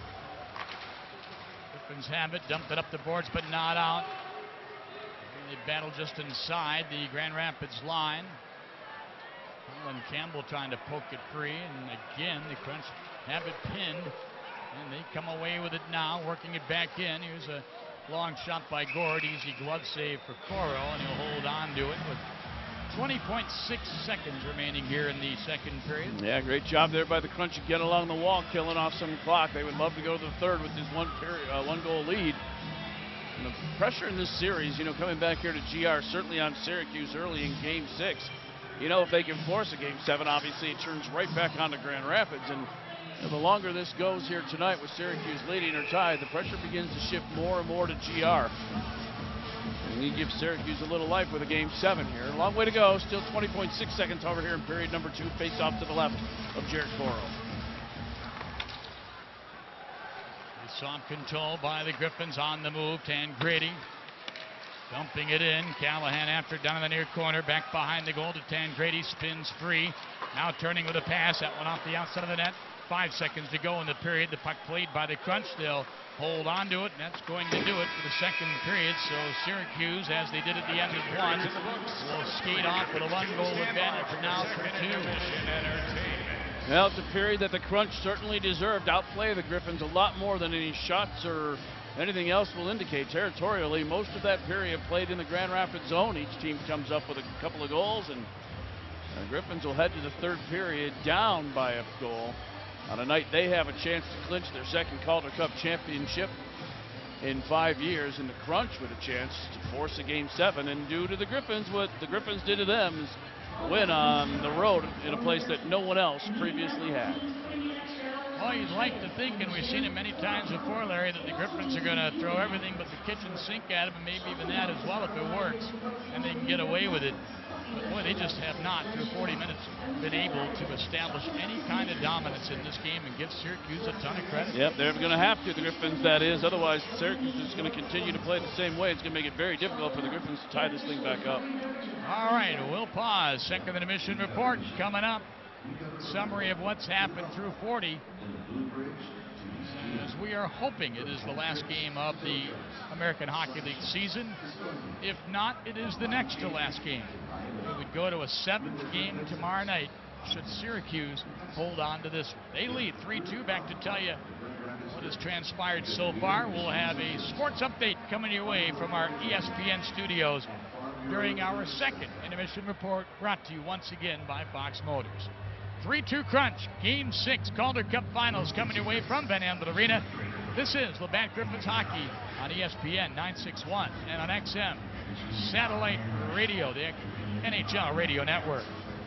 Griffins have it, dumped it up the boards, but not out. And they battle just inside the Grand Rapids line. Colin Campbell trying to poke it free, and again the Crunch have it pinned, and they come away with it now, working it back in. Here's a long shot by Gord, easy glove save for Coro, and he'll hold on to it with 20.6 seconds remaining here in the second period. Yeah, great job there by the Crunch to get along the wall, killing off some clock. They would love to go to the third with this one goal lead. And the pressure in this series, you know, coming back here to GR, certainly on Syracuse early in Game 6. You know, if they can force a Game 7, obviously it turns right back onto Grand Rapids. And you know, the longer this goes here tonight with Syracuse leading or tied, the pressure begins to shift more and more to GR. And you give Syracuse a little life with a Game 7 here. A long way to go. Still 20.6 seconds over here in period number 2. Face off to the left of Jared Coro. Soft control by the Griffins on the move. Tangradi dumping it in. Callahan after it down in the near corner. Back behind the goal to Tangradi. Spins free. Now turning with a pass. That one off the outside of the net. 5 seconds to go in the period. The puck played by the Crunch. They'll hold on to it, and that's going to do it for the second period. So Syracuse, as they did at the end of one, will skate off with a 1-goal advantage now for 2. Entertainment Well, it's a period that the Crunch certainly deserved. Outplay the Griffins a lot more than any shots or anything else will indicate. Territorially, most of that period played in the Grand Rapids zone. Each team comes up with a couple of goals, and the Griffins will head to the third period down by a goal on a night they have a chance to clinch their second Calder Cup championship in 5 years, and the Crunch with a chance to force a Game 7 and do to the Griffins what the Griffins did to them, is win on the road in a place that no one else previously had. Well, you'd like to think, and we've seen it many times before, Larry, that the Griffins are going to throw everything but the kitchen sink at them, and maybe even that as well if it works, and they can get away with it. But boy, they just have not, through 40 minutes, been able to establish any kind of dominance in this game and give Syracuse a ton of credit. Yep, they're going to have to, the Griffins, that is. Otherwise, Syracuse is going to continue to play the same way. It's going to make it very difficult for the Griffins to tie this thing back up. All right, we'll pause. Second intermission report coming up. Summary of what's happened through 40. As we are hoping it is the last game of the American Hockey League season. If not, it is the next to last game. We would go to a 7th game tomorrow night should Syracuse hold on to this one. They lead 3-2. Back to tell you what has transpired so far. We'll have a sports update coming your way from our ESPN studios during our second intermission report, brought to you once again by Fox Motors. 3-2 Crunch, Game 6, Calder Cup Finals coming your way from Van Andel Arena. This is Labatt Griffins Hockey on ESPN 961 and on XM Satellite Radio, the NHL Radio Network.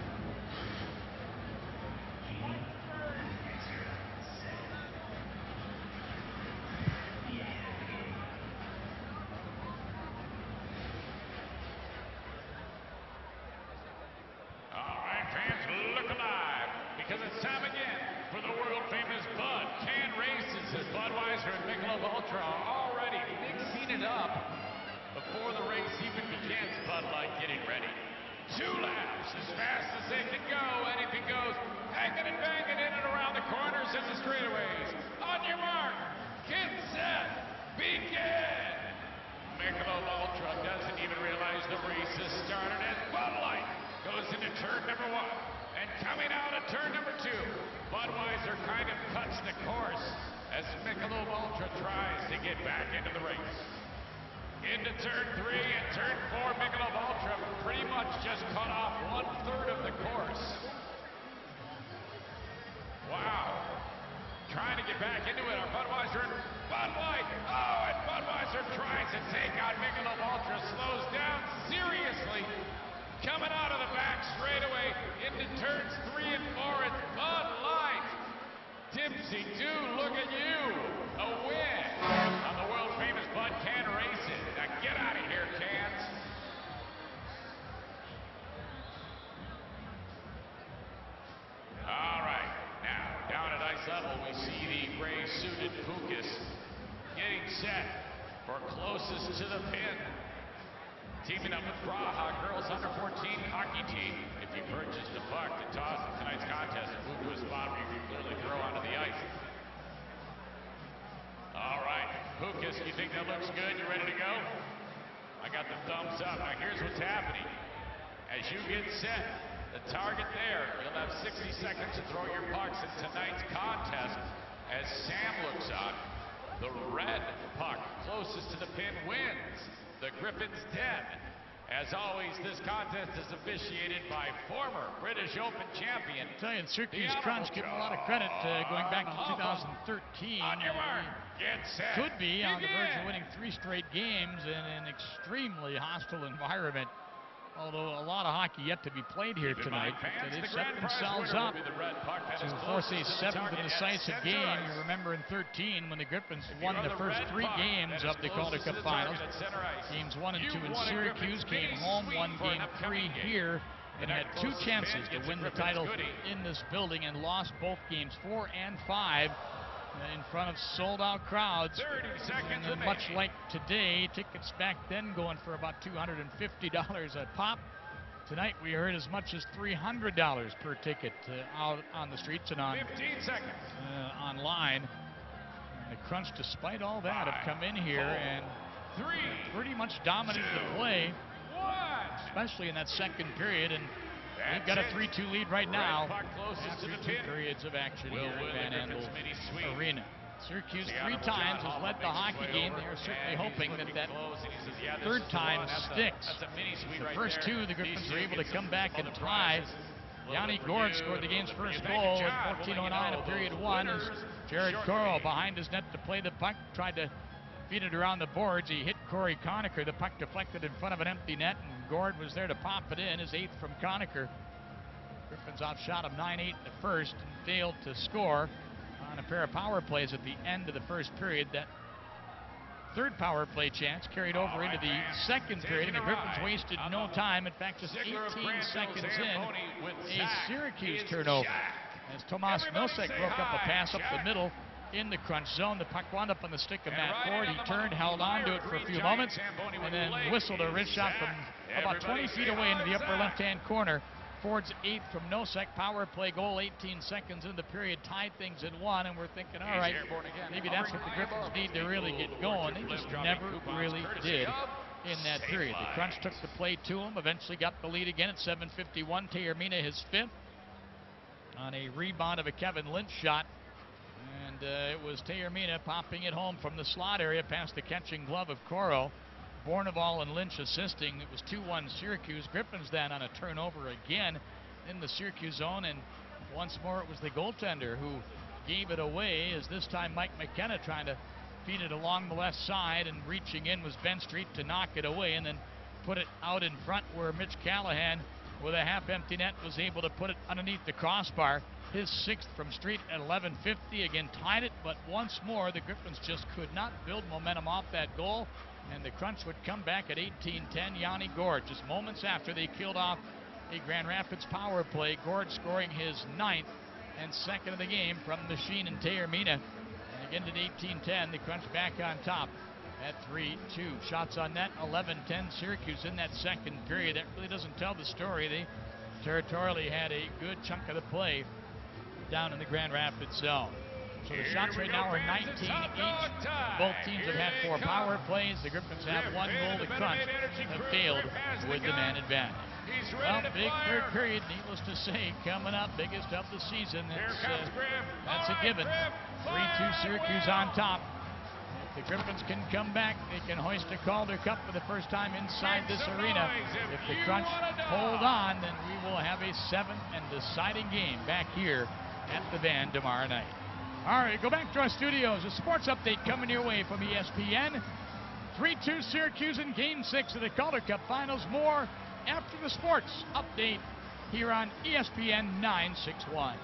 Griffins 10. As always, this contest is officiated by former British Open champion. I tell you, the Syracuse Crunch give them a lot of credit going back to 2013. On your mark, get set. Could be on the verge of begin. winning 3 straight games in an extremely hostile environment. Although a lot of hockey yet to be played here tonight, they've set themselves up to force a 7th and decisive game. You remember in 13 when the Griffins won the first 3 games of the Calder Cup Finals. Games 1 and 2 in Syracuse, came home, won Game 3 here, and had 2 chances to win the title in this building and lost both games 4 and 5. In front of sold-out crowds. 30 seconds and much like today, tickets back then going for about $250 a pop. Tonight we heard as much as $300 per ticket out on the streets and on 15 seconds. Online. And the Crunch, despite all that, have come in here and pretty much dominated the play, especially in that second period. And We've got a 3-2 lead right now Puck closest after to the 2 pin. periods of action Will here at win Van the Andel Griffins mini sweep. Arena. Syracuse The 3 Honorable times John has led Hall the makes his hockey way game. over, They are certainly and he's hoping that looking that close, and he says, yeah, this third is the time one. sticks. That's a mini sweep The right first there. 2, the Griffins These were able to Syracuseans come back love and the tie. prizes. Yanni Little bit for Gord you, scored the little game's bit for you. first Thank you, goal with John. We'll make you 14:09 know of period those 1 as winners Jared shortly. Coral behind his net to play the puck, tried to feed it around the boards. He hit Corey Conacher. The puck deflected in front of an empty net, and Gord was there to pop it in, his 8th from Conacher. Griffins outshot him 9-8 in the first and failed to score on a pair of power plays at the end of the first period. That third power play chance carried over into the second period, and the Griffins wasted no time. In fact, just 18 seconds in, a Syracuse turnover as Tomas Nosek broke up a pass up the middle in the crunch zone. The puck wound up on the stick of Matt Ford. He turned, held on to it for a few moments, and then whistled a wrist shot from about 20 feet away into the upper left-hand corner. Ford's 8th from Nosek, power play goal, 18 seconds in the period, tied things at 1, and we're thinking, all right, maybe that's what the Griffins need to really get going. They just never really did in that period. The Crunch took the play to him, eventually got the lead again at 7:51. Tayermina his 5th on a rebound of a Kevin Lynch shot, and it was Tayermina popping it home from the slot area past the catching glove of Coro. Borneval and Lynch assisting. It was 2-1 Syracuse. Griffins then on a turnover again in the Syracuse zone, and once more it was the goaltender who gave it away, as this time Mike McKenna trying to feed it along the left side, and reaching in was Ben Street to knock it away and then put it out in front where Mitch Callahan with a half-empty net was able to put it underneath the crossbar. His 6th from Street at 11:50, again tied it, but once more the Griffins just could not build momentum off that goal, and the Crunch would come back at 18:10. Yanni Gord, just moments after they killed off a Grand Rapids power play. Gord scoring his 9th and 2nd of the game from Machine and Tayermina. And again at 18:10, the Crunch back on top at 3-2. Shots on net, 11-10 Syracuse in that second period. That really doesn't tell the story. They territorially had a good chunk of the play down in the Grand Rapids zone. So the shots right now are 19 each. Both teams have had 4 power plays. The Griffins have 1 goal. The Crunch have failed with the man advantage. Well, big third period, needless to say, coming up, biggest of the season. That's a given. 3-2 Syracuse on top. If the Griffins can come back, they can hoist a Calder Cup for the first time inside this arena. If the Crunch hold on, then we will have a 7th and deciding game back here at the Van tomorrow night. All right, go back to our studios. A sports update coming your way from ESPN. 3-2 Syracuse in Game 6 of the Calder Cup Finals. More after the sports update here on ESPN 961.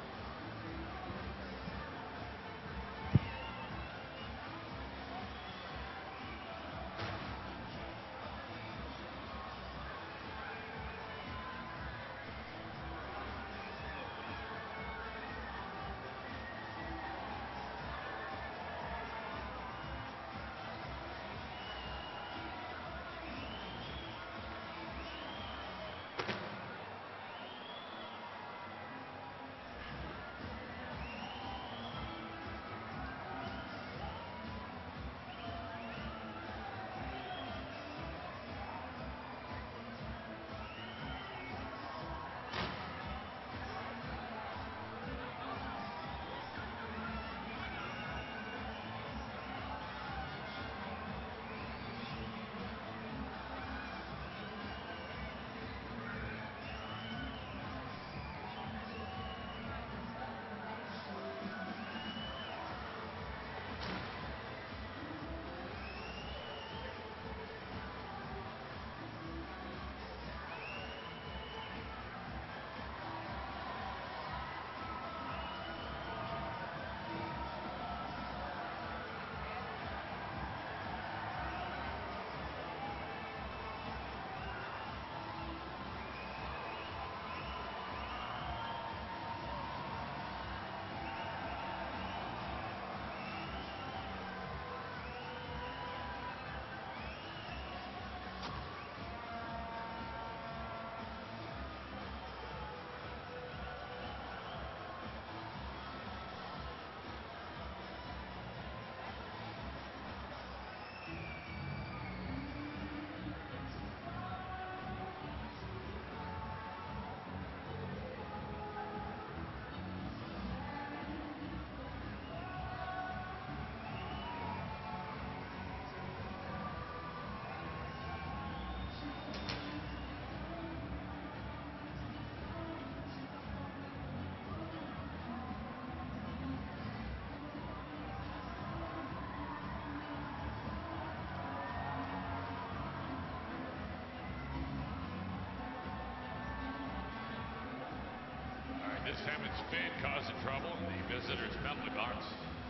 Next time it's Finn causing trouble, the visitors' penalty box.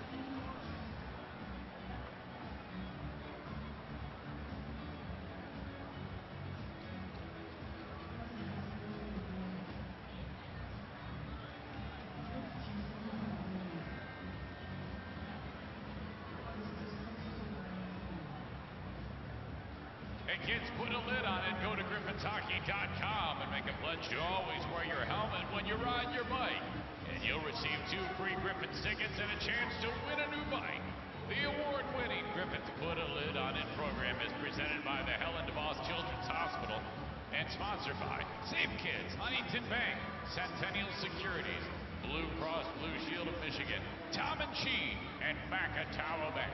Hey kids, put a lid on it. Go to GriffinsHockey.com and make a pledge to always wear your helmet when you ride your bike. And you'll receive 2 free Griffins tickets and a chance to win a new bike. The award-winning Griffins Put a Lid on It program is presented by the Helen DeVos Children's Hospital and sponsored by Safe Kids, Huntington Bank, Centennial Securities, Blue Cross Blue Shield of Michigan, Tom and Chee, and Macatawa Bank.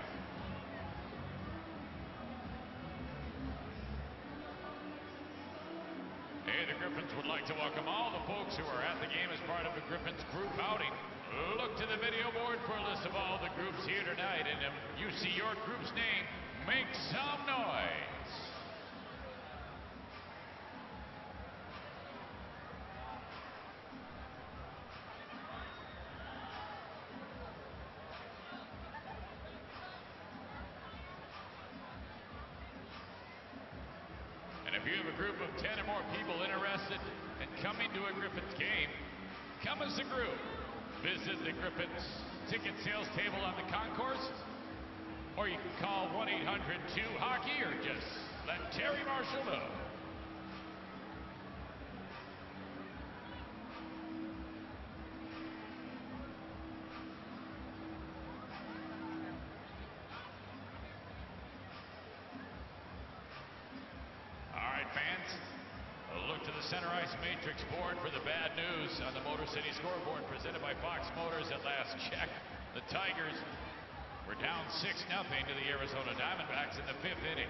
Hey, the Griffins would like to welcome all the folks who are at the game as part of the Griffins group outing. Look to the video board for a list of all the groups here tonight, and if you see your group's name, make some noise. And if you have a group of 10 or more people interested in coming to a Griffins game, come as a group. Visit the Griffins ticket sales table on the concourse, or you can call 1-800-2-HOCKEY or just let Terry Marshall know. All right, fans, a look to the center ice matrix board for the bad news on the Motor City scoreboard presented by Fox Motors. At last check, the Tigers were down 6-0 to the Arizona Diamondbacks in the 5th inning.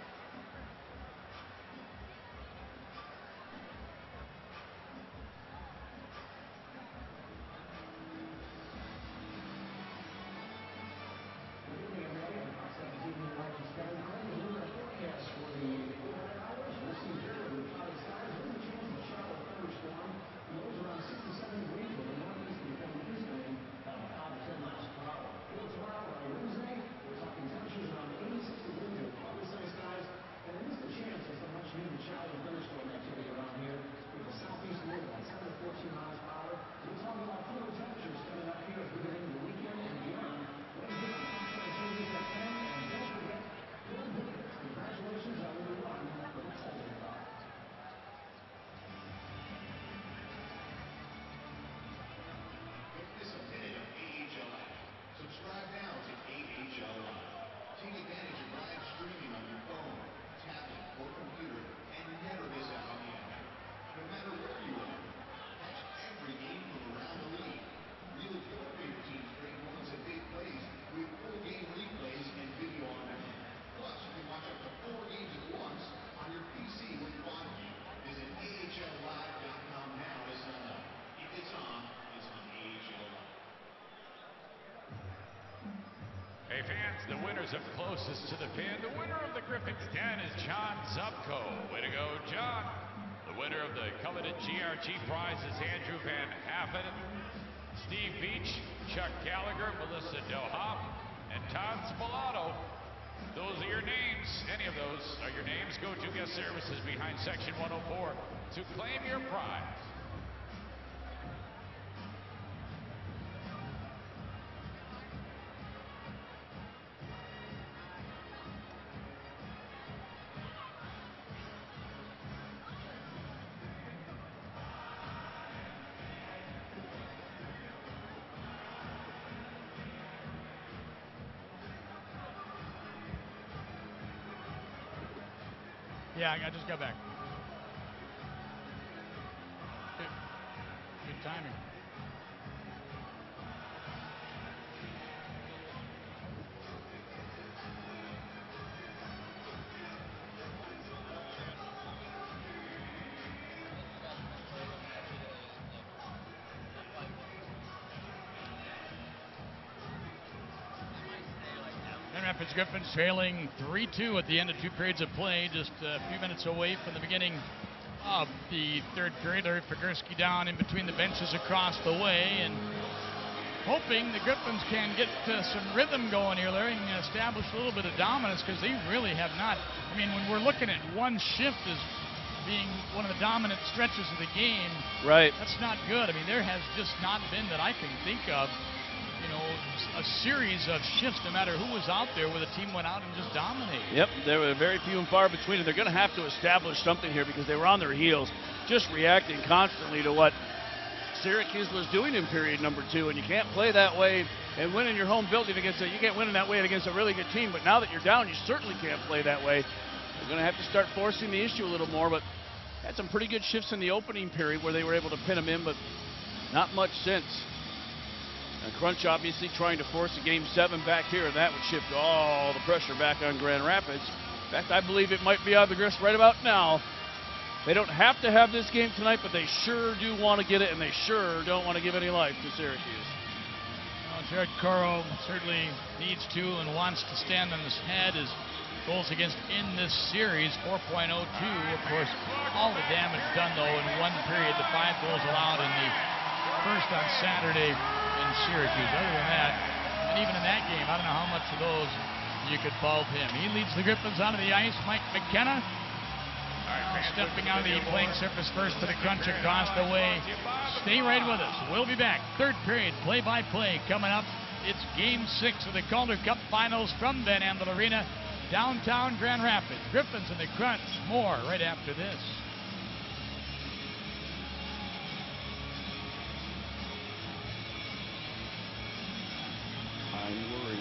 Subscribe now to AHL Live. Take advantage of live streaming on your phone, tablet, or computer, and never miss out on the action. No matter where you are, catch every game from around the league. Relive your favorite team's great moments and big plays with full game replays and video on demand. Plus, you can watch up to 4 games at once on your PC with Quadview. Visit AHLLive.com now to sign up. If it's on AHL Live. Hey fans, the winners of closest to the pin. The winner of the Griffins 10 is John Zupko. Way to go, John. The winner of the coveted GRG prize is Andrew Van Haffen, Steve Beach, Chuck Gallagher, Melissa Delhop, and Todd Spalato. Those are your names. Any of those are your names. Go to guest services behind section 104 to claim your prize. Yeah, I just got back. Good timing. Grand Rapids Griffins trailing 3-2 at the end of 2 periods of play, just a few minutes away from the beginning of the third period. Larry Pogorski down in between the benches across the way, and hoping the Griffins can get some rhythm going here, Larry, and establish a little bit of dominance, because they really have not. I mean, when we're looking at one shift as being one of the dominant stretches of the game, right, that's not good. I mean, there has just not been, that I can think of, a series of shifts, no matter who was out there, where the team went out and just dominated. Yep, there were very few and far between, and they're going to have to establish something here, because they were on their heels, just reacting constantly to what Syracuse was doing in period number 2, and you can't play that way and win in your home building against you can't win in that way against a really good team. But now that you're down, you certainly can't play that way. You're going to have to start forcing the issue a little more. But had some pretty good shifts in the opening period where they were able to pin them in, but not much since. And Crunch obviously trying to force a game 7 back here, and that would shift all the pressure back on Grand Rapids. In fact, I believe it might be on the Griffs right about now. They don't have to have this game tonight, but they sure do want to get it, and they sure don't want to give any life to Syracuse. Well, Jared Coro certainly needs to and wants to stand on his head. His goals against in this series, 4.02. Of course, all the damage done, though, in one period. The 5 goals allowed in the first on Saturday in Syracuse. Other than that, and even in that game, I don't know how much of those you could fault him. He leads the Griffins onto the ice. Mike McKenna stepping out of the playing surface first to the Crunch across the way. Stay right with us. We'll be back. Third period, play-by-play coming up. It's Game 6 of the Calder Cup Finals from Van Andel Arena, downtown Grand Rapids. Griffins and the Crunch. More right after this. I'm worried.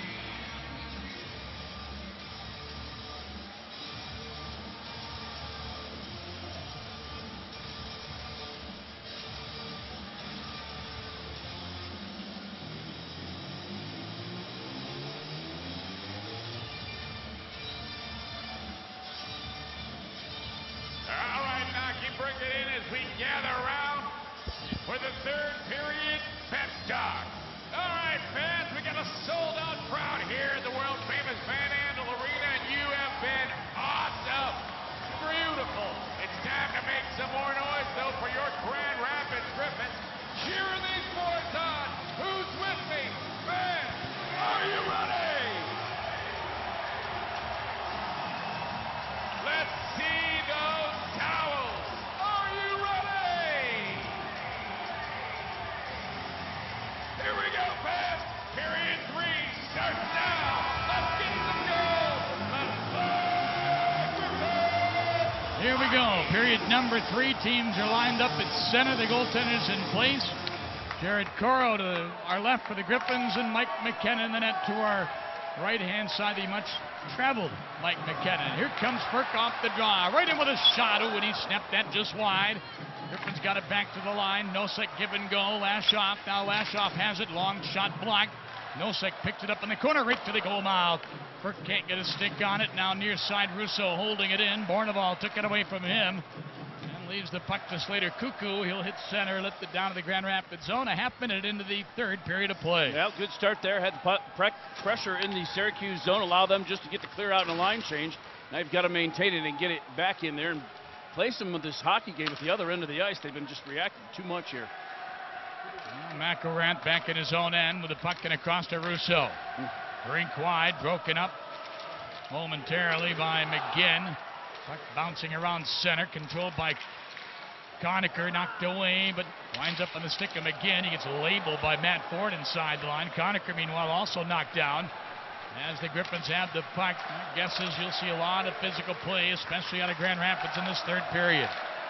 Bring it in as we gather around for the third period pep talk. All right, fans, we got a sold-out crowd here at the world-famous Van Andel Arena, and you have been awesome, beautiful. It's time to make some more noise, though, for your Grand Rapids Griffins. Cheering these boys on. Who's with me? Fans, are you ready? Let's see those towels. Here we go, fans. Period 3 starts now. Let's get some goals. Let's play. Here we go. Period number 3. Teams are lined up at center. The goaltender's in place. Jared Coro to our left for the Griffins, and Mike McKenna in the net to our right-hand side. The much traveled Mike McKenna. Here comes Burke off the draw. Right in with a shot. Oh, and he snapped that just wide. Griffins got it back to the line. Nosek give and go. Lashoff. Now Lashoff has it. Long shot blocked. Nosek picked it up in the corner right to the goal mouth. Burke can't get a stick on it. Now near side Russo holding it in. Borneval took it away from him. And leaves the puck to Slater Cuckoo. He'll hit center. Lift it down to the Grand Rapids zone. A half minute into the third period of play. Well, good start there. Had the pressure in the Syracuse zone. Allow them just to get the clear out in a line change. Now you've got to maintain it and get it back in there and place them with this hockey game at the other end of the ice. They've been just reacting too much here. McElrath back in his own end with the puck and across to Russo. Rink wide, broken up momentarily by McGinn. Puck bouncing around center, controlled by Conacher, knocked away, but winds up on the stick of McGinn. He gets labeled by Matt Ford inside the line. Conacher, meanwhile, also knocked down. As the Griffins have the puck, my guess is you'll see a lot of physical play, especially out of Grand Rapids in this third period.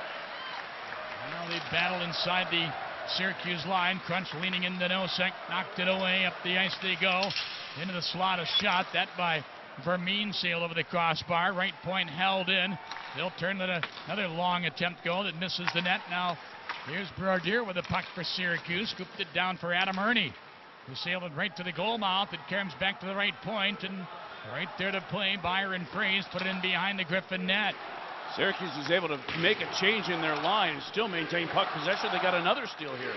Now they battle inside the Syracuse line. Crunch leaning into Nosek, knocked it away. Up the ice they go. Into the slot, a shot. That by Vermeen, sailed over the crossbar. Right point held in. They'll turn to another long attempt goal that misses the net. Now here's Brodeer with the puck for Syracuse. Scooped it down for Adam Ernie, who sailed it right to the goal mouth. It comes back to the right point, and right there to play. Byron Fraze put it in behind the Griffin net. Syracuse is able to make a change in their line and still maintain puck possession. They got another steal here.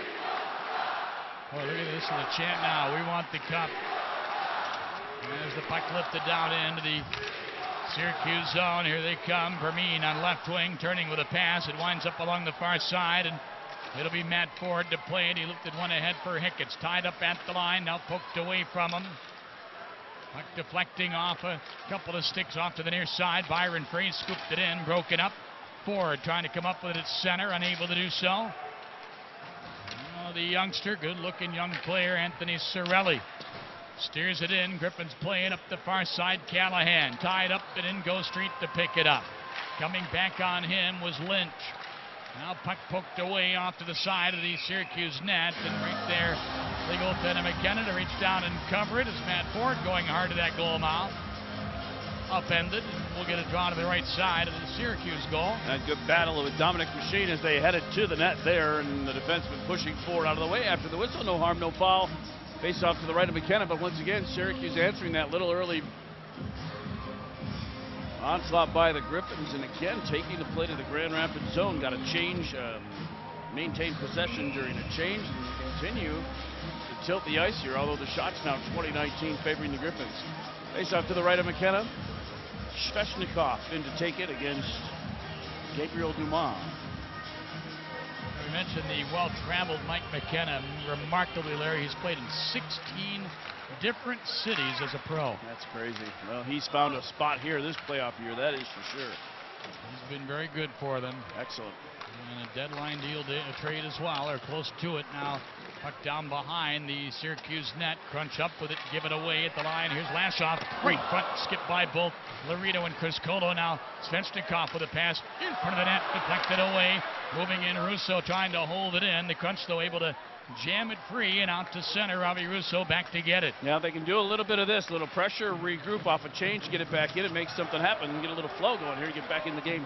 Oh, look at this in the chant now. We want the cup. As the puck lifted down into the Syracuse zone. Here they come. Vermeen on left wing, turning with a pass. It winds up along the far side, and it'll be Matt Ford to play it. He lifted one ahead for Hickett's. Tied up at the line, now poked away from him. Puck deflecting off a couple of sticks off to the near side. Byron Freeze scooped it in, broken up. Ford trying to come up with it at center, unable to do so. The youngster, good-looking young player, Anthony Sorelli, steers it in. Griffins playing up the far side. Callahan tied up and in goes Street to pick it up. Coming back on him was Lynch. Now puck poked away off to the side of the Syracuse net, and right there, the goaltender McKenna to reach down and cover it as Matt Ford going hard to that goal mouth. Upended, and we'll get a draw to the right side of the Syracuse goal. A good battle with Dominic Machine as they headed to the net there, and the defenseman pushing forward out of the way after the whistle. No harm, no foul. Face off to the right of McKenna, but once again, Syracuse answering that little early onslaught by the Griffins, and again taking the play to the Grand Rapids zone. Got a change, maintain possession during a change, and continue to tilt the ice here, although the shot's now 2019 favoring the Griffins. Face off to the right of McKenna. Svechnikov in to take it against Gabriel Dumas. We mentioned the well-traveled Mike McKenna. Remarkably, Larry, he's played in 16 different cities as a pro. That's crazy. Well, he's found a spot here this playoff year, that is for sure. He's been very good for them. Excellent. And a deadline deal trade as well, or close to it now. Puck down behind the Syracuse net. Crunch up with it, give it away at the line. Here's Lashoff. Great front skip by both Laredo and Chris Colo. Now Svechnikov with a pass in front of the net, deflected away. Moving in Russo trying to hold it in. The Crunch though able to jam it free and out to center. Robbie Russo back to get it. Now they can do a little bit of this, a little pressure, regroup off a change, get it back in, and make something happen, and get a little flow going here, get back in the game.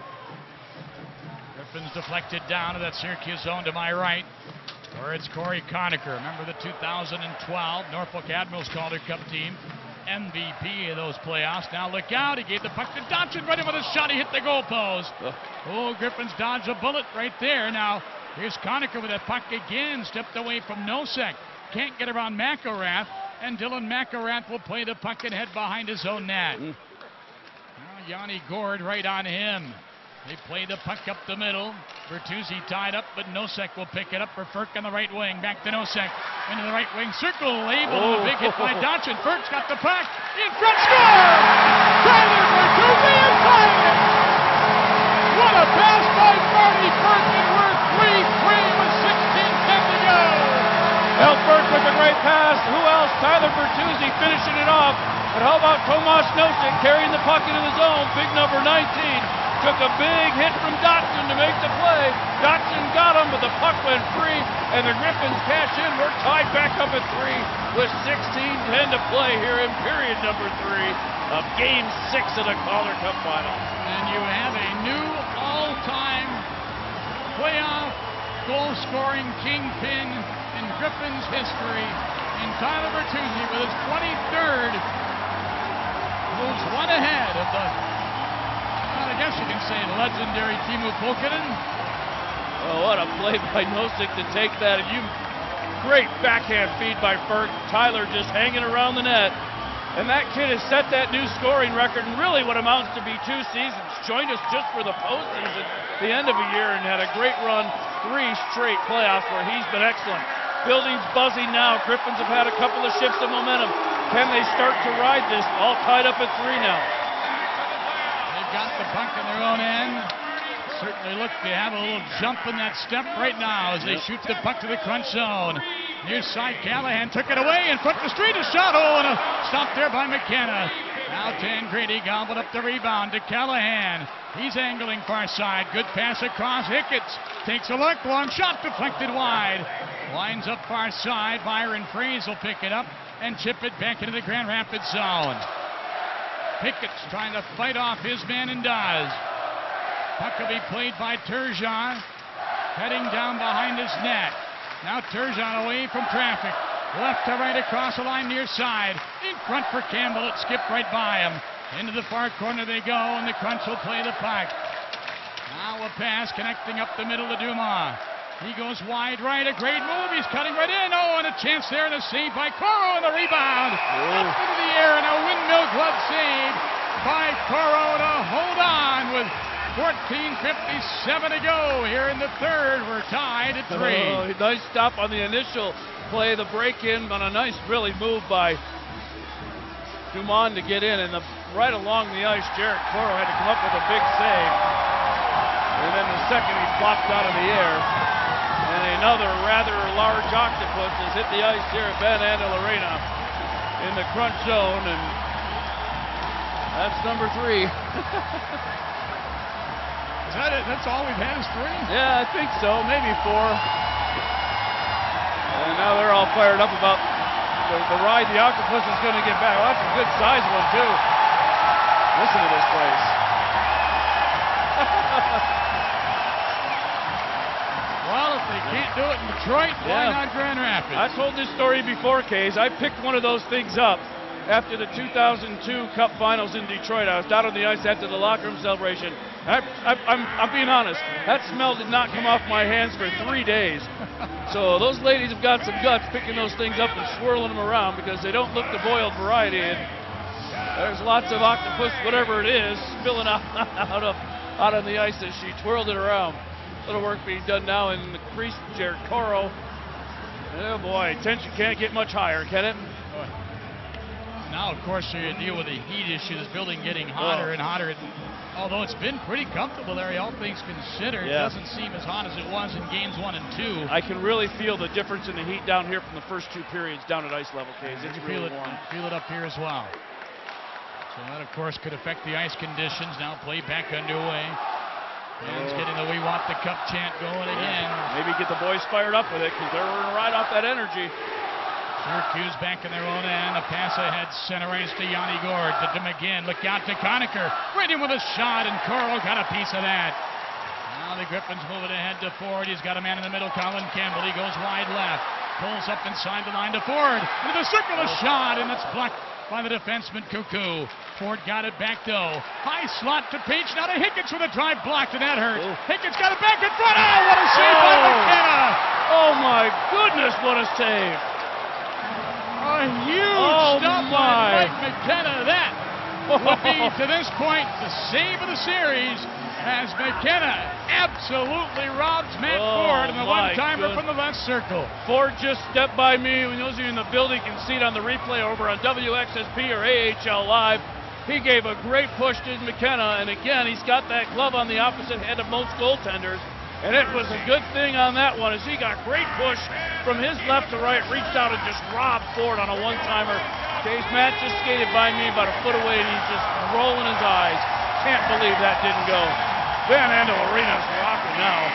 Griffins deflected down to that Syracuse zone to my right, where it's Corey Conacher. Remember the 2012 Norfolk Admirals Calder Cup team, MVP of those playoffs. Now look out, he gave the puck to Dodson, right in with a shot, he hit the goal post. Oh, Griffins dodged a bullet right there. Now here's Conacher with that puck again, stepped away from Nosek. Can't get around McElrath, and Dylan McElrath will play the puck and head behind his own net. Now Yanni Gord right on him. They play the puck up the middle. Bertuzzi tied up, but Nosek will pick it up for Firk on the right wing. Back to Nosek. Into the right wing circle. Able. A big hit by Dodson. Firk's got the puck. In front. Score! Tyler Bertuzzi is tying it! What a pass by Marty Firk, and we're 3-3 with 16:10 to go. Well, Firk with a great pass. Who else? Tyler Bertuzzi finishing it off. But how about Tomas Nosek carrying the puck into the zone? Big number 19. Took a big hit from Dotson to make the play. Dotson got him, but the puck went free, and the Griffins cash in. We're tied back up at 3 with 16:10 to play here in period number 3 of Game 6 of the Calder Cup Final. And you have a new all-time playoff goal-scoring kingpin in Griffins history in Tyler Bertuzzi with his 23rd. Moves one ahead of the, I guess you can say, the legendary Teemu Pulkkinen. Oh, what a play by Nosek to take that. And great backhand feed by Firk. Tyler just hanging around the net. And that kid has set that new scoring record in really what amounts to be 2 seasons. Joined us just for the postseason at the end of a year and had a great run, 3 straight playoffs where he's been excellent. Building's buzzing now. Griffins have had a couple of shifts of momentum. Can they start to ride this? All tied up at 3 now. Got the puck in their own end. Certainly look to have a little jump in that step right now as they shoot the puck to the Crunch zone. Near side, Callahan took it away in front of the street. A shot, and a stop there by McKenna. Now Tangradi gobbled up the rebound to Callahan. He's angling far side. Good pass across. Hickett's takes a look. Long shot deflected wide. Winds up far side. Byron Freeze will pick it up and chip it back into the Grand Rapids zone. Hickett's trying to fight off his man and does. Puck will be played by Turgeon, heading down behind his net. Now Turgeon away from traffic. Left to right across the line near side. In front for Campbell. It skipped right by him. Into the far corner they go, and the Crunch will play the puck. Now a pass connecting up the middle to Dumas. He goes wide right, a great move. He's cutting right in. Oh, and a chance there and a save by Coro, and the rebound. Up into the air, and a windmill glove save by Coro. 14:57 to go here in the third. We're tied at 3. Oh, nice stop on the initial play, the break-in, on a nice really move by Dumont to get in, and right along the ice, Jared Coro had to come up with a big save. And then the second he flopped out of the air. And another rather large octopus has hit the ice here at Van Andel Arena in the crunch zone, and that's number 3. Is that it? That's all we've had is 3? Yeah, I think so, maybe 4. And now they're all fired up about the ride the octopus is going to get back. Well, that's a good size one, too. Listen to this place. Well, if they can't do it in Detroit, why not Grand Rapids? I told this story before, Kays. I picked one of those things up after the 2002 Cup Finals in Detroit. I was down on the ice after the locker room celebration. I'm being honest. That smell did not come off my hands for 3 days. So those ladies have got some guts picking those things up and swirling them around, because they don't look the boiled variety. And there's lots of octopus, whatever it is, spilling out on the ice as she twirled it around. Little work being done now in the crease. Jared Coro. Oh boy, tension can't get much higher, can it? Now, of course, you deal with the heat issue. This building getting hotter and hotter. Although it's been pretty comfortable there, all things considered. It doesn't seem as hot as it was in games 1 and 2. I can really feel the difference in the heat down here from the first 2 periods down at ice level, Kays. It's really warm. Feel it up here as well. So that, of course, could affect the ice conditions. Now play back underway. Fans getting the "We Want the Cup" chant going again. Maybe get the boys fired up with it, because they're going to ride off that energy. Syracuse back in their own end. A pass ahead, center ice to Yanni Gord. To McGinn. Look out to Conacher. Right in with a shot, and Coro got a piece of that. Now the Griffins moving ahead to Ford. He's got a man in the middle, Colin Campbell. He goes wide left. Pulls up inside the line to Ford. Into the circle, a shot, and it's blocked by the defenseman, Cuckoo. Ford got it back, though. High slot to Peach. Now to Hicketts with a drive blocked, and that hurt. Hicketts got it back in front. Oh, what a save by McKenna! Oh, my goodness, what a save. A huge stop by Mike McKenna. That would be, to this point, the save of the series, as McKenna absolutely robs Matt Ford in the one-timer from the left circle. Ford just stepped by me. Those of you in the building can see it on the replay over on WXSP or AHL Live. He gave a great push to McKenna, and again, he's got that glove on the opposite head of most goaltenders. And it was a good thing on that one, as he got great push from his left to right, reached out and just robbed Ford on a one-timer. Case Matt just skated by me about a foot away, and he's just rolling his eyes. Can't believe that didn't go. Van Andel Arena's rocking now.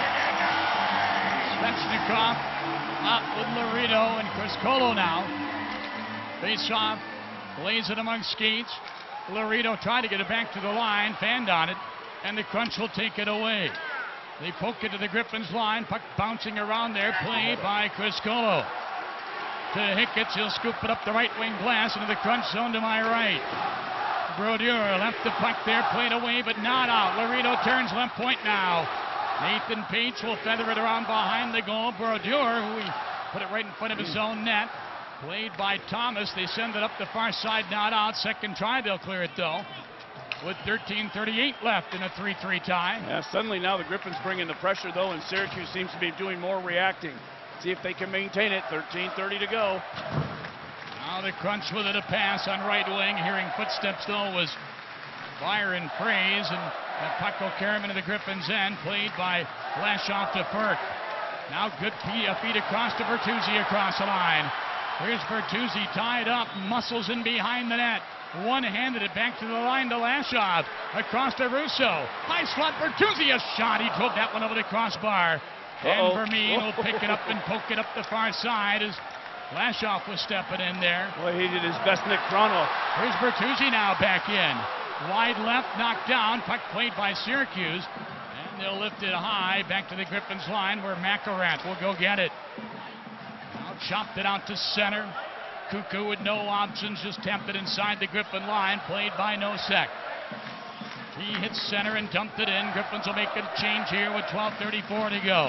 Svechnikov out with Laredo and Chris Colo now. Face-off, plays it among skates. Laredo tried to get it back to the line, fanned on it, and the Crunch will take it away. They poke it to the Griffins line. Puck bouncing around there. Play by Chris Colo. To Hicketts. He'll scoop it up the right wing glass into the Crunch zone to my right. Brodeur left the puck there. Played away but not out. Laredo turns left point now. Nathan Peach will feather it around behind the goal. Brodeur, who he put it right in front of his own net. Played by Thomas. They send it up the far side. Not out. Second try. They'll clear it though. With 13:38 left in a 3-3 tie. Yeah, suddenly now the Griffins bring in the pressure, though, and Syracuse seems to be doing more reacting. See if they can maintain it. 13:30 to go. Now the Crunch with it, a pass on right wing. Hearing footsteps, though, was Byron Fraze, and the puck will carry him into the Griffins' end. Played by Lashoff to Burke. Now good feed across to Bertuzzi across the line. Here's Bertuzzi tied up, muscles in behind the net. One-handed it back to the line to Lashoff. Across to Russo. High slot, Bertuzzi, a shot. He drove that one over the crossbar. And Vermeen will pick it up and poke it up the far side as Lashoff was stepping in there. Boy, he did his best Nick Crono. Here's Bertuzzi now back in. Wide left, knocked down. Puck played by Syracuse. And they'll lift it high back to the Griffins line where McElrath will go get it. Now chopped it out to center. Cuckoo with no options, just tapped it inside the Griffin line, played by Nosek. He hits center and dumped it in. Griffins will make a change here with 12:34 to go.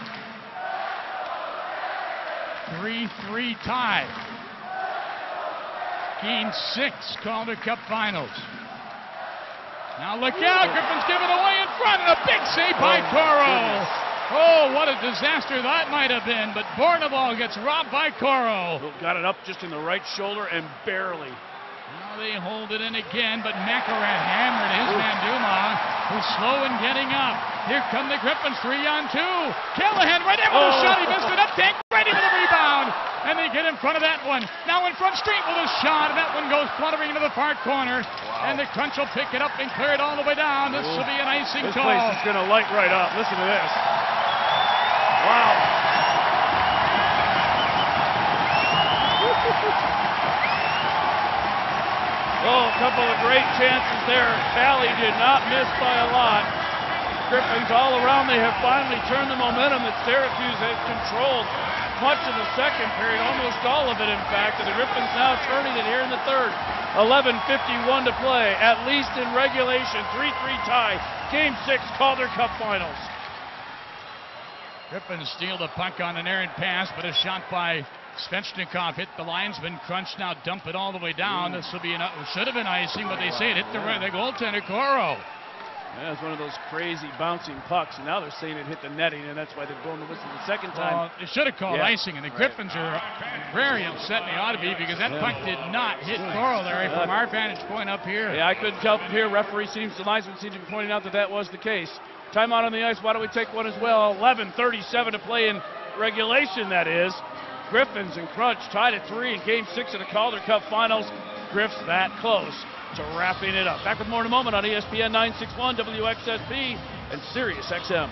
3-3 tie. Game 6, Calder Cup Finals. Now look out, Griffins give it away in front, and a big save by Coro. Oh, what a disaster that might have been, but Bornabal gets robbed by Coro. Got it up just in the right shoulder and barely. Now they hold it in again, but Macarat hammered his man Dumas, who's slow in getting up. Here come the Griffins, 3-on-2. Callahan right there with a shot, he missed it up, Tank ready for the rebound. And they get in front of that one. Now in front street with a shot, and that one goes fluttering into the far corner. And the Crunch will pick it up and clear it all the way down. This will be an icing This call. place is going to light right up. Listen to this. Wow. Oh, a couple of great chances there. Tally did not miss by a lot. Griffins all around, they have finally turned the momentum that Syracuse has controlled much of the second period, almost all of it in fact, and the Griffins now turning it here in the third. 11:51 to play, at least in regulation, 3-3 tie, Game 6 Calder Cup Finals. Griffins steal the puck on an errant pass, but a shot by Svechnikov hit the linesman. Crunch now dump it all the way down. This will be should have been icing, but they say it hit the goaltender Coro. Yeah, it's one of those crazy bouncing pucks, and now they're saying it hit the netting, and that's why they're going to whistle the second time. Well, they should have called icing, and the Griffins are very upset, and they ought to be, because that puck did not hit Coro, Larry, from our vantage point up here. Yeah, I couldn't tell from here. The linesman seems to be pointing out that that was the case. Timeout on the ice. Why don't we take one as well? 11:37 to play in regulation, that is. Griffins and Crunch tied at 3 in Game 6 of the Calder Cup Finals. Griffs that close to wrapping it up. Back with more in a moment on ESPN 961, WXSP, and Sirius XM.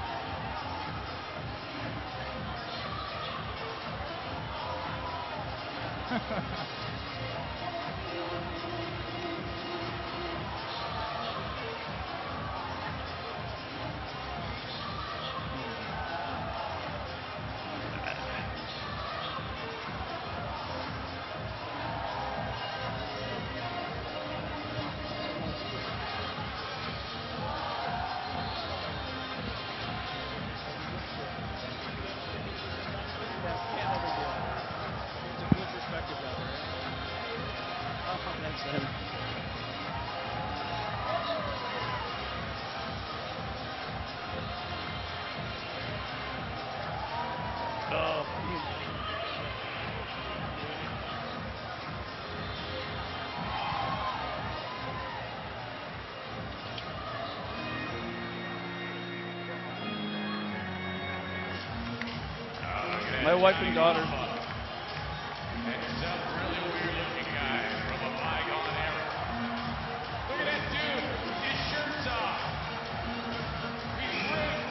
My wife and daughter. And some really weird-looking guy from a bygone era. Look at that dude. His shirt's off. He's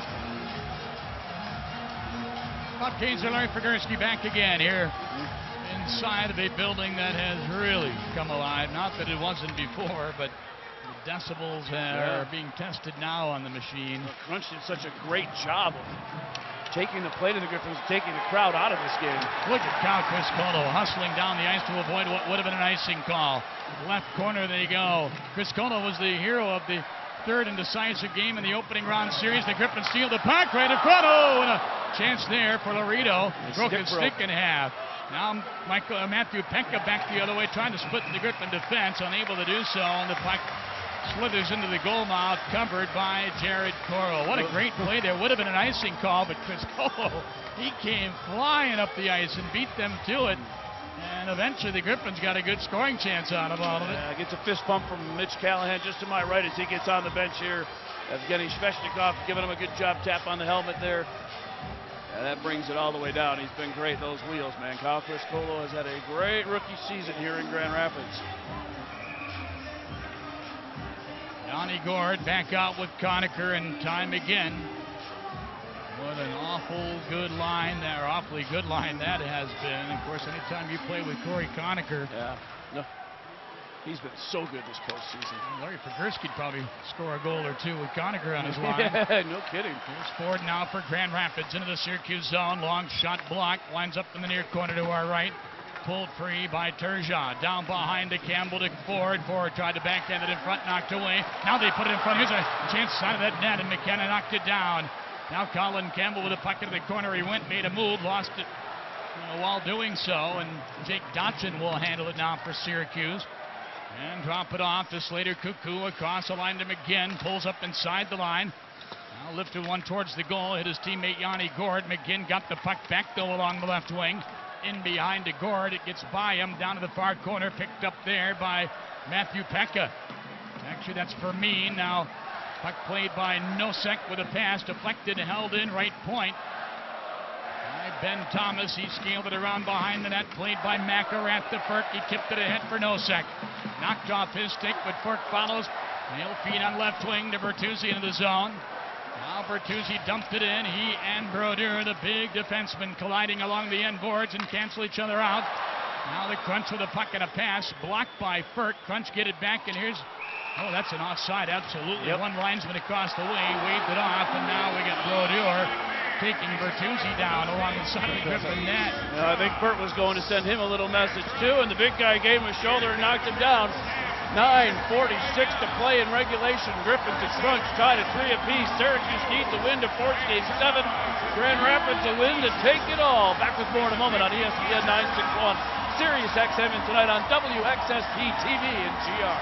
ripped. Bob Canes and Larry Figursky back again here inside of a building that has really come alive. Not that it wasn't before, but the decibels are being tested now on the machine. Crunch did such a great job of taking the plate of the Griffins, taking the crowd out of this game. Look at Cal Criscolo hustling down the ice to avoid what would have been an icing call. Left corner they go. Criscolo was the hero of the third and decisive game in the opening round series. The Griffins steal the puck right in front. Oh, and a chance there for Laredo. Broke his stick in half. Now Matthew Penka back the other way, trying to split the Griffin defense, unable to do so, and the puck slithers into the goal mouth, covered by Jared Coro. What a great play there. Would have been an icing call, but Criscolo, he came flying up the ice and beat them to it. And eventually the Griffins got a good scoring chance out of all of it. Gets a fist bump from Mitch Callahan just to my right as he gets on the bench here. Evgeny Svechnikov giving him a good job, tap on the helmet there. And that brings it all the way down. He's been great, those wheels, man. Kyle Criscolo has had a great rookie season here in Grand Rapids. Donnie Gord back out with Conacher, and time again. What an awful good line there, awfully good line that has been. Of course, anytime you play with Corey Conacher. Yeah, no, he's been so good this postseason. Larry Figursky'd probably score a goal or two with Conacher on his line. Yeah, no kidding. Here's Ford now for Grand Rapids into the Syracuse zone. Long shot block, lines up in the near corner to our right. Pulled free by Turgeon. Down behind to Campbell to Ford. Ford tried to backhand it in front, knocked away. Now they put it in front. Here's a chance side of that net, and McKenna knocked it down. Now Colin Campbell with a puck into the corner. He went, made a move, lost it while doing so, and Jake Dotson will handle it now for Syracuse. And drop it off to Slater Cuckoo across the line to McGinn. Pulls up inside the line. Now lifted one towards the goal. Hit his teammate Yanni Gord. McGinn got the puck back though along the left wing. In behind to Gord. It gets by him down to the far corner. Picked up there by Matthew Pekka. Actually, that's Vermeen. Now puck played by Nosek with a pass. Deflected, held in right point. Ben Thomas, he scaled it around behind the net, played by Makarat to Furk. He tipped it ahead for Nosek. Knocked off his stick, but Furk follows. He'll feed on left wing to Bertuzzi into the zone. Now Bertuzzi dumped it in. He and Brodeur, the big defenseman, colliding along the end boards and cancel each other out. Now the Crunch with a puck and a pass, blocked by Furk. Crunch get it back, and here's, oh, that's an offside, absolutely. Yep. One linesman across the way, waved it off, and now we got Brodeur taking Bertuzzi down along the side of the Griffin net. I think Burt was going to send him a little message too, and the big guy gave him a shoulder and knocked him down. 9:46 to play in regulation. Griffins and Crunch tied at 3 apiece. Syracuse needs a win to force Game 7. Grand Rapids a win to take it all. Back with more in a moment on ESPN 961. Sirius XM and tonight on WXST TV and GR.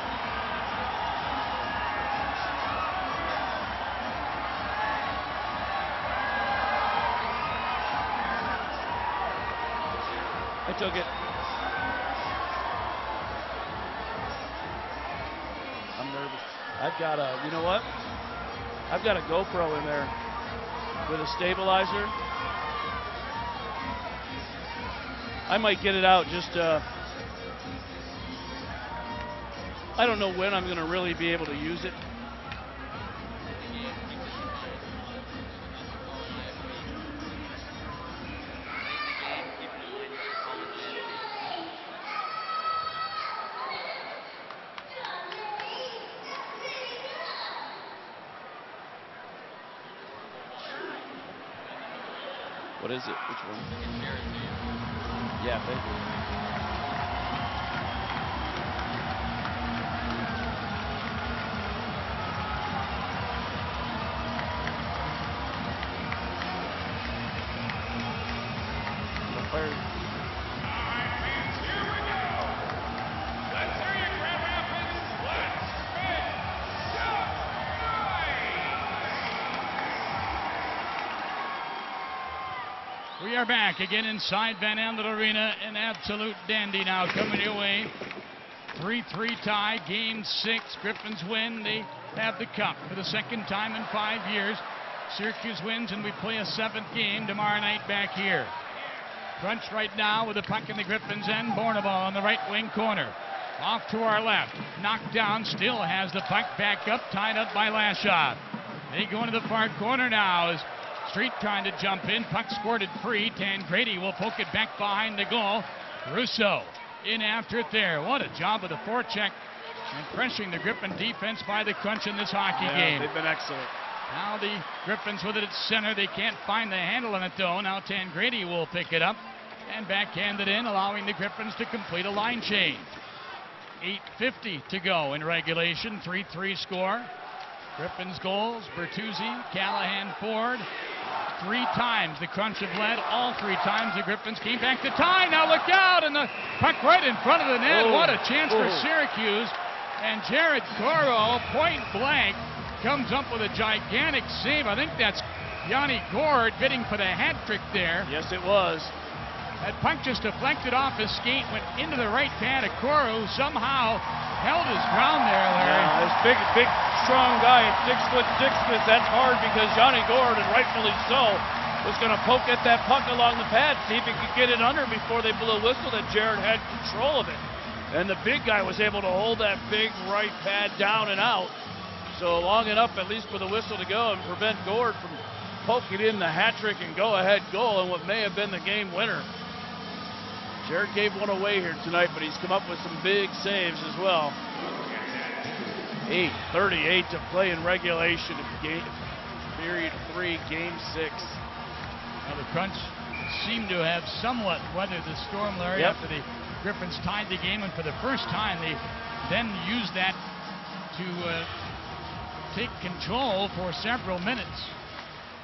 I took it. I'm nervous. I've got a, you know what? I've got a GoPro in there with a stabilizer. I might get it out just, I don't know when I'm going to really be able to use it. What is it? Which one? Yeah, thank you. We are back again inside Van Andel Arena. An absolute dandy now coming your way. 3-3 tie, Game 6. Griffins win. They have the cup for the second time in 5 years. Syracuse wins, and we play a 7th game tomorrow night back here. Crunch right now with the puck in the Griffins end. Bornabal on the right wing corner. Off to our left. Knocked down. Still has the puck back up. Tied up by Lashoff. They go into the far corner now as Street trying to jump in. Puck squirted free. Tangradi will poke it back behind the goal. Russo in after it there. What a job of the forecheck and pressuring the Griffin defense by the Crunch in this hockey game. They've been excellent. Now the Griffins with it at center. They can't find the handle on it though. Now Tangradi will pick it up and backhand it in, allowing the Griffins to complete a line change. 8:50 to go in regulation. 3-3 score. Griffins goals, Bertuzzi, Callahan, Ford. 3 times the Crunch have led. All 3 times the Griffins came back to tie. Now look out, and the puck right in front of the net. Oh. What a chance for Syracuse. And Jared Coro, point blank, comes up with a gigantic save. I think that's Yanni Gord bidding for the hat trick there. Yes, it was. That puck just deflected off his skate, went into the right pad of Coro, who somehow held his ground there, Larry. Yeah, this big, strong guy at 6'6". That's hard because Johnny Gord, and rightfully so, was going to poke at that puck along the pad, see if he could get it under before they blew a whistle that Jared had control of it. And the big guy was able to hold that big right pad down and out. So long enough, at least for the whistle to go and prevent Gord from poking in the hat trick and go-ahead goal and what may have been the game winner. Jared gave one away here tonight, but he's come up with some big saves as well. 8:38 to play in regulation of period 3, Game 6. Now the Crunch seem to have somewhat weathered the storm, Larry, after the Griffins tied the game, and for the first time they then used that to take control for several minutes.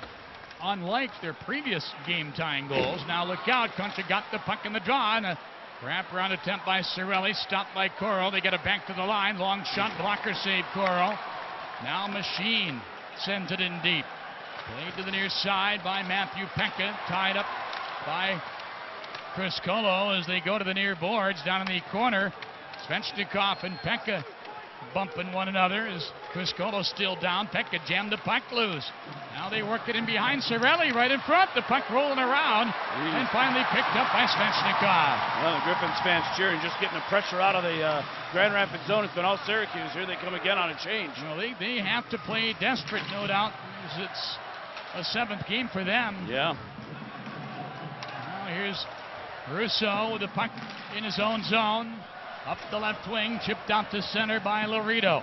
Unlike their previous game-tying goals. Now look out, Crunch got the puck in the draw, and a Wrap-around attempt by Cirelli, stopped by Coro. They get it back to the line. Long shot, blocker save, Coro. Now Machine sends it in deep. Played to the near side by Matthew Pekka, tied up by Chris Colo as they go to the near boards down in the corner. Svechnikov and Pekka bumping one another as Chris Colo still down. Pekka jammed the puck loose. Now they work it in behind Cirelli right in front. The puck rolling around and finally picked up by Svechnikov. Well, the Griffins fans cheering, just getting the pressure out of the Grand Rapids zone. It's been all Syracuse. Here they come again on a change. Well, they have to play desperate, no doubt, as it's a 7th game for them. Yeah. Now here's Russo with the puck in his own zone. Up the left wing, chipped out to center by Laredo.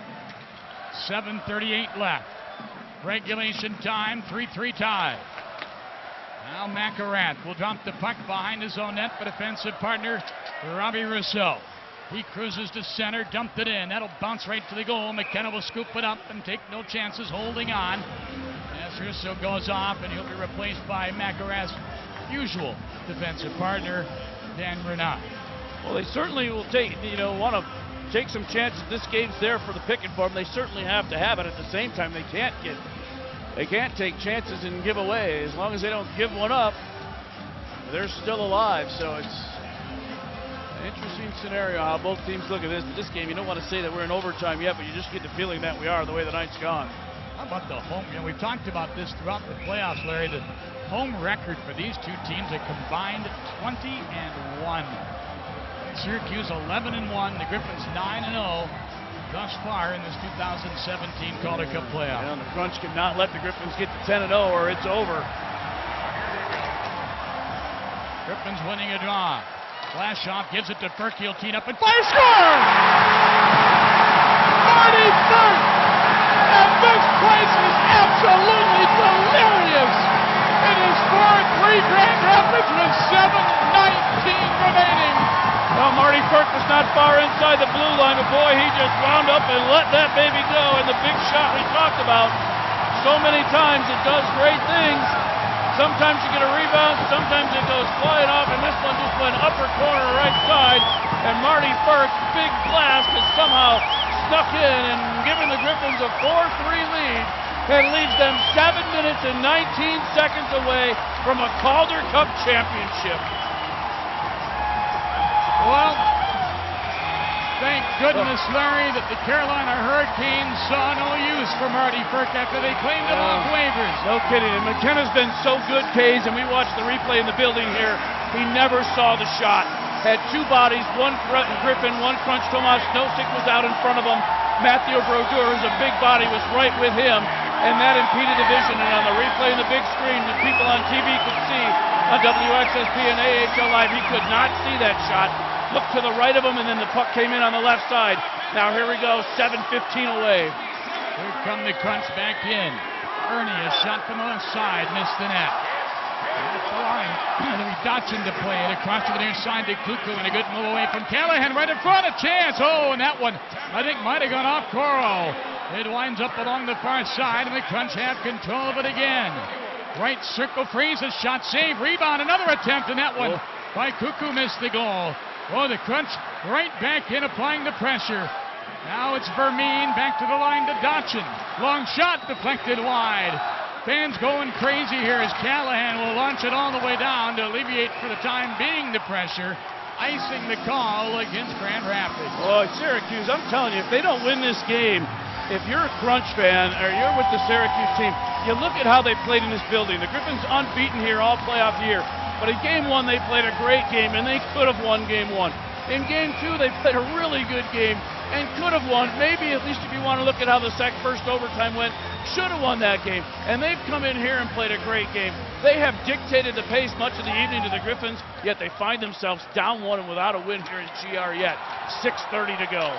7:38 left. Regulation time, 3-3 tie. Now McElrath will drop the puck behind his own net, but defensive partner Robbie Russo. He cruises to center, dumped it in. That'll bounce right to the goal. McKenna will scoop it up and take no chances, holding on. As Russo goes off, and he'll be replaced by McElrath's usual defensive partner, Dan Renat. Well, they certainly will want to take some chances. This game's there for the picking for them. They certainly have to have it. At the same time, they can't take chances and give away. As long as they don't give one up, they're still alive. So it's an interesting scenario how both teams look at this. But this game, you don't want to say that we're in overtime yet, but you just get the feeling that we are the way the night's gone. How about the home? We've talked about this throughout the playoffs, Larry. The home record for these two teams, a combined 20-1. Syracuse 11-1, the Griffins 9-0 thus far in this 2017 Calder Cup playoff. And the Crunch cannot let the Griffins get to 10-0 or it's over. Griffins winning a draw. Flashoff gives it to Burke. He'll tee up and fire, score! Marty Burke! And this place is absolutely delirious! It is 4-3 Grand Rapids with 7:19 remaining. Well, Marty Burke was not far inside the blue line, but boy, he just wound up and let that baby go. And the big shot we talked about so many times, it does great things. Sometimes you get a rebound, sometimes it goes flying off, and this one just went upper corner right side. And Marty Burke's big blast has somehow snuck in and given the Griffins a 4-3 lead and leaves them 7 minutes and 19 seconds away from a Calder Cup championship. Well, thank goodness, Larry, that the Carolina Hurricanes saw no use for Marty Burke after they claimed him off waivers. No kidding. And McKenna's been so good, Kays, and we watched the replay in the building here. He never saw the shot. Had two bodies, one Griffin, one Crunch. Tomas Nosek was out in front of him. Matthew Brodeur, who's a big body, was right with him, and that impeded the vision. And on the replay in the big screen that people on TV could see on WXSP and AHL Live, he could not see that shot. Looked to the right of him, and then the puck came in on the left side. Now here we go, 7:15 away. Here come the Crunch back in. Ernie, a shot from the left side, missed the net. Off the line, and we Dotson to play it across to the near side to Kuku, and a good move away from Callahan right in front, a chance. Oh, and that one, I think, might have gone off Coro. It winds up along the far side, and the Crunch have control of it again. Right circle freeze, a shot save, rebound, another attempt, and that one by Kuku missed the goal. Oh, the Crunch right back in, applying the pressure. Now it's Vermeen back to the line to Dotson. Long shot deflected wide. Fans going crazy here as Callahan will launch it all the way down to alleviate for the time being the pressure. Icing the call against Grand Rapids. Oh, Syracuse, I'm telling you, if they don't win this game, if you're a Crunch fan or you're with the Syracuse team, you look at how they played in this building. The Griffins unbeaten here all playoff year. But in game one, they played a great game, and they could have won game one. In game two, they played a really good game and could have won. Maybe, at least if you want to look at how the first overtime went, should have won that game. And they've come in here and played a great game. They have dictated the pace much of the evening to the Griffins, yet they find themselves down one and without a win here in GR yet. 6:30 to go.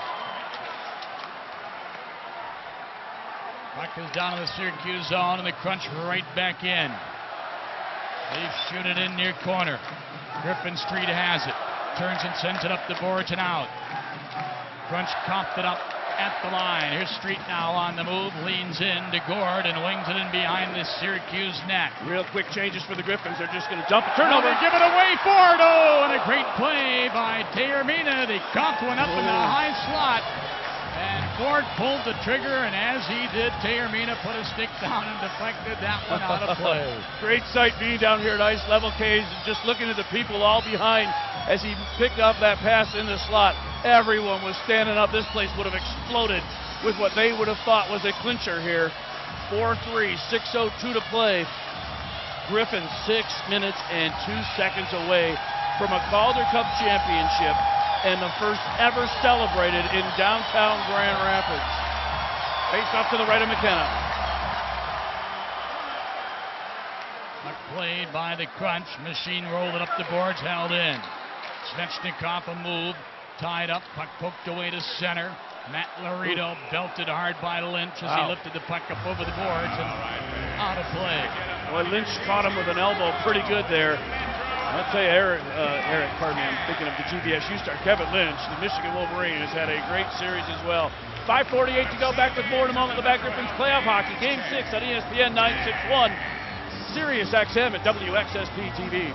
Puck is down in the Syracuse zone, and the Crunch right back in. They shoot it in near corner. Griffin Street has it. Turns and sends it up the boards and out. Crunch coughed it up at the line. Here's Street now on the move, leans in to Gord and wings it in behind the Syracuse net. Real quick changes for the Griffins. They're just going to dump a turnover. They give it away. Ford. Oh, and a great play by Tayermina. They coughed one up in the high slot. And Ford pulled the trigger, and as he did, Tayermina put a stick down and deflected that one out of play. Great sight being down here at ice level, Cays, and just looking at the people all behind as he picked up that pass in the slot. Everyone was standing up. This place would have exploded with what they would have thought was a clincher here. 4-3, 6:02 to play. Griffins 6 minutes and 2 seconds away from a Calder Cup championship, and the first ever celebrated in downtown Grand Rapids. Face off to the right of McKenna. Puck played by the Crunch. Machine rolled it up the boards, held in. Svechnikov a move, tied up, puck poked away to center. Matt Laredo belted hard by Lynch as he lifted the puck up over the boards and out of play. Boy, Lynch caught him with an elbow pretty good there. I'll tell you, Eric, pardon me, I'm thinking of the GBSU star, Kevin Lynch, the Michigan Wolverine, has had a great series as well. 5:48 to go, back with more in a moment. The Back Griffins playoff hockey, Game 6 on ESPN 961, Sirius XM at WXSP TV.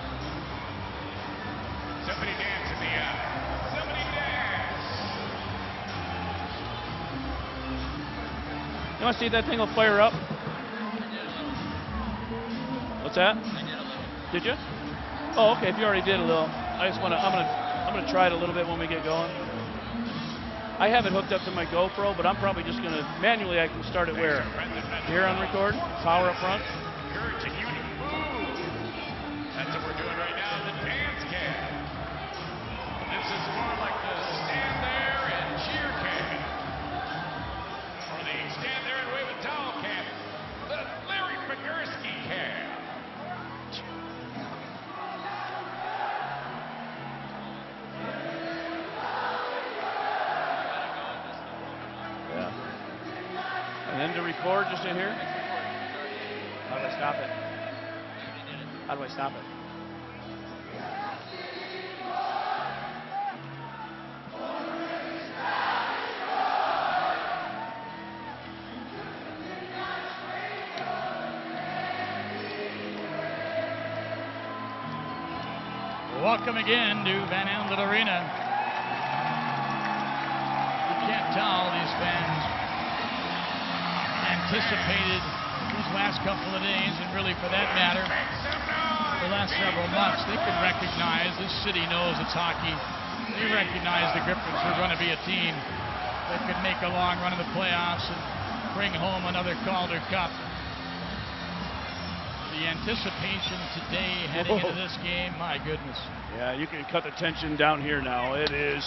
Somebody dance in the air. Somebody dance. You want to see if that thing will fire up? What's that? Did you? Oh, okay. If you already did a little, I just want to. I'm gonna try it a little bit when we get going. I have it hooked up to my GoPro, but I'm probably just gonna manually. I can start it where? Here on record. Power up front. Encouraging you to move. That's what we're doing right now. The dance cam. This is more like the stand there and cheer cam, or the stand there and wave a towel cam. The Larry Pegorski cam. And then to record just in here. How do I stop it? How do I stop it? Welcome again to Van Andel Arena. You can't tell these fans anticipated these last couple of days, and really for that matter, the last several months. They can recognize, this city knows it's hockey. They recognize the Griffins are going to be a team that could make a long run of the playoffs and bring home another Calder Cup. The anticipation today heading into this game, my goodness. Yeah, you can cut the tension down here now. It is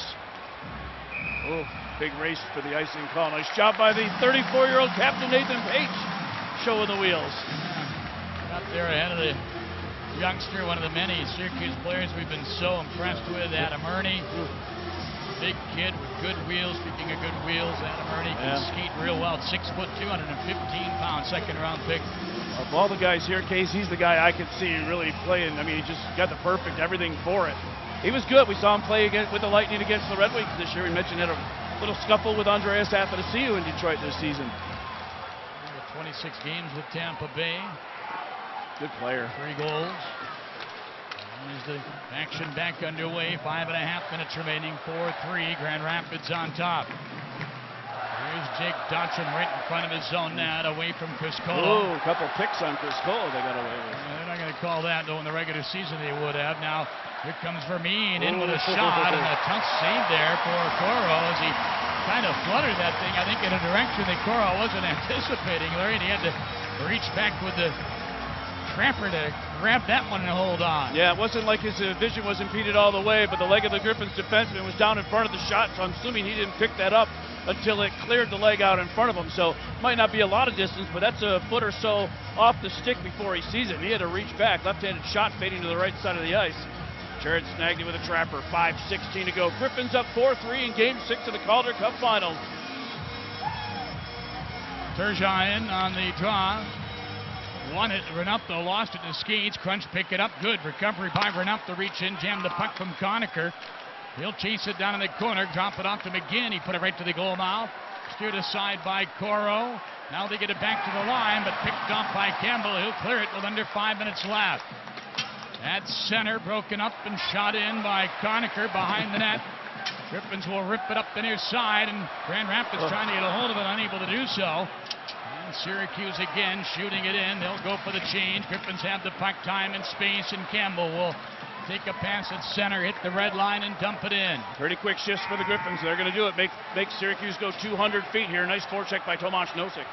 big race for the icing call. Nice job by the 34-year-old captain Nathan Page, showing the wheels. Up there ahead of the youngster, one of the many Syracuse players we've been so impressed with, Adam Ernie. Big kid with good wheels. Speaking of good wheels, Adam Ernie can skate real well. 6 foot, 215 pounds, second-round pick. Of all the guys here, Case, he's the guy I could see really playing. I mean, he just got the perfect everything for it. He was good. We saw him play with the Lightning against the Red Wings this year. We mentioned he had a little scuffle with Andreas Athanasiou in Detroit this season. 26 games with Tampa Bay. Good player. 3 goals. There's the action back underway. 5.5 minutes remaining. 4-3. Grand Rapids on top. Here's Jake Dodson right in front of his zone net, away from Criscolo. Oh, a couple picks on Criscolo they got away with. They're not going to call that, though, in the regular season they would have. Now, here comes Vermeen in with a shot, and a tough save there for Coro as he kind of fluttered that thing, I think, in a direction that Coro wasn't anticipating, Larry, and he had to reach back with the trapper to grab that one and hold on. Yeah, it wasn't like his vision was impeded all the way, but the leg of the Griffins defenseman was down in front of the shot, so I'm assuming he didn't pick that up until it cleared the leg out in front of him. So might not be a lot of distance, but that's a foot or so off the stick before he sees it. He had to reach back. Left-handed shot fading to the right side of the ice. Jared snagged it with a trapper. 5:16 to go. Griffins up 4-3 in Game 6 of the Calder Cup Finals. Turgeon on the draw. Won it. Renupto lost it to skates. Crunch pick it up. Good recovery by Renupto. Reach in, jam the puck from Conacher. He'll chase it down in the corner, drop it off to McGinn. He put it right to the goal mouth. Steered aside by Coro. Now they get it back to the line, but picked off by Campbell. He'll clear it with under 5 minutes left. At center, broken up and shot in by Conacher behind the net. Griffins will rip it up the near side, and Grand Rapids trying to get a hold of it, unable to do so. And Syracuse again shooting it in. They'll go for the change. Griffins have the puck, time and space, and Campbell will take a pass at center, hit the red line, and dump it in. Pretty quick shifts for the Griffins. They're going to do it. Make Syracuse go 200 feet here. Nice forecheck by Tomasz Nosek.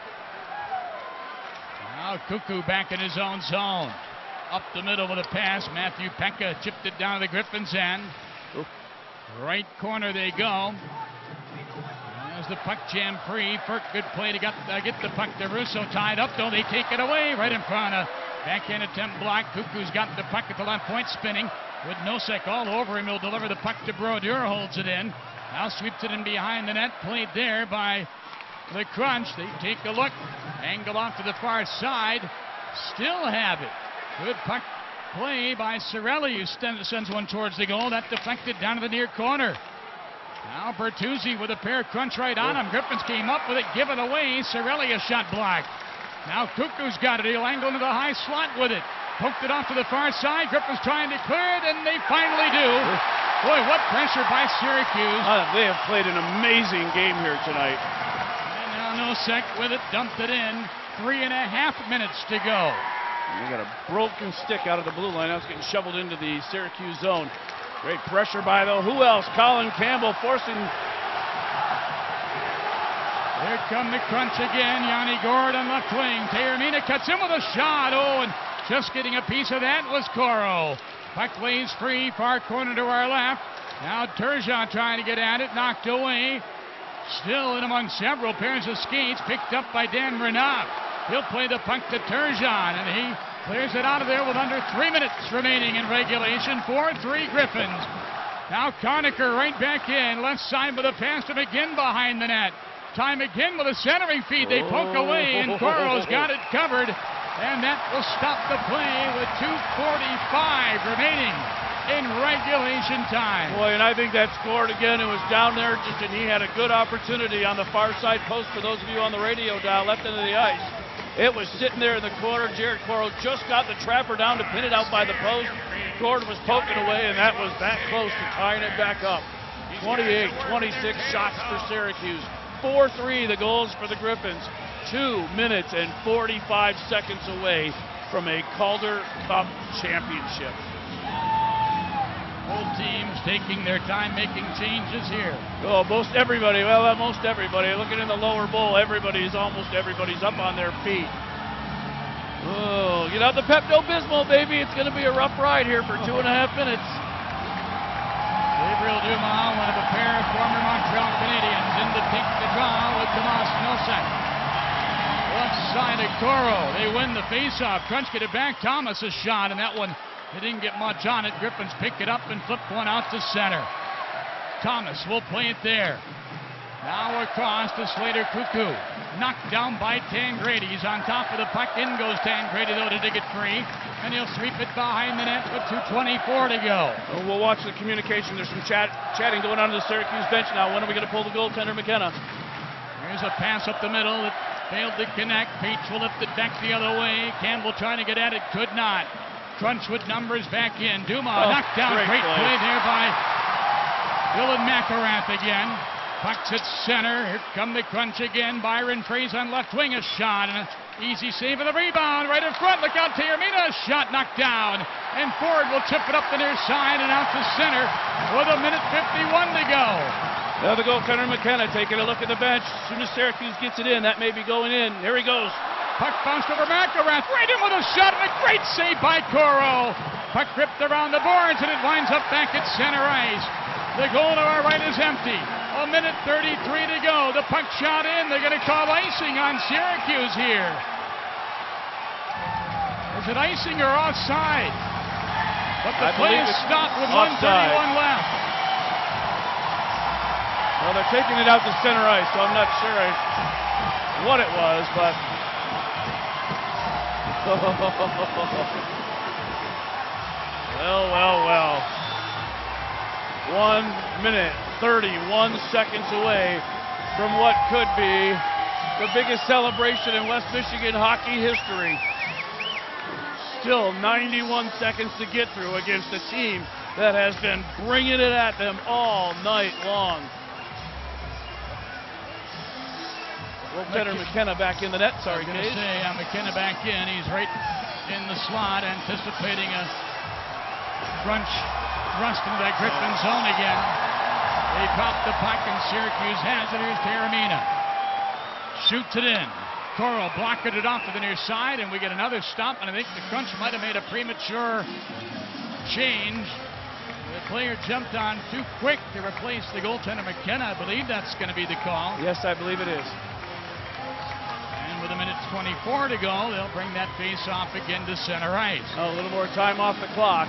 Now Cuckoo back in his own zone. Up the middle with a pass. Matthew Pekka chipped it down to the Griffins' end. Right corner they go. As the puck jam free. Firk, good play to get the puck to Russo. Tied up though. They take it away right in front of. Backhand attempt blocked. Cuckoo's got the puck at the left point spinning. With Nosek all over him, he'll deliver the puck to Brodeur, holds it in. Now sweeps it in behind the net. Played there by the Crunch. They take a look. Angle off to the far side. Still have it. Good puck play by Cirelli, who sends one towards the goal. That deflected down to the near corner. Now Bertuzzi with a pair, Crunch right on him. Griffins came up with it, give it away. Cirelli a shot blocked. Now Cuckoo's got it. He'll angle into the high slot with it. Poked it off to the far side. Griffins trying to clear it, and they finally do. Boy, what pressure by Syracuse. They have played an amazing game here tonight. And now Nosek with it, dumped it in. 3.5 minutes to go. They got a broken stick out of the blue line. Now it's getting shoveled into the Syracuse zone. Great pressure by, though. Who else? Colin Campbell forcing. Here come the Crunch again. Yanni Gord on left wing. Taormina cuts in with a shot. Oh, and just getting a piece of that was Coro. Puck lays free, far corner to our left. Now Turgeon trying to get at it, knocked away. Still in among several pairs of skates, picked up by Dan Renaud. He'll play the puck to Turgeon, and he clears it out of there with under 3 minutes remaining in regulation. 4-3 Griffins. Now Conacher right back in, left side with a pass to McGinn behind the net. Time again with a centering feed. They poke away, and Coro's got it covered, and that will stop the play with 2:45 remaining in regulation time. Boy, and I think that scored again. It was down there, and he had a good opportunity on the far side post. For those of you on the radio dial, left into the ice. It was sitting there in the corner. Jared Coro just got the trapper down to pin it out by the post. Gordon was poking away, and that was that close to tying it back up. 28-26 shots for Syracuse. 4-3 the goals for the Griffins. 2 minutes and 45 seconds away from a Calder Cup championship. Both teams taking their time making changes here. Oh, most everybody. Well, most everybody. Looking in the lower bowl, almost everybody's up on their feet. Oh, get out the Pepto-Bismol, baby. It's going to be a rough ride here for 2.5 minutes. Gabriel Dumas, one of a pair of former Montreal Canadiens, in to take the draw with Tomasz Nosek. Left side of Coro. They win the faceoff. Crunch get it back. Thomas' shot, and that one, they didn't get much on it. Griffins pick it up and flip one out to center. Thomas will play it there. Now across to Slater Cuckoo. Knocked down by Tangradi. He's on top of the puck. In goes Tangradi, though, to dig it free. And he'll sweep it behind the net with 2:24 to go. Well, we'll watch the communication. There's some chatting going on the Syracuse bench now. When are we going to pull the goaltender, McKenna? Here's a pass up the middle that failed to connect. Paige will lift it back the other way. Campbell trying to get at it, could not. Crunch with numbers back in. Dumas knocked down. Great play there by Dylan McElrath again. Puck's at center. Here come the Crunch again. Byron Fraser on left wing. A shot and an easy save of the rebound. Right in front. Look out, Taormina. A shot knocked down. And Ford will chip it up the near side and out to center with 1:51 to go. Now the goaltender McKenna taking a look at the bench. As soon as Syracuse gets it in, that may be going in. Here he goes. Puck bounced over McElrath. Right in with a shot and a great save by Coro. Puck ripped around the boards and it winds up back at center ice. The goal to our right is empty. 1:33 to go. The puck shot in. They're going to call icing on Syracuse here. Is it icing or offside? But the play is stopped with offside. 1:31 left. Well, they're taking it out to center ice, so I'm not sure what it was, but... well. 1 minute, 31 seconds away from what could be the biggest celebration in West Michigan hockey history. Still 91 seconds to get through against a team that has been bringing it at them all night long. Goaltender McKenna back in the net. Sorry, Gage. McKenna back in. He's right in the slot, anticipating a crunch thrust into that Griffin zone again. They dropped the puck, and Syracuse has it. Here's Taormina. Shoots it in. Toro blocked it off to the near side, and we get another stop, and I think the Crunch might have made a premature change. The player jumped on too quick to replace the goaltender McKenna. I believe that's going to be the call. Yes, I believe it is. And with 1:24 to go, they'll bring that face off again to center ice. Oh, a little more time off the clock.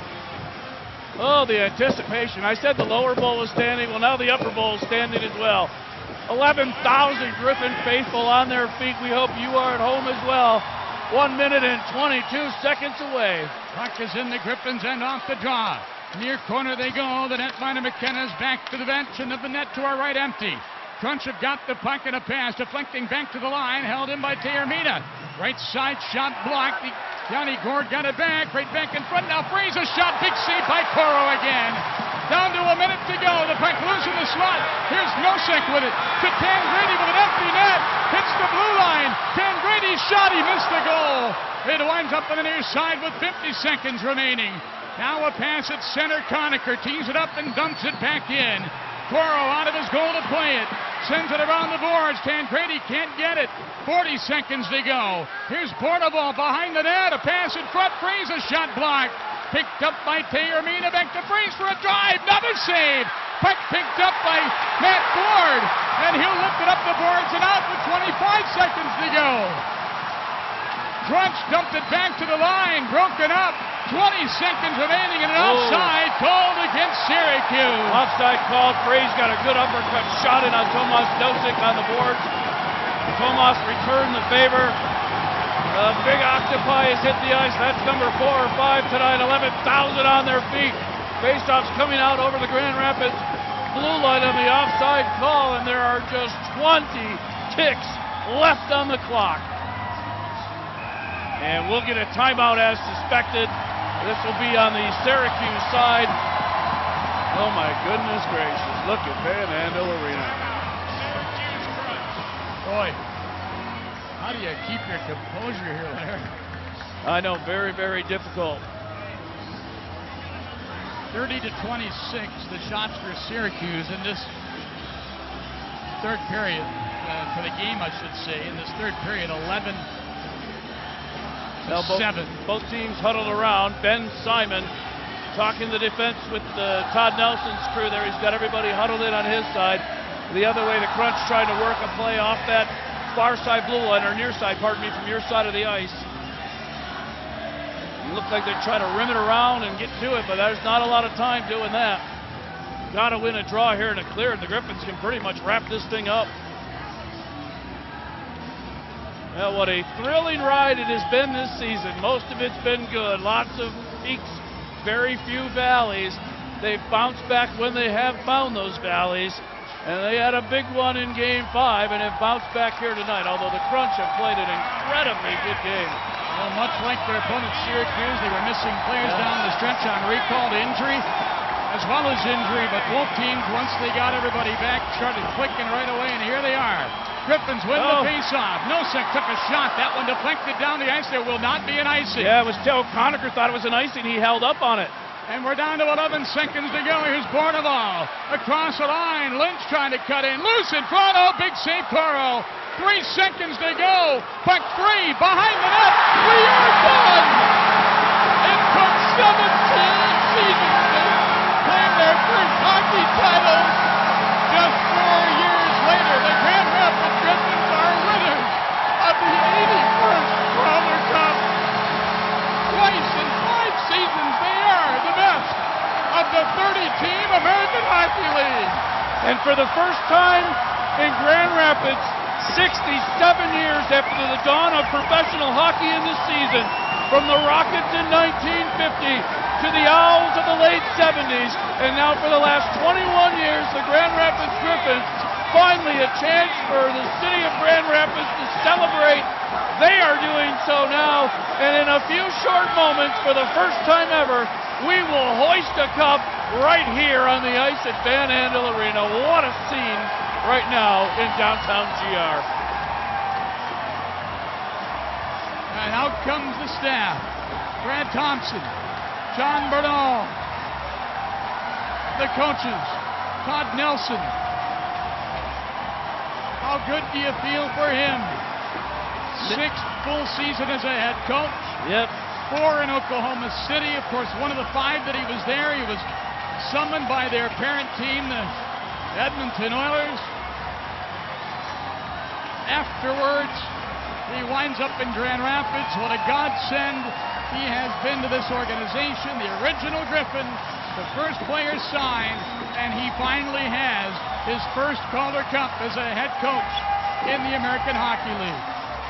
Oh, the anticipation. I said the lower bowl is standing. Well, now the upper bowl is standing as well. 11,000 Griffin faithful on their feet. We hope you are at home as well. 1 minute and 22 seconds away. Puck is in the Griffins' end off the draw. Near corner they go. The netminder McKenna's back to the bench, and the net to our right empty. Crunch have got the puck in a pass, deflecting back to the line, held in by Taormina. Right side shot blocked. Johnny Gord got it back, right back in front. Now Freeze a shot, big save by Coro again. Down to a minute to go. The puck loose in the slot. Here's Nosek with it to Tangradi with an empty net. Hits the blue line. Tangradi's shot. He missed the goal. It winds up on the near side with 50 seconds remaining. Now a pass at center. Conacher tees it up and dumps it back in. Coro out of his goal to play it. Sends it around the boards. Tangradi can't get it. 40 seconds to go. Here's Portable behind the net. A pass in front. Freeze a shot blocked. Picked up by Taormina, back to Freeze for a drive, another save. Puck picked up by Matt Ford, and he'll lift it up the boards and out with 25 seconds to go. Crunch dumped it back to the line, broken up. 20 seconds remaining, and an offside called against Syracuse. Offside called. Freeze got a good uppercut shot in on Tomas Nosek on the boards. Tomas returned the favor. The big octopi has hit the ice. That's number 4 or 5 tonight. 11,000 on their feet. Faceoffs coming out over the Grand Rapids blue line on the offside call, and there are just 20 ticks left on the clock. And we'll get a timeout as suspected. This will be on the Syracuse side. Oh my goodness gracious. Look at Van Andel Arena. Boy. How do you keep your composure here, Larry? I know, very, very difficult. 30 to 26, the shots for Syracuse in this third period, for the game, I should say. In this third period, 11 to 7. Both teams huddled around. Ben Simon talking the defense with Todd Nelson's crew there. He's got everybody huddled in on his side. The other way, the Crunch trying to work a play off that far side blue line, or near side, pardon me, from your side of the ice. It looks like they're trying to rim it around and get to it, but there's not a lot of time doing that. Got to win a draw here and a clear, and the Griffins can pretty much wrap this thing up. Well, what a thrilling ride it has been this season. Most of it's been good. Lots of peaks, very few valleys. They've bounced back when they have found those valleys. And they had a big one in Game 5 and have bounced back here tonight, although the Crunch have played an incredibly good game. Well, much like their opponent Syracuse, they were missing players down the stretch on recall to injury, as well as injury, but both teams, once they got everybody back, started clicking right away, and here they are. Griffins win the face-off. Nosek took a shot. That one deflected down the ice. There will not be an icing. Yeah, it was Joe Conacher thought it was an icing. He held up on it. And we're down to 11 seconds to go. Here's Borneval across the line. Lynch trying to cut in. Loose in front. Oh, big save, Coro. 3 seconds to go. Puck free behind the net. We are done. It took 17 seasons to claim their first hockey title. Just 4 years later, the Grand Rapids Griffins are winners of the 81st Calder Cup. Twice in 5 seasons, they are the best of the 30-team American Hockey League. And for the first time in Grand Rapids, 67 years after the dawn of professional hockey in this season, from the Rockets in 1950 to the Owls of the late 70s, and now for the last 21 years, the Grand Rapids Griffins, finally a chance for the city of Grand Rapids to celebrate. They are doing so now, and in a few short moments, for the first time ever, we will hoist a cup right here on the ice at Van Andel Arena. What a scene right now in downtown GR. And out comes the staff. Brad Thompson, John Bernal, the coaches, Todd Nelson. How good do you feel for him? 6th full season as a head coach. Yep. 4 in Oklahoma City. Of course, one of the 5 that he was there, he was summoned by their parent team, the Edmonton Oilers. Afterwards, he winds up in Grand Rapids. What a godsend he has been to this organization. The original Griffin, the first player signed, and he finally has his first Calder Cup as a head coach in the American Hockey League.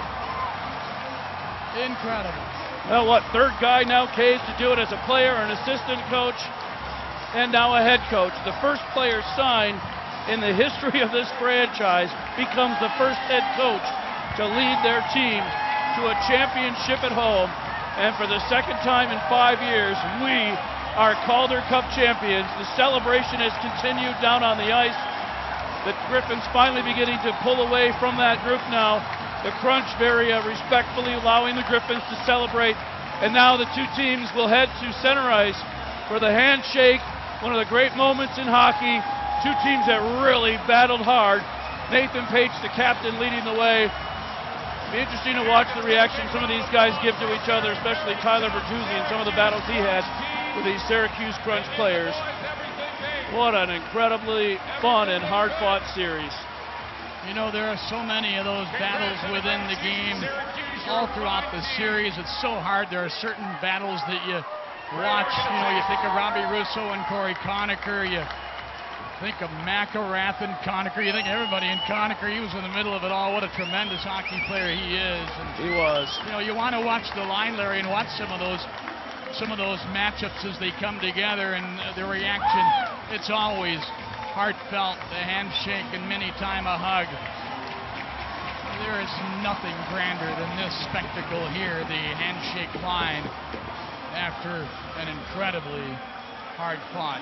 Incredible. Well, what, third guy now, Case, to do it as a player, an assistant coach, and now a head coach. The first player signed in the history of this franchise becomes the first head coach to lead their team to a championship at home. And for the second time in 5 years, we are Calder Cup champions. The celebration has continued down on the ice. The Griffins finally beginning to pull away from that group now. The Crunch very respectfully allowing the Griffins to celebrate. And now the two teams will head to center ice for the handshake. One of the great moments in hockey. Two teams that really battled hard. Nathan Page, the captain, leading the way. Be interesting to watch the reaction some of these guys give to each other, especially Tyler Bertuzzi and some of the battles he had with these Syracuse Crunch players. What an incredibly fun and hard-fought series. You know, there are so many of those battles within the game all throughout the series. It's so hard. There are certain battles that you watch. You know, you think of Robbie Russo and Corey Conacher. You think of McElrath and Conacher. You think everybody in Conacher. He was in the middle of it all. What a tremendous hockey player he is. And, he was. You know, you want to watch the line, Larry, and watch some of those matchups as they come together, and the reaction, it's always heartfelt, the handshake, and many time a hug. There is nothing grander than this spectacle here, the handshake line after an incredibly hard-fought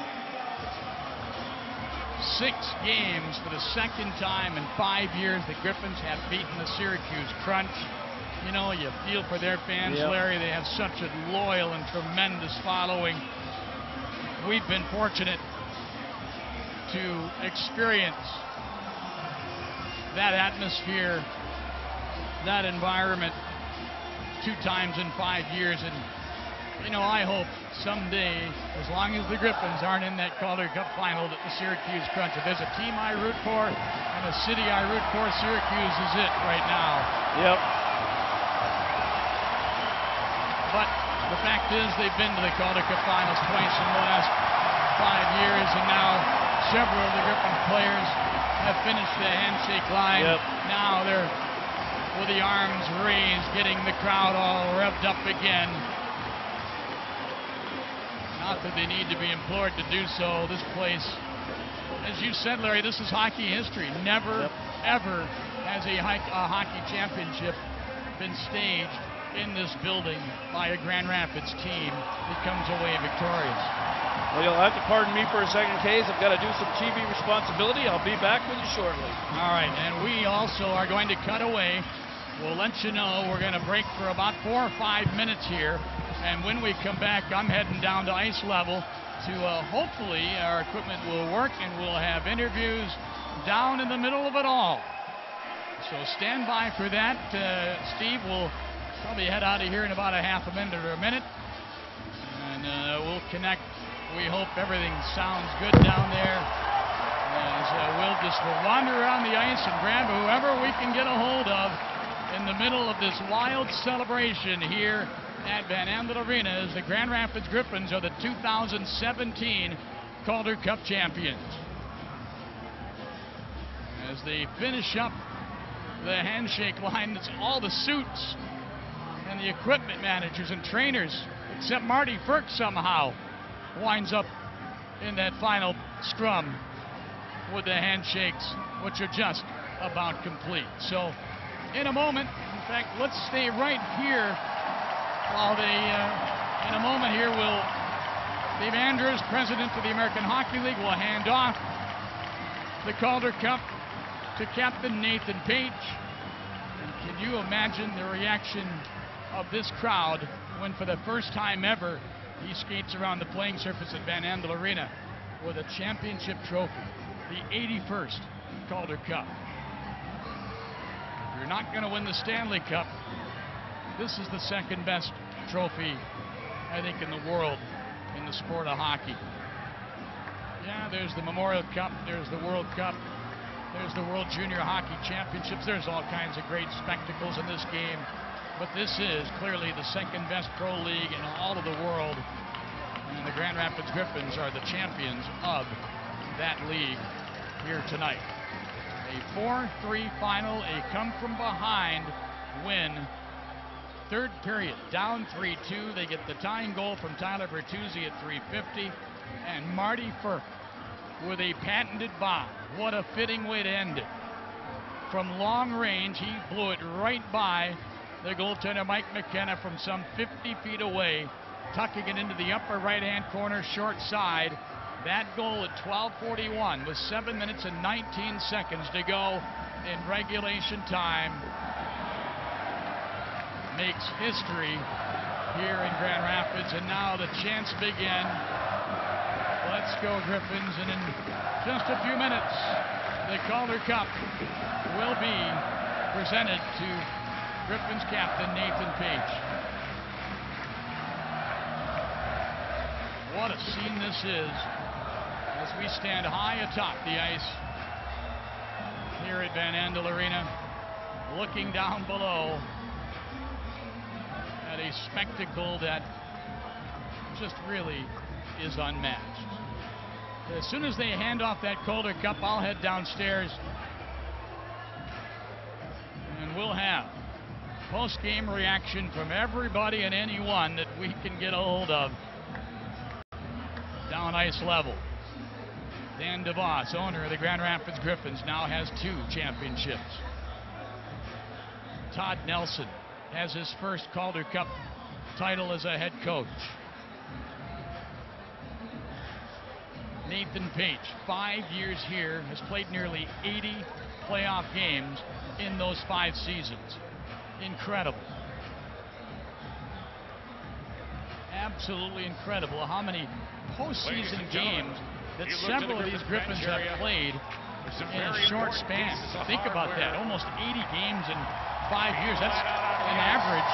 6 games. For the second time in 5 years, the Griffins have beaten the Syracuse Crunch. You know, you feel for their fans, yep. Larry. They have such a loyal and tremendous following. We've been fortunate to experience that atmosphere, that environment 2 times in 5 years. And, you know, I hope someday, as long as the Griffins aren't in that Calder Cup final, that the Syracuse Crunch, if there's a team I root for and a city I root for, Syracuse is it right now. Yep. But the fact is, they've been to the Calder Cup finals twice in the last 5 years, and now several of the Griffin players have finished the handshake line. Yep. Now they're with the arms raised, getting the crowd all revved up again. Not that they need to be implored to do so. This place, as you said, Larry, this is hockey history. Never, ever has a hockey championship been staged in this building by a Grand Rapids team that comes away victorious. Well, you'll have to pardon me for a second, Case. I've got to do some TV responsibility. I'll be back with you shortly. All right, and we also are going to cut away. We'll let you know we're going to break for about 4 or 5 minutes here. And when we come back, I'm heading down to ice level to hopefully our equipment will work and we'll have interviews down in the middle of it all. So stand by for that. Steve will probably head out of here in about a half a minute or a minute. And we'll connect. We hope everything sounds good down there. As we'll just wander around the ice and grab whoever we can get a hold of in the middle of this wild celebration here at Van Andel Arena as the Grand Rapids Griffins are the 2017 Calder Cup champions. As they finish up the handshake line, it's all the suits and the equipment managers and trainers except Marty Firk somehow winds up in that final scrum with the handshakes, which are just about complete. So in a moment, in fact, let's stay right here while in a moment here, Dave Andrews, president of the American Hockey League, will hand off the Calder Cup to Captain Nathan Page. And can you imagine the reaction of this crowd when for the first time ever he skates around the playing surface at Van Andel Arena with a championship trophy, the 81st Calder Cup. If you're not going to win the Stanley Cup, this is the second best trophy, I think, in the world in the sport of hockey. Yeah, there's the Memorial Cup, there's the World Cup, there's the World Junior Hockey Championships. There's all kinds of great spectacles in this game, but this is clearly the second best pro league in all of the world, and the Grand Rapids Griffins are the champions of that league here tonight. A 4-3 final, a come-from-behind win. Third period, down 3-2. They get the tying goal from Tyler Bertuzzi at 3:50, and Marty Firk with a patented bomb. What a fitting way to end it. From long range, he blew it right by the goaltender Mike McKenna from some 50 feet away, tucking it into the upper right-hand corner short side. That goal at 12:41 with 7 minutes and 19 seconds to go in regulation time makes history here in Grand Rapids, and now the chants begin. Let's go Griffins, and in just a few minutes the Calder Cup will be presented to Griffins captain Nathan Page. What a scene this is as we stand high atop the ice here at Van Andel Arena, looking down below at a spectacle that just really is unmatched. As soon as they hand off that Calder Cup, I'll head downstairs and we'll have post-game reaction from everybody and anyone that we can get a hold of down ice level. Dan DeVos, owner of the Grand Rapids Griffins, now has 2 championships. Todd Nelson has his first Calder Cup title as a head coach. Nathan Page, 5 years here, has played nearly 80 playoff games in those 5 seasons. Incredible. Absolutely incredible how many postseason games that several of these Griffins have played in a short span. Think about that, almost 80 games in 5 years. That's an average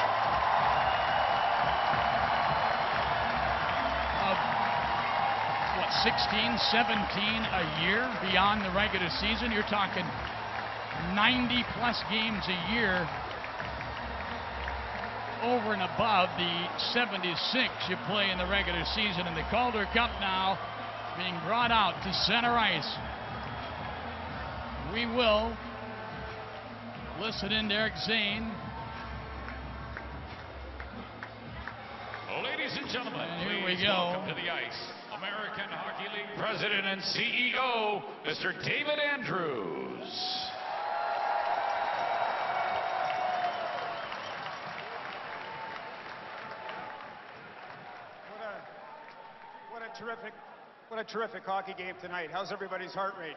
of, what, 16, 17 a year beyond the regular season. You're talking 90-plus games a year over and above the 76 you play in the regular season. And the Calder Cup now being brought out to center ice. We will listen in to Eric Zane. Ladies and gentlemen, And here please we go. welcome to the ice American Hockey League President and CEO, Mr. David Andrews. What a terrific hockey game tonight. How's everybody's heart rate?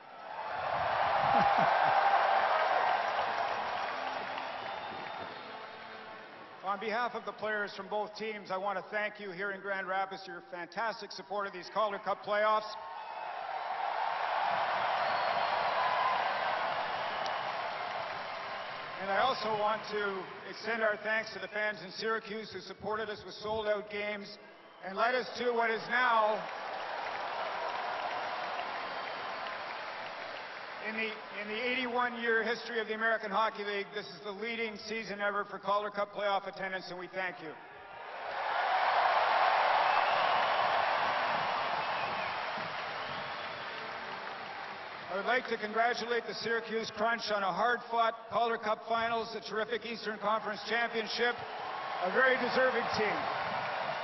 On behalf of the players from both teams, I want to thank you here in Grand Rapids for your fantastic support of these Calder Cup playoffs. And I also want to extend our thanks to the fans in Syracuse who supported us with sold-out games and led us to what is now, in the 81-year history of the American Hockey League, this is the leading season ever for Calder Cup playoff attendance, and we thank you. I would like to congratulate the Syracuse Crunch on a hard-fought Calder Cup Finals, a terrific Eastern Conference Championship, a very deserving team.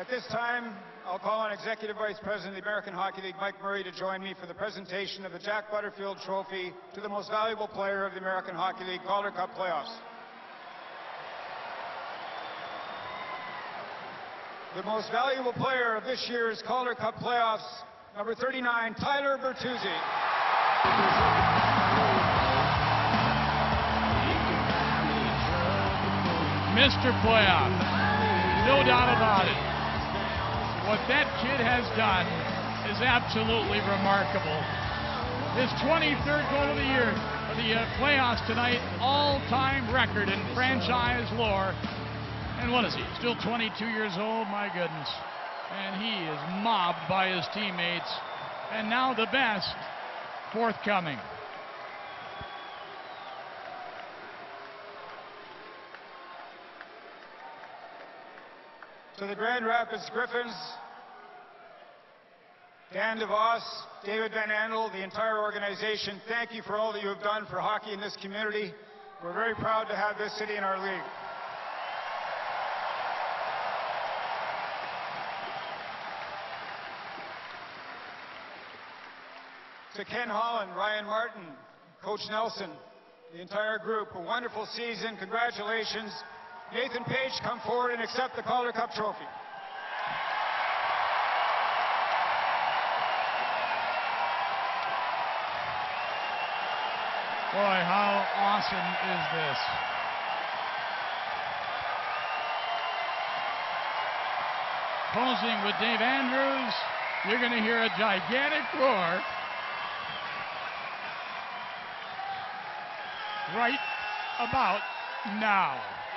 At this time, I'll call on Executive Vice President of the American Hockey League, Mike Murray, to join me for the presentation of the Jack Butterfield Trophy to the most valuable player of the American Hockey League Calder Cup playoffs. The most valuable player of this year's Calder Cup playoffs, number 39, Tyler Bertuzzi. Mr. Playoff, no doubt about it. What that kid has done is absolutely remarkable. His 23rd goal of the year for the playoffs tonight, all-time record in franchise lore. And what is he? Still 22 years old? My goodness. And he is mobbed by his teammates. And now the best forthcoming. To the Grand Rapids Griffins, Dan DeVos, David Van Andel, the entire organization, thank you for all that you have done for hockey in this community. We're very proud to have this city in our league. To Ken Holland, Ryan Martin, Coach Nelson, the entire group, a wonderful season. Congratulations. Nathan Page, come forward and accept the Calder Cup trophy. Boy, how awesome is this? Posing with Dave Andrews, you're going to hear a gigantic roar right about now.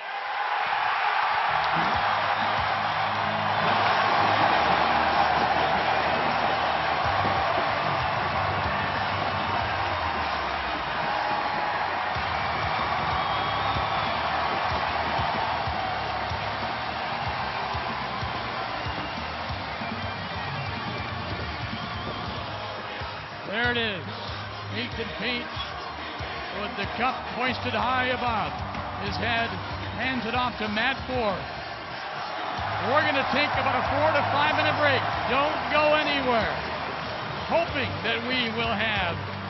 There it is. Nathan Page with the cup hoisted high above his head, hands it off to Matt Ford. We're going to take about a 4 to 5 minute break. Don't go anywhere. Hoping that we will have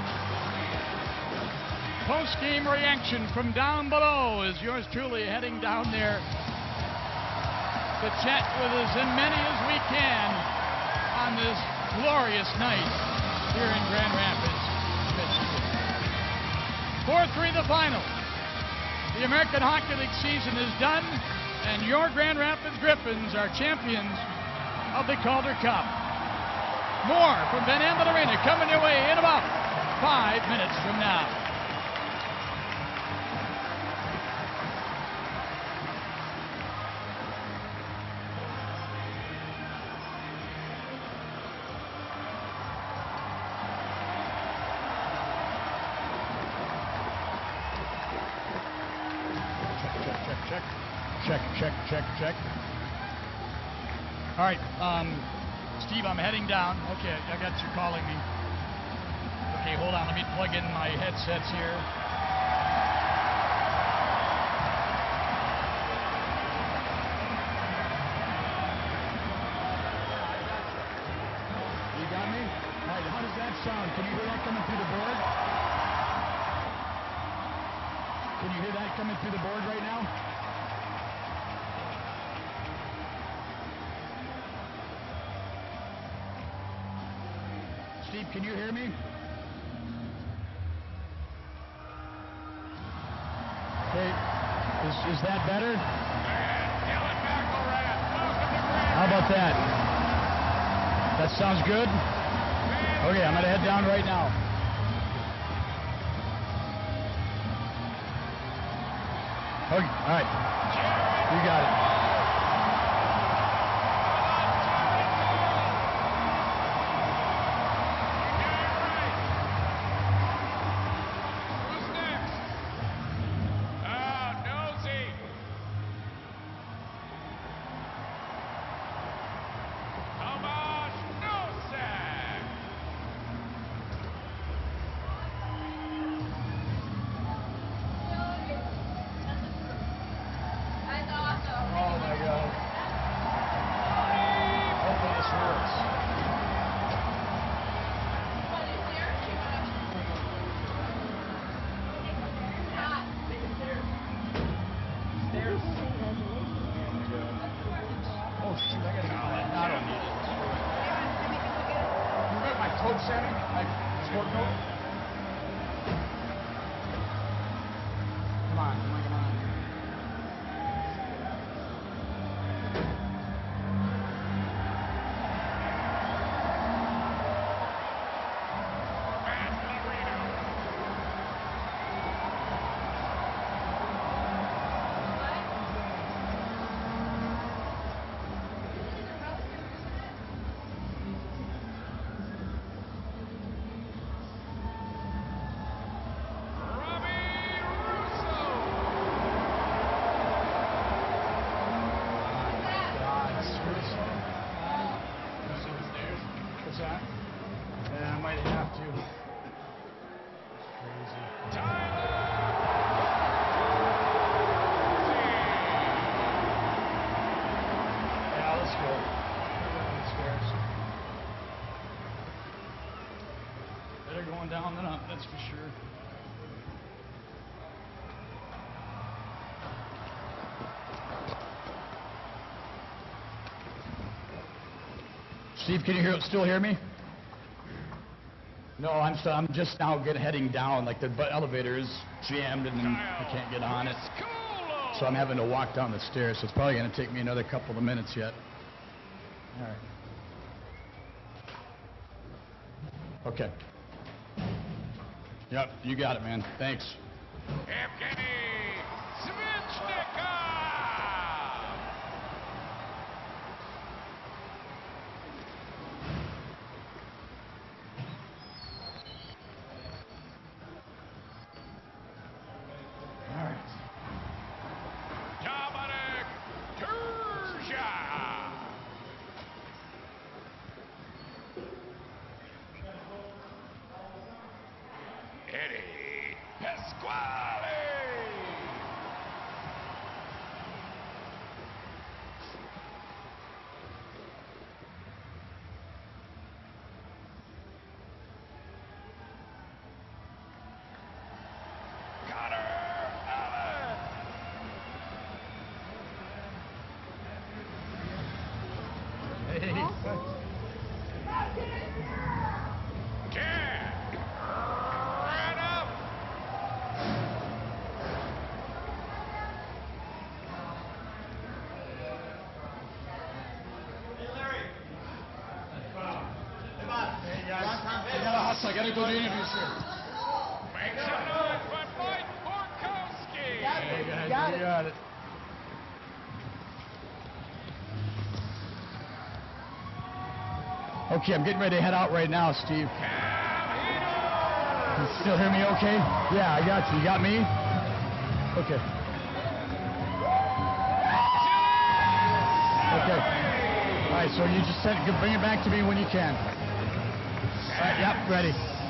post-game reaction from down below as yours truly heading down there to chat with as many as we can on this glorious night here in Grand Rapids, Michigan. 4-3 the final. The American Hockey League season is done, and your Grand Rapids Griffins are champions of the Calder Cup. More from Van Andel Arena coming your way in about 5 minutes from now. Check. All right, Steve, I'm heading down. Okay, I got you calling me. Okay, hold on. Let me plug in my headsets here. You got me? All right, how does that sound? Can you hear that coming through the board? Can you hear that coming through the board right now? Steve, can you hear me? Okay, is that better? How about that? That sounds good? Okay, I'm gonna head down right now. Okay, all right. You got it. That's awesome. Steve, can you still hear me? No, I'm just now heading down. Like the elevator is jammed and I can't get on it. So I'm having to walk down the stairs. So it's probably going to take me another couple of minutes yet. All right. Okay. Yep, you got it, man. Thanks. Evgeny Svechnikov. All right. Dominic Turgeon. Eddie Pasquale. Connor Allen. Hey. Ken Ranum. I got to go to interviews here. Make some noise for Mike Borkowski. Hey, guys, you got it. Okay, I'm getting ready to head out right now, Steve. You still hear me okay? Yeah, I got you. You got me? Okay. Okay. All right, so you just said bring it back to me when you can. All right, yep, ready.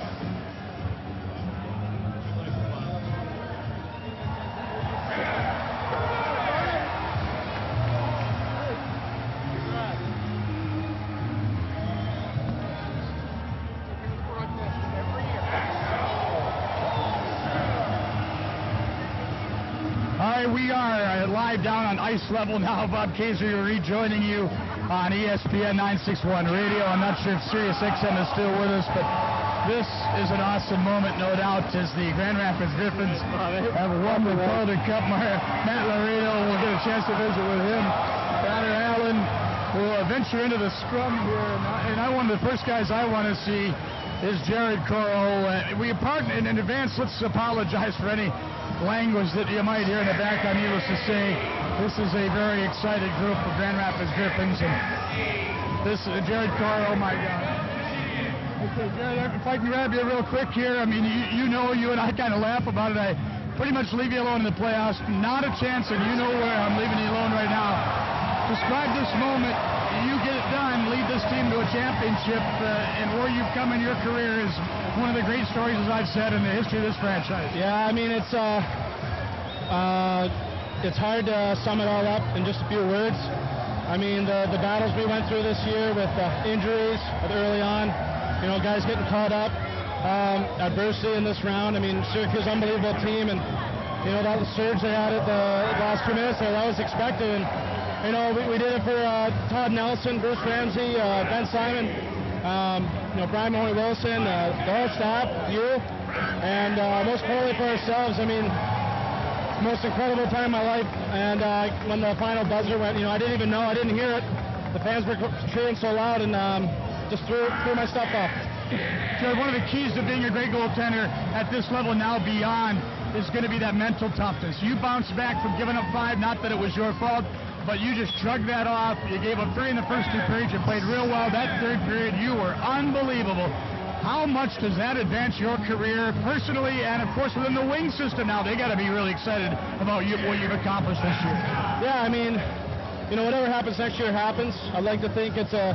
We are live down on ice level now. Bob Kaiser rejoining you on ESPN 961 Radio. I'm not sure if Sirius XM is still with us, but this is an awesome moment, no doubt, as the Grand Rapids Griffins have won the Calder Cup. Matt Laredo will get a chance to visit with him. Connor Allen will venture into the scrum here, and one of the first guys I want to see is Jared Coro. We pardon in advance. Let's apologize for any language that you might hear in the back. I'm needless to say, this is a very excited group of Grand Rapids Griffins, and this is Jared Coro. Oh my God! Okay, Jared, if I can grab you real quick here. I mean, you know, you and I kind of laugh about it. I pretty much leave you alone in the playoffs. Not a chance, and you know where I'm leaving you alone right now. Describe this moment. You get it done, lead this team to a championship, and where you've come in your career is one of the great stories, as I've said, in the history of this franchise. Yeah, I mean, it's hard to sum it all up in just a few words. I mean, the battles we went through this year with injuries early on, you know, guys getting caught up, adversity in this round. I mean, Syracuse, unbelievable team, and, you know, that surge they had at the last 2 minutes there, that was expected. And, you know, we did it for Todd Nelson, Bruce Ramsey, Ben Simon, you know, Brian Mahoney-Wilson, the whole staff, you, and most importantly for ourselves. I mean, most incredible time of my life, and when the final buzzer went, you know, I didn't even know, I didn't hear it. The fans were cheering so loud, and just threw my stuff off. Jared, one of the keys to being a great goaltender at this level now beyond is going to be that mental toughness. You bounced back from giving up 5, not that it was your fault, but you just shrugged that off. You gave up 3 in the first 2 periods. You played real well. That 3rd period, you were unbelievable. How much does that advance your career personally, and of course within the wing system now? They got to be really excited about what you've accomplished this year. Yeah, I mean, you know, whatever happens next year happens. I'd like to think it's a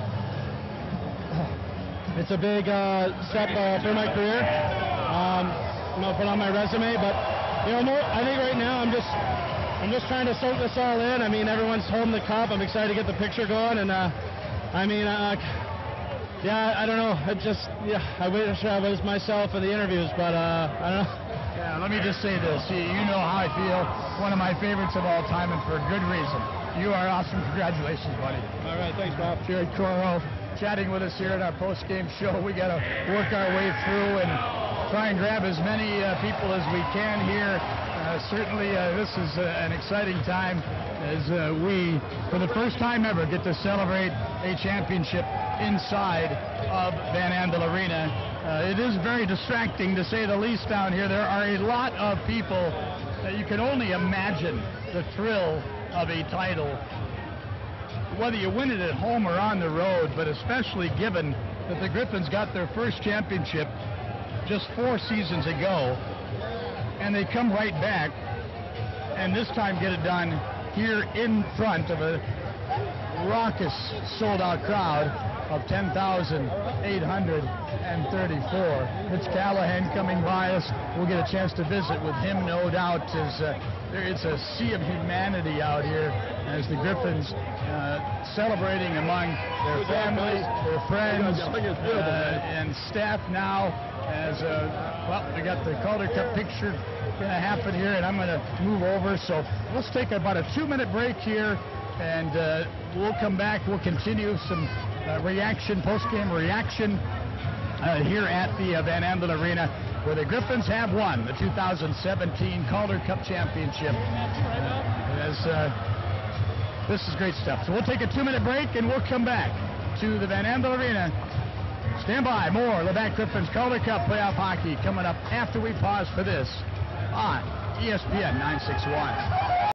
big step for my career. You know, put on my resume, but you know, I think right now I'm just trying to soak this all in. I mean, everyone's holding the cup. I'm excited to get the picture going, and I mean, yeah, I don't know. I wish I was myself in the interviews, but I don't know. Yeah, let me just say this. You know how I feel. One of my favorites of all time, and for good reason. You are awesome. Congratulations, buddy. All right, thanks, Bob. Jared Coro, chatting with us here at our post-game show. We got to work our way through and try and grab as many people as we can here. Certainly, this is an exciting time as we, for the first time ever, get to celebrate a championship inside of Van Andel Arena. It is very distracting, to say the least, down here. There are a lot of people that you can only imagine the thrill of a title, whether you win it at home or on the road, but especially given that the Griffins got their first championship just 4 seasons ago, and they come right back, and this time get it done here in front of a raucous, sold-out crowd of 10,834. Mitch Callahan coming by us. We'll get a chance to visit with him, no doubt, as it's a sea of humanity out here as the Griffins celebrating among their families, their friends, and staff now. As well, we got the Calder Cup picture going to happen here, and I'm going to move over. So let's take about a 2-minute break here, and we'll come back. We'll continue some reaction, post-game reaction here at the Van Andel Arena, where the Griffins have won the 2017 Calder Cup Championship. This is great stuff. So we'll take a 2-minute break, and we'll come back to the Van Andel Arena. Stand by. More Labatt Griffins Calder Cup playoff hockey coming up after we pause for this on ESPN 961.